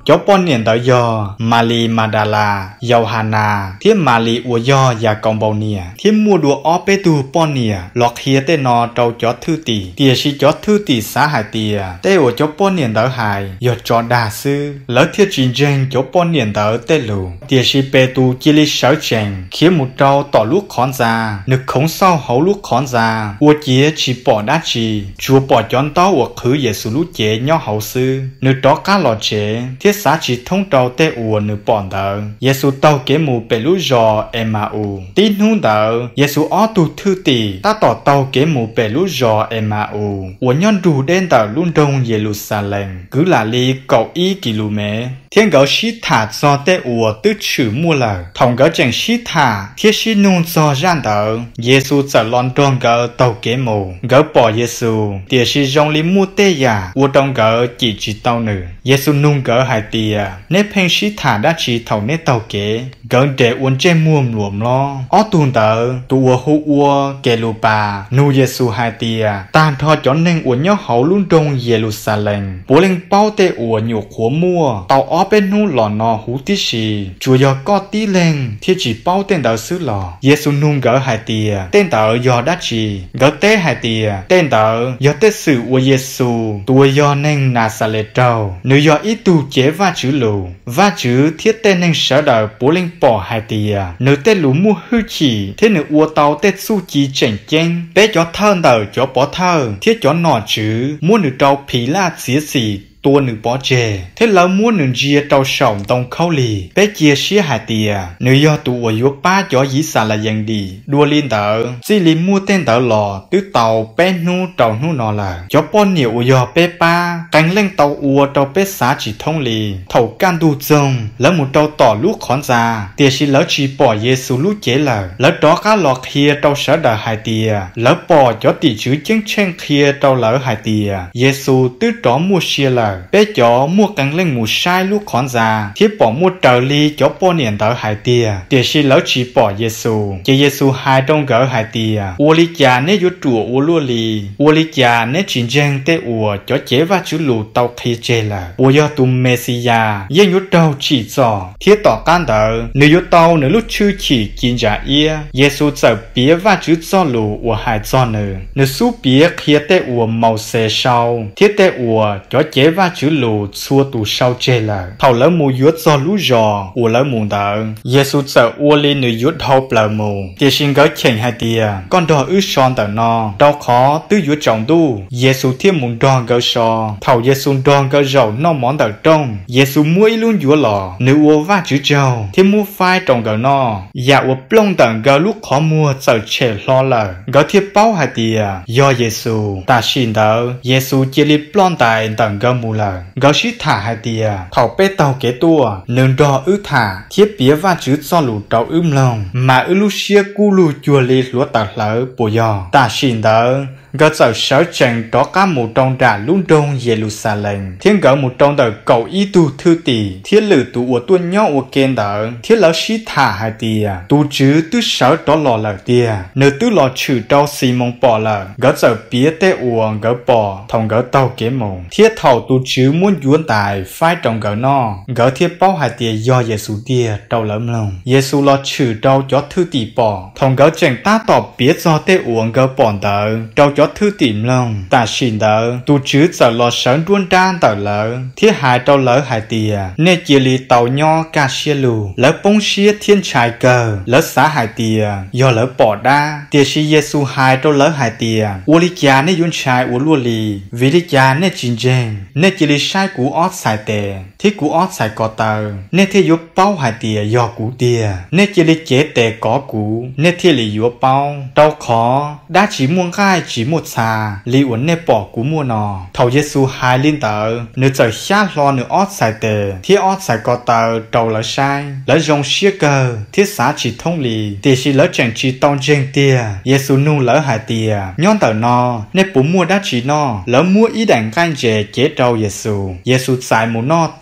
cho bọn niệm tới do Mali Madala Yohana thiết Mali ua do và cộng bầu nia thiết mua đùa ó bê tu bọn nia lọt hia tê nó trâu chó thư tỷ tìa si chó thư tỷ xã hải tìa tê ua cho bọn niệm tới hải do cho đa sư lỡ thiết trình tranh cho bọn niệm tới tê lù tìa si bê tu chỉ lý sở tranh khiến một trâu tỏ lúc khón ra nực khống sau hấu lúc khón ra ua chia chỉ bỏ đá chỉ chúa bỏ chón tao ua khứ Giêsu lúc chế nhau hậu sư nực đó cá lọt chế thiết xã chỉ thông trâu tê ua nực bọn tờ Giêsu tao kế mù bê lúc giò Emau tin hôn tờ Giêsu ó tu thư tỷ ta tỏ tao kế mù bê lúc giò Emau ua nhon đủ đen tờ luôn đông Jerusalem cứ là li cậu y km thiên gấu xí thả do tê ua tư chữ mua lời thòng gấu chẳng xí thả thiết xí nôn do gian tờ Giêsu trở lon tròn gấu tàu kế mù gấu bỏ Giêsu tìa xí dòng lý mua tê giả ua trong gấu chỉ chỉ tàu nữ Giêsu nung gấu hai tìa nếp hình xí thả đã chỉ thầu nếp tàu kế gấu để uốn trên muồm luồm lo ó tuôn tờ tu ua hú ua kê lù bà nu Giêsu hai tìa tàn thọ cho nên uốn nhóc hậu luôn đông Jerusalem bố lên bao tê ua nhục khổ mua tàu ó bên nu lò nò hú tí xì chùa do có tí lên thiết chỉ bao tên tờ xứ lò Giêsu nung gỡ hai tìa tên tờ do đá chỉ gỡ tế hai tìa tên tờ do tế sự của Giêsu tua do nên Nazareth trâu nữ do ít tu chế va chữ lù va chữ thiết tên nên sở đời bố lên bỏ hai tìa nữ tên lù mua hư chỉ thế nữ ua tàu tên su chỉ chảnh chanh bé cho thơ tờ cho bỏ thơ thiết cho nọ chữ mua nữ trâu phí la xía xì tua nữ bỏ chè thế là mua nữ chia trâu sòng tông khâu lì bé chia xía hai tìa nữ do tụ ở yếu ba cho dĩ xà là dần đi đua liên tờ chỉ li mua tên tờ lò tứ tàu bé nu trâu nu nọ là cho bọn nhiều do bé ba cánh lên tàu ua trâu bé xá chỉ thông lì thầu can đu dông lỡ một trâu tỏ lúc khón ra tìa xí lỡ chỉ bỏ Giêsu lúc chế là lỡ đó cá lọt kia trâu sở đờ hai tìa lỡ bỏ cho tỷ chữ chân chân kia trâu lỡ hai tìa Giêsu tứ tró mua xia là bé chó mua cắn lên một sai lúc khón ra thiết bỏ mua trợ ly cho bao niệm tờ hai tìa tìa xí lỡ chỉ bỏ Giêsu chỉ Giêsu hai trong gỡ hai tìa ua li cha nế yếu chùa ua lua lì ua li cha nế chính danh tê ua cho chế va chữ lù tàu khi chê là ua do tu Messia yên yếu trâu chỉ cho thiết tỏ can tờ nếu yếu tàu nếu lúc chư chỉ kinh giả ia Giêsu trở bía va chữ cho lù ua hai cho nữ nếu su bía kia tê ua màu xê sau thiết tê ua cho chế va chữ lù xua tù sau chê là thầu lỡ mù yuốt do lú giò ua lỡ mù tờ Giêsu trở ua li nữ yuốt hộp lỡ mù tìa xin gỡ chênh hai tìa con đò ư son tờ no đau khó tư yuốt trọng tu Giêsu thiết mù đòn gỡ sò thầu Giêsu đòn gỡ rầu no món tờ trong Giêsu mua ý luôn yuốt lò nữ ua va chữ trâu thiết mua phai trong gỡ no dạ ua plong tờ gỡ lúc khó mua trở chê lo lờ gỡ thiết bao hai tìa do Giêsu ta xin tờ Giêsu chia li plong tài tờ gỡ mù lờ gỡ xí thả hai tìa thầu bê tàu kế tua nương đo ư thả thiết bía va chữ do lù trâu ưm lòng mà ư lu xia cu lu chùa li lúa tờ lỡ bùa do ta xin tờ gỡ sở sở chẳng đó cá một trong đà luôn đông Jerusalem thiên gỡ một trong tờ cầu y tu thư tỷ thiết lử tụ của tuân nhau của kênh tờ thiết lỡ xí thả hai tìa tu chứ tư sở đó lò lờ tìa nơi tư lò trừ trâu xì mông bỏ lờ gỡ sở bía tê uổng gỡ bỏ thòng gỡ tàu kế mông thiết thầu tu chứ muốn yuan tài phai trong gỡ no gỡ thiết bao hai tìa do Giêsu tìa trâu lỡm lòng Giêsu lo trừ trâu cho thư tỷ bỏ thòng gỡ chẳng ta tỏ biết do tê uổng gỡ bỏ tờ trâu cho thư tìm lòng ta xin tờ tu chứ giờ lo sớm đuôn đan tờ lỡ thiết hai trâu lỡ hai tìa nên chia li tàu nho ca xia lù lỡ bông xia thiên trai cờ lỡ xã hai tìa do lỡ bỏ đa tìa xì Giêsu hai trâu lỡ hai tìa ua li cha nên yun trai ua lua lì vì li cha nên chính danh nên chia li sai cú ót xài tè thiết cú ót xài cò tờ nên thiết yếu bao hai tìa do cú tìa nên chia li chế tè có cú nên thiết li yếu bao đau khó đã chỉ muôn gai chỉ một xa li uốn nè bỏ cú mua nò thầu Giêsu hai liên tờ nếu trời xa lo nếu ót xài tè thiết ót xài cò tờ trâu lỡ sai lỡ rong xia cơ thiết xã chỉ thông lì tìa xì lỡ chẳng chỉ tông trên tìa Giêsu nu lỡ hai tìa nhon tờ no nè bố mua đã chỉ no lỡ mua ý đàn canh chè chế trâu Giêsu Giêsu xài một no ta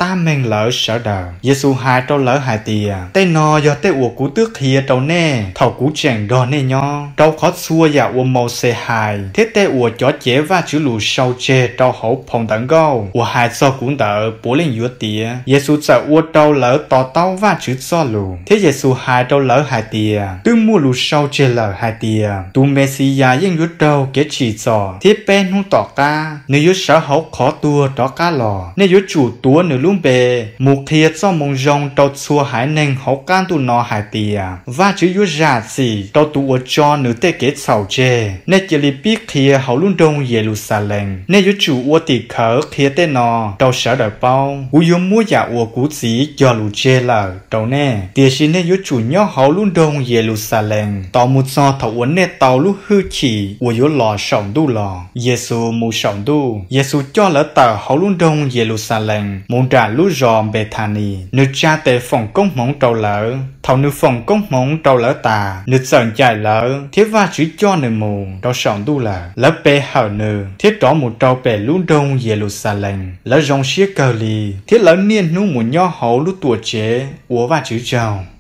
ta mình lỡ sợ đời Giêsu hai trâu lỡ hai tìa tay nò do tay ủa cú tước hìa trâu nè thầu cú chèn đò nè nho trâu khó xua dạ ủa màu xê hài thế tay ủa chó chế và chữ lù sâu chê trâu hậu phòng tận gâu ủa hai so cũng đỡ bố lên dúa tìa Giêsu sợ ủa trâu lỡ tỏ tao và chữ so lù thế Giêsu hai trâu lỡ hai tìa tư mua lù sâu chê lỡ hai tìa tu Messia yên dúa trâu kế chỉ trò thế bên không tỏ ca nếu dúa sở hậu khó tua đó cá lò nếu dúa chủ tua nếu luôn bề một thiệt do mong rong trâu xua hải nền hậu can tu nó hai tìa và chữ dúa giả gì trâu tu ủa cho nữ tê kế sầu chê nên chỉ li biết kia hậu luôn đông Jerusalem nên dúa chủ ủa tì khở kia tê nò trâu sở đời bao u dúa mua giả ủa cú dĩ do lù chê lờ trâu nè tìa xin nên dúa chủ nhó hậu luôn đông Jerusalem tàu một so thầu uốn nè tàu lúc hư chỉ ủa dúa lò sòng đu lò Giêsu mu sòng đu Giêsu cho lỡ tờ hậu luôn đông Jerusalem muốn trả lúc giòm Bethany nữ cha tề phòng công mong trâu lỡ thầu nữ phòng công mong trâu lỡ tà nữ sờn chạy lỡ thiết va chữ cho nữ mù trâu sòng đu lỡ lỡ bê hở nữ thiết đó một trâu bể luôn đông Jerusalem lỡ rong xía cờ lì thiết lỡ niên nu một nho hậu lúc tuổi chế ủa va chữ chào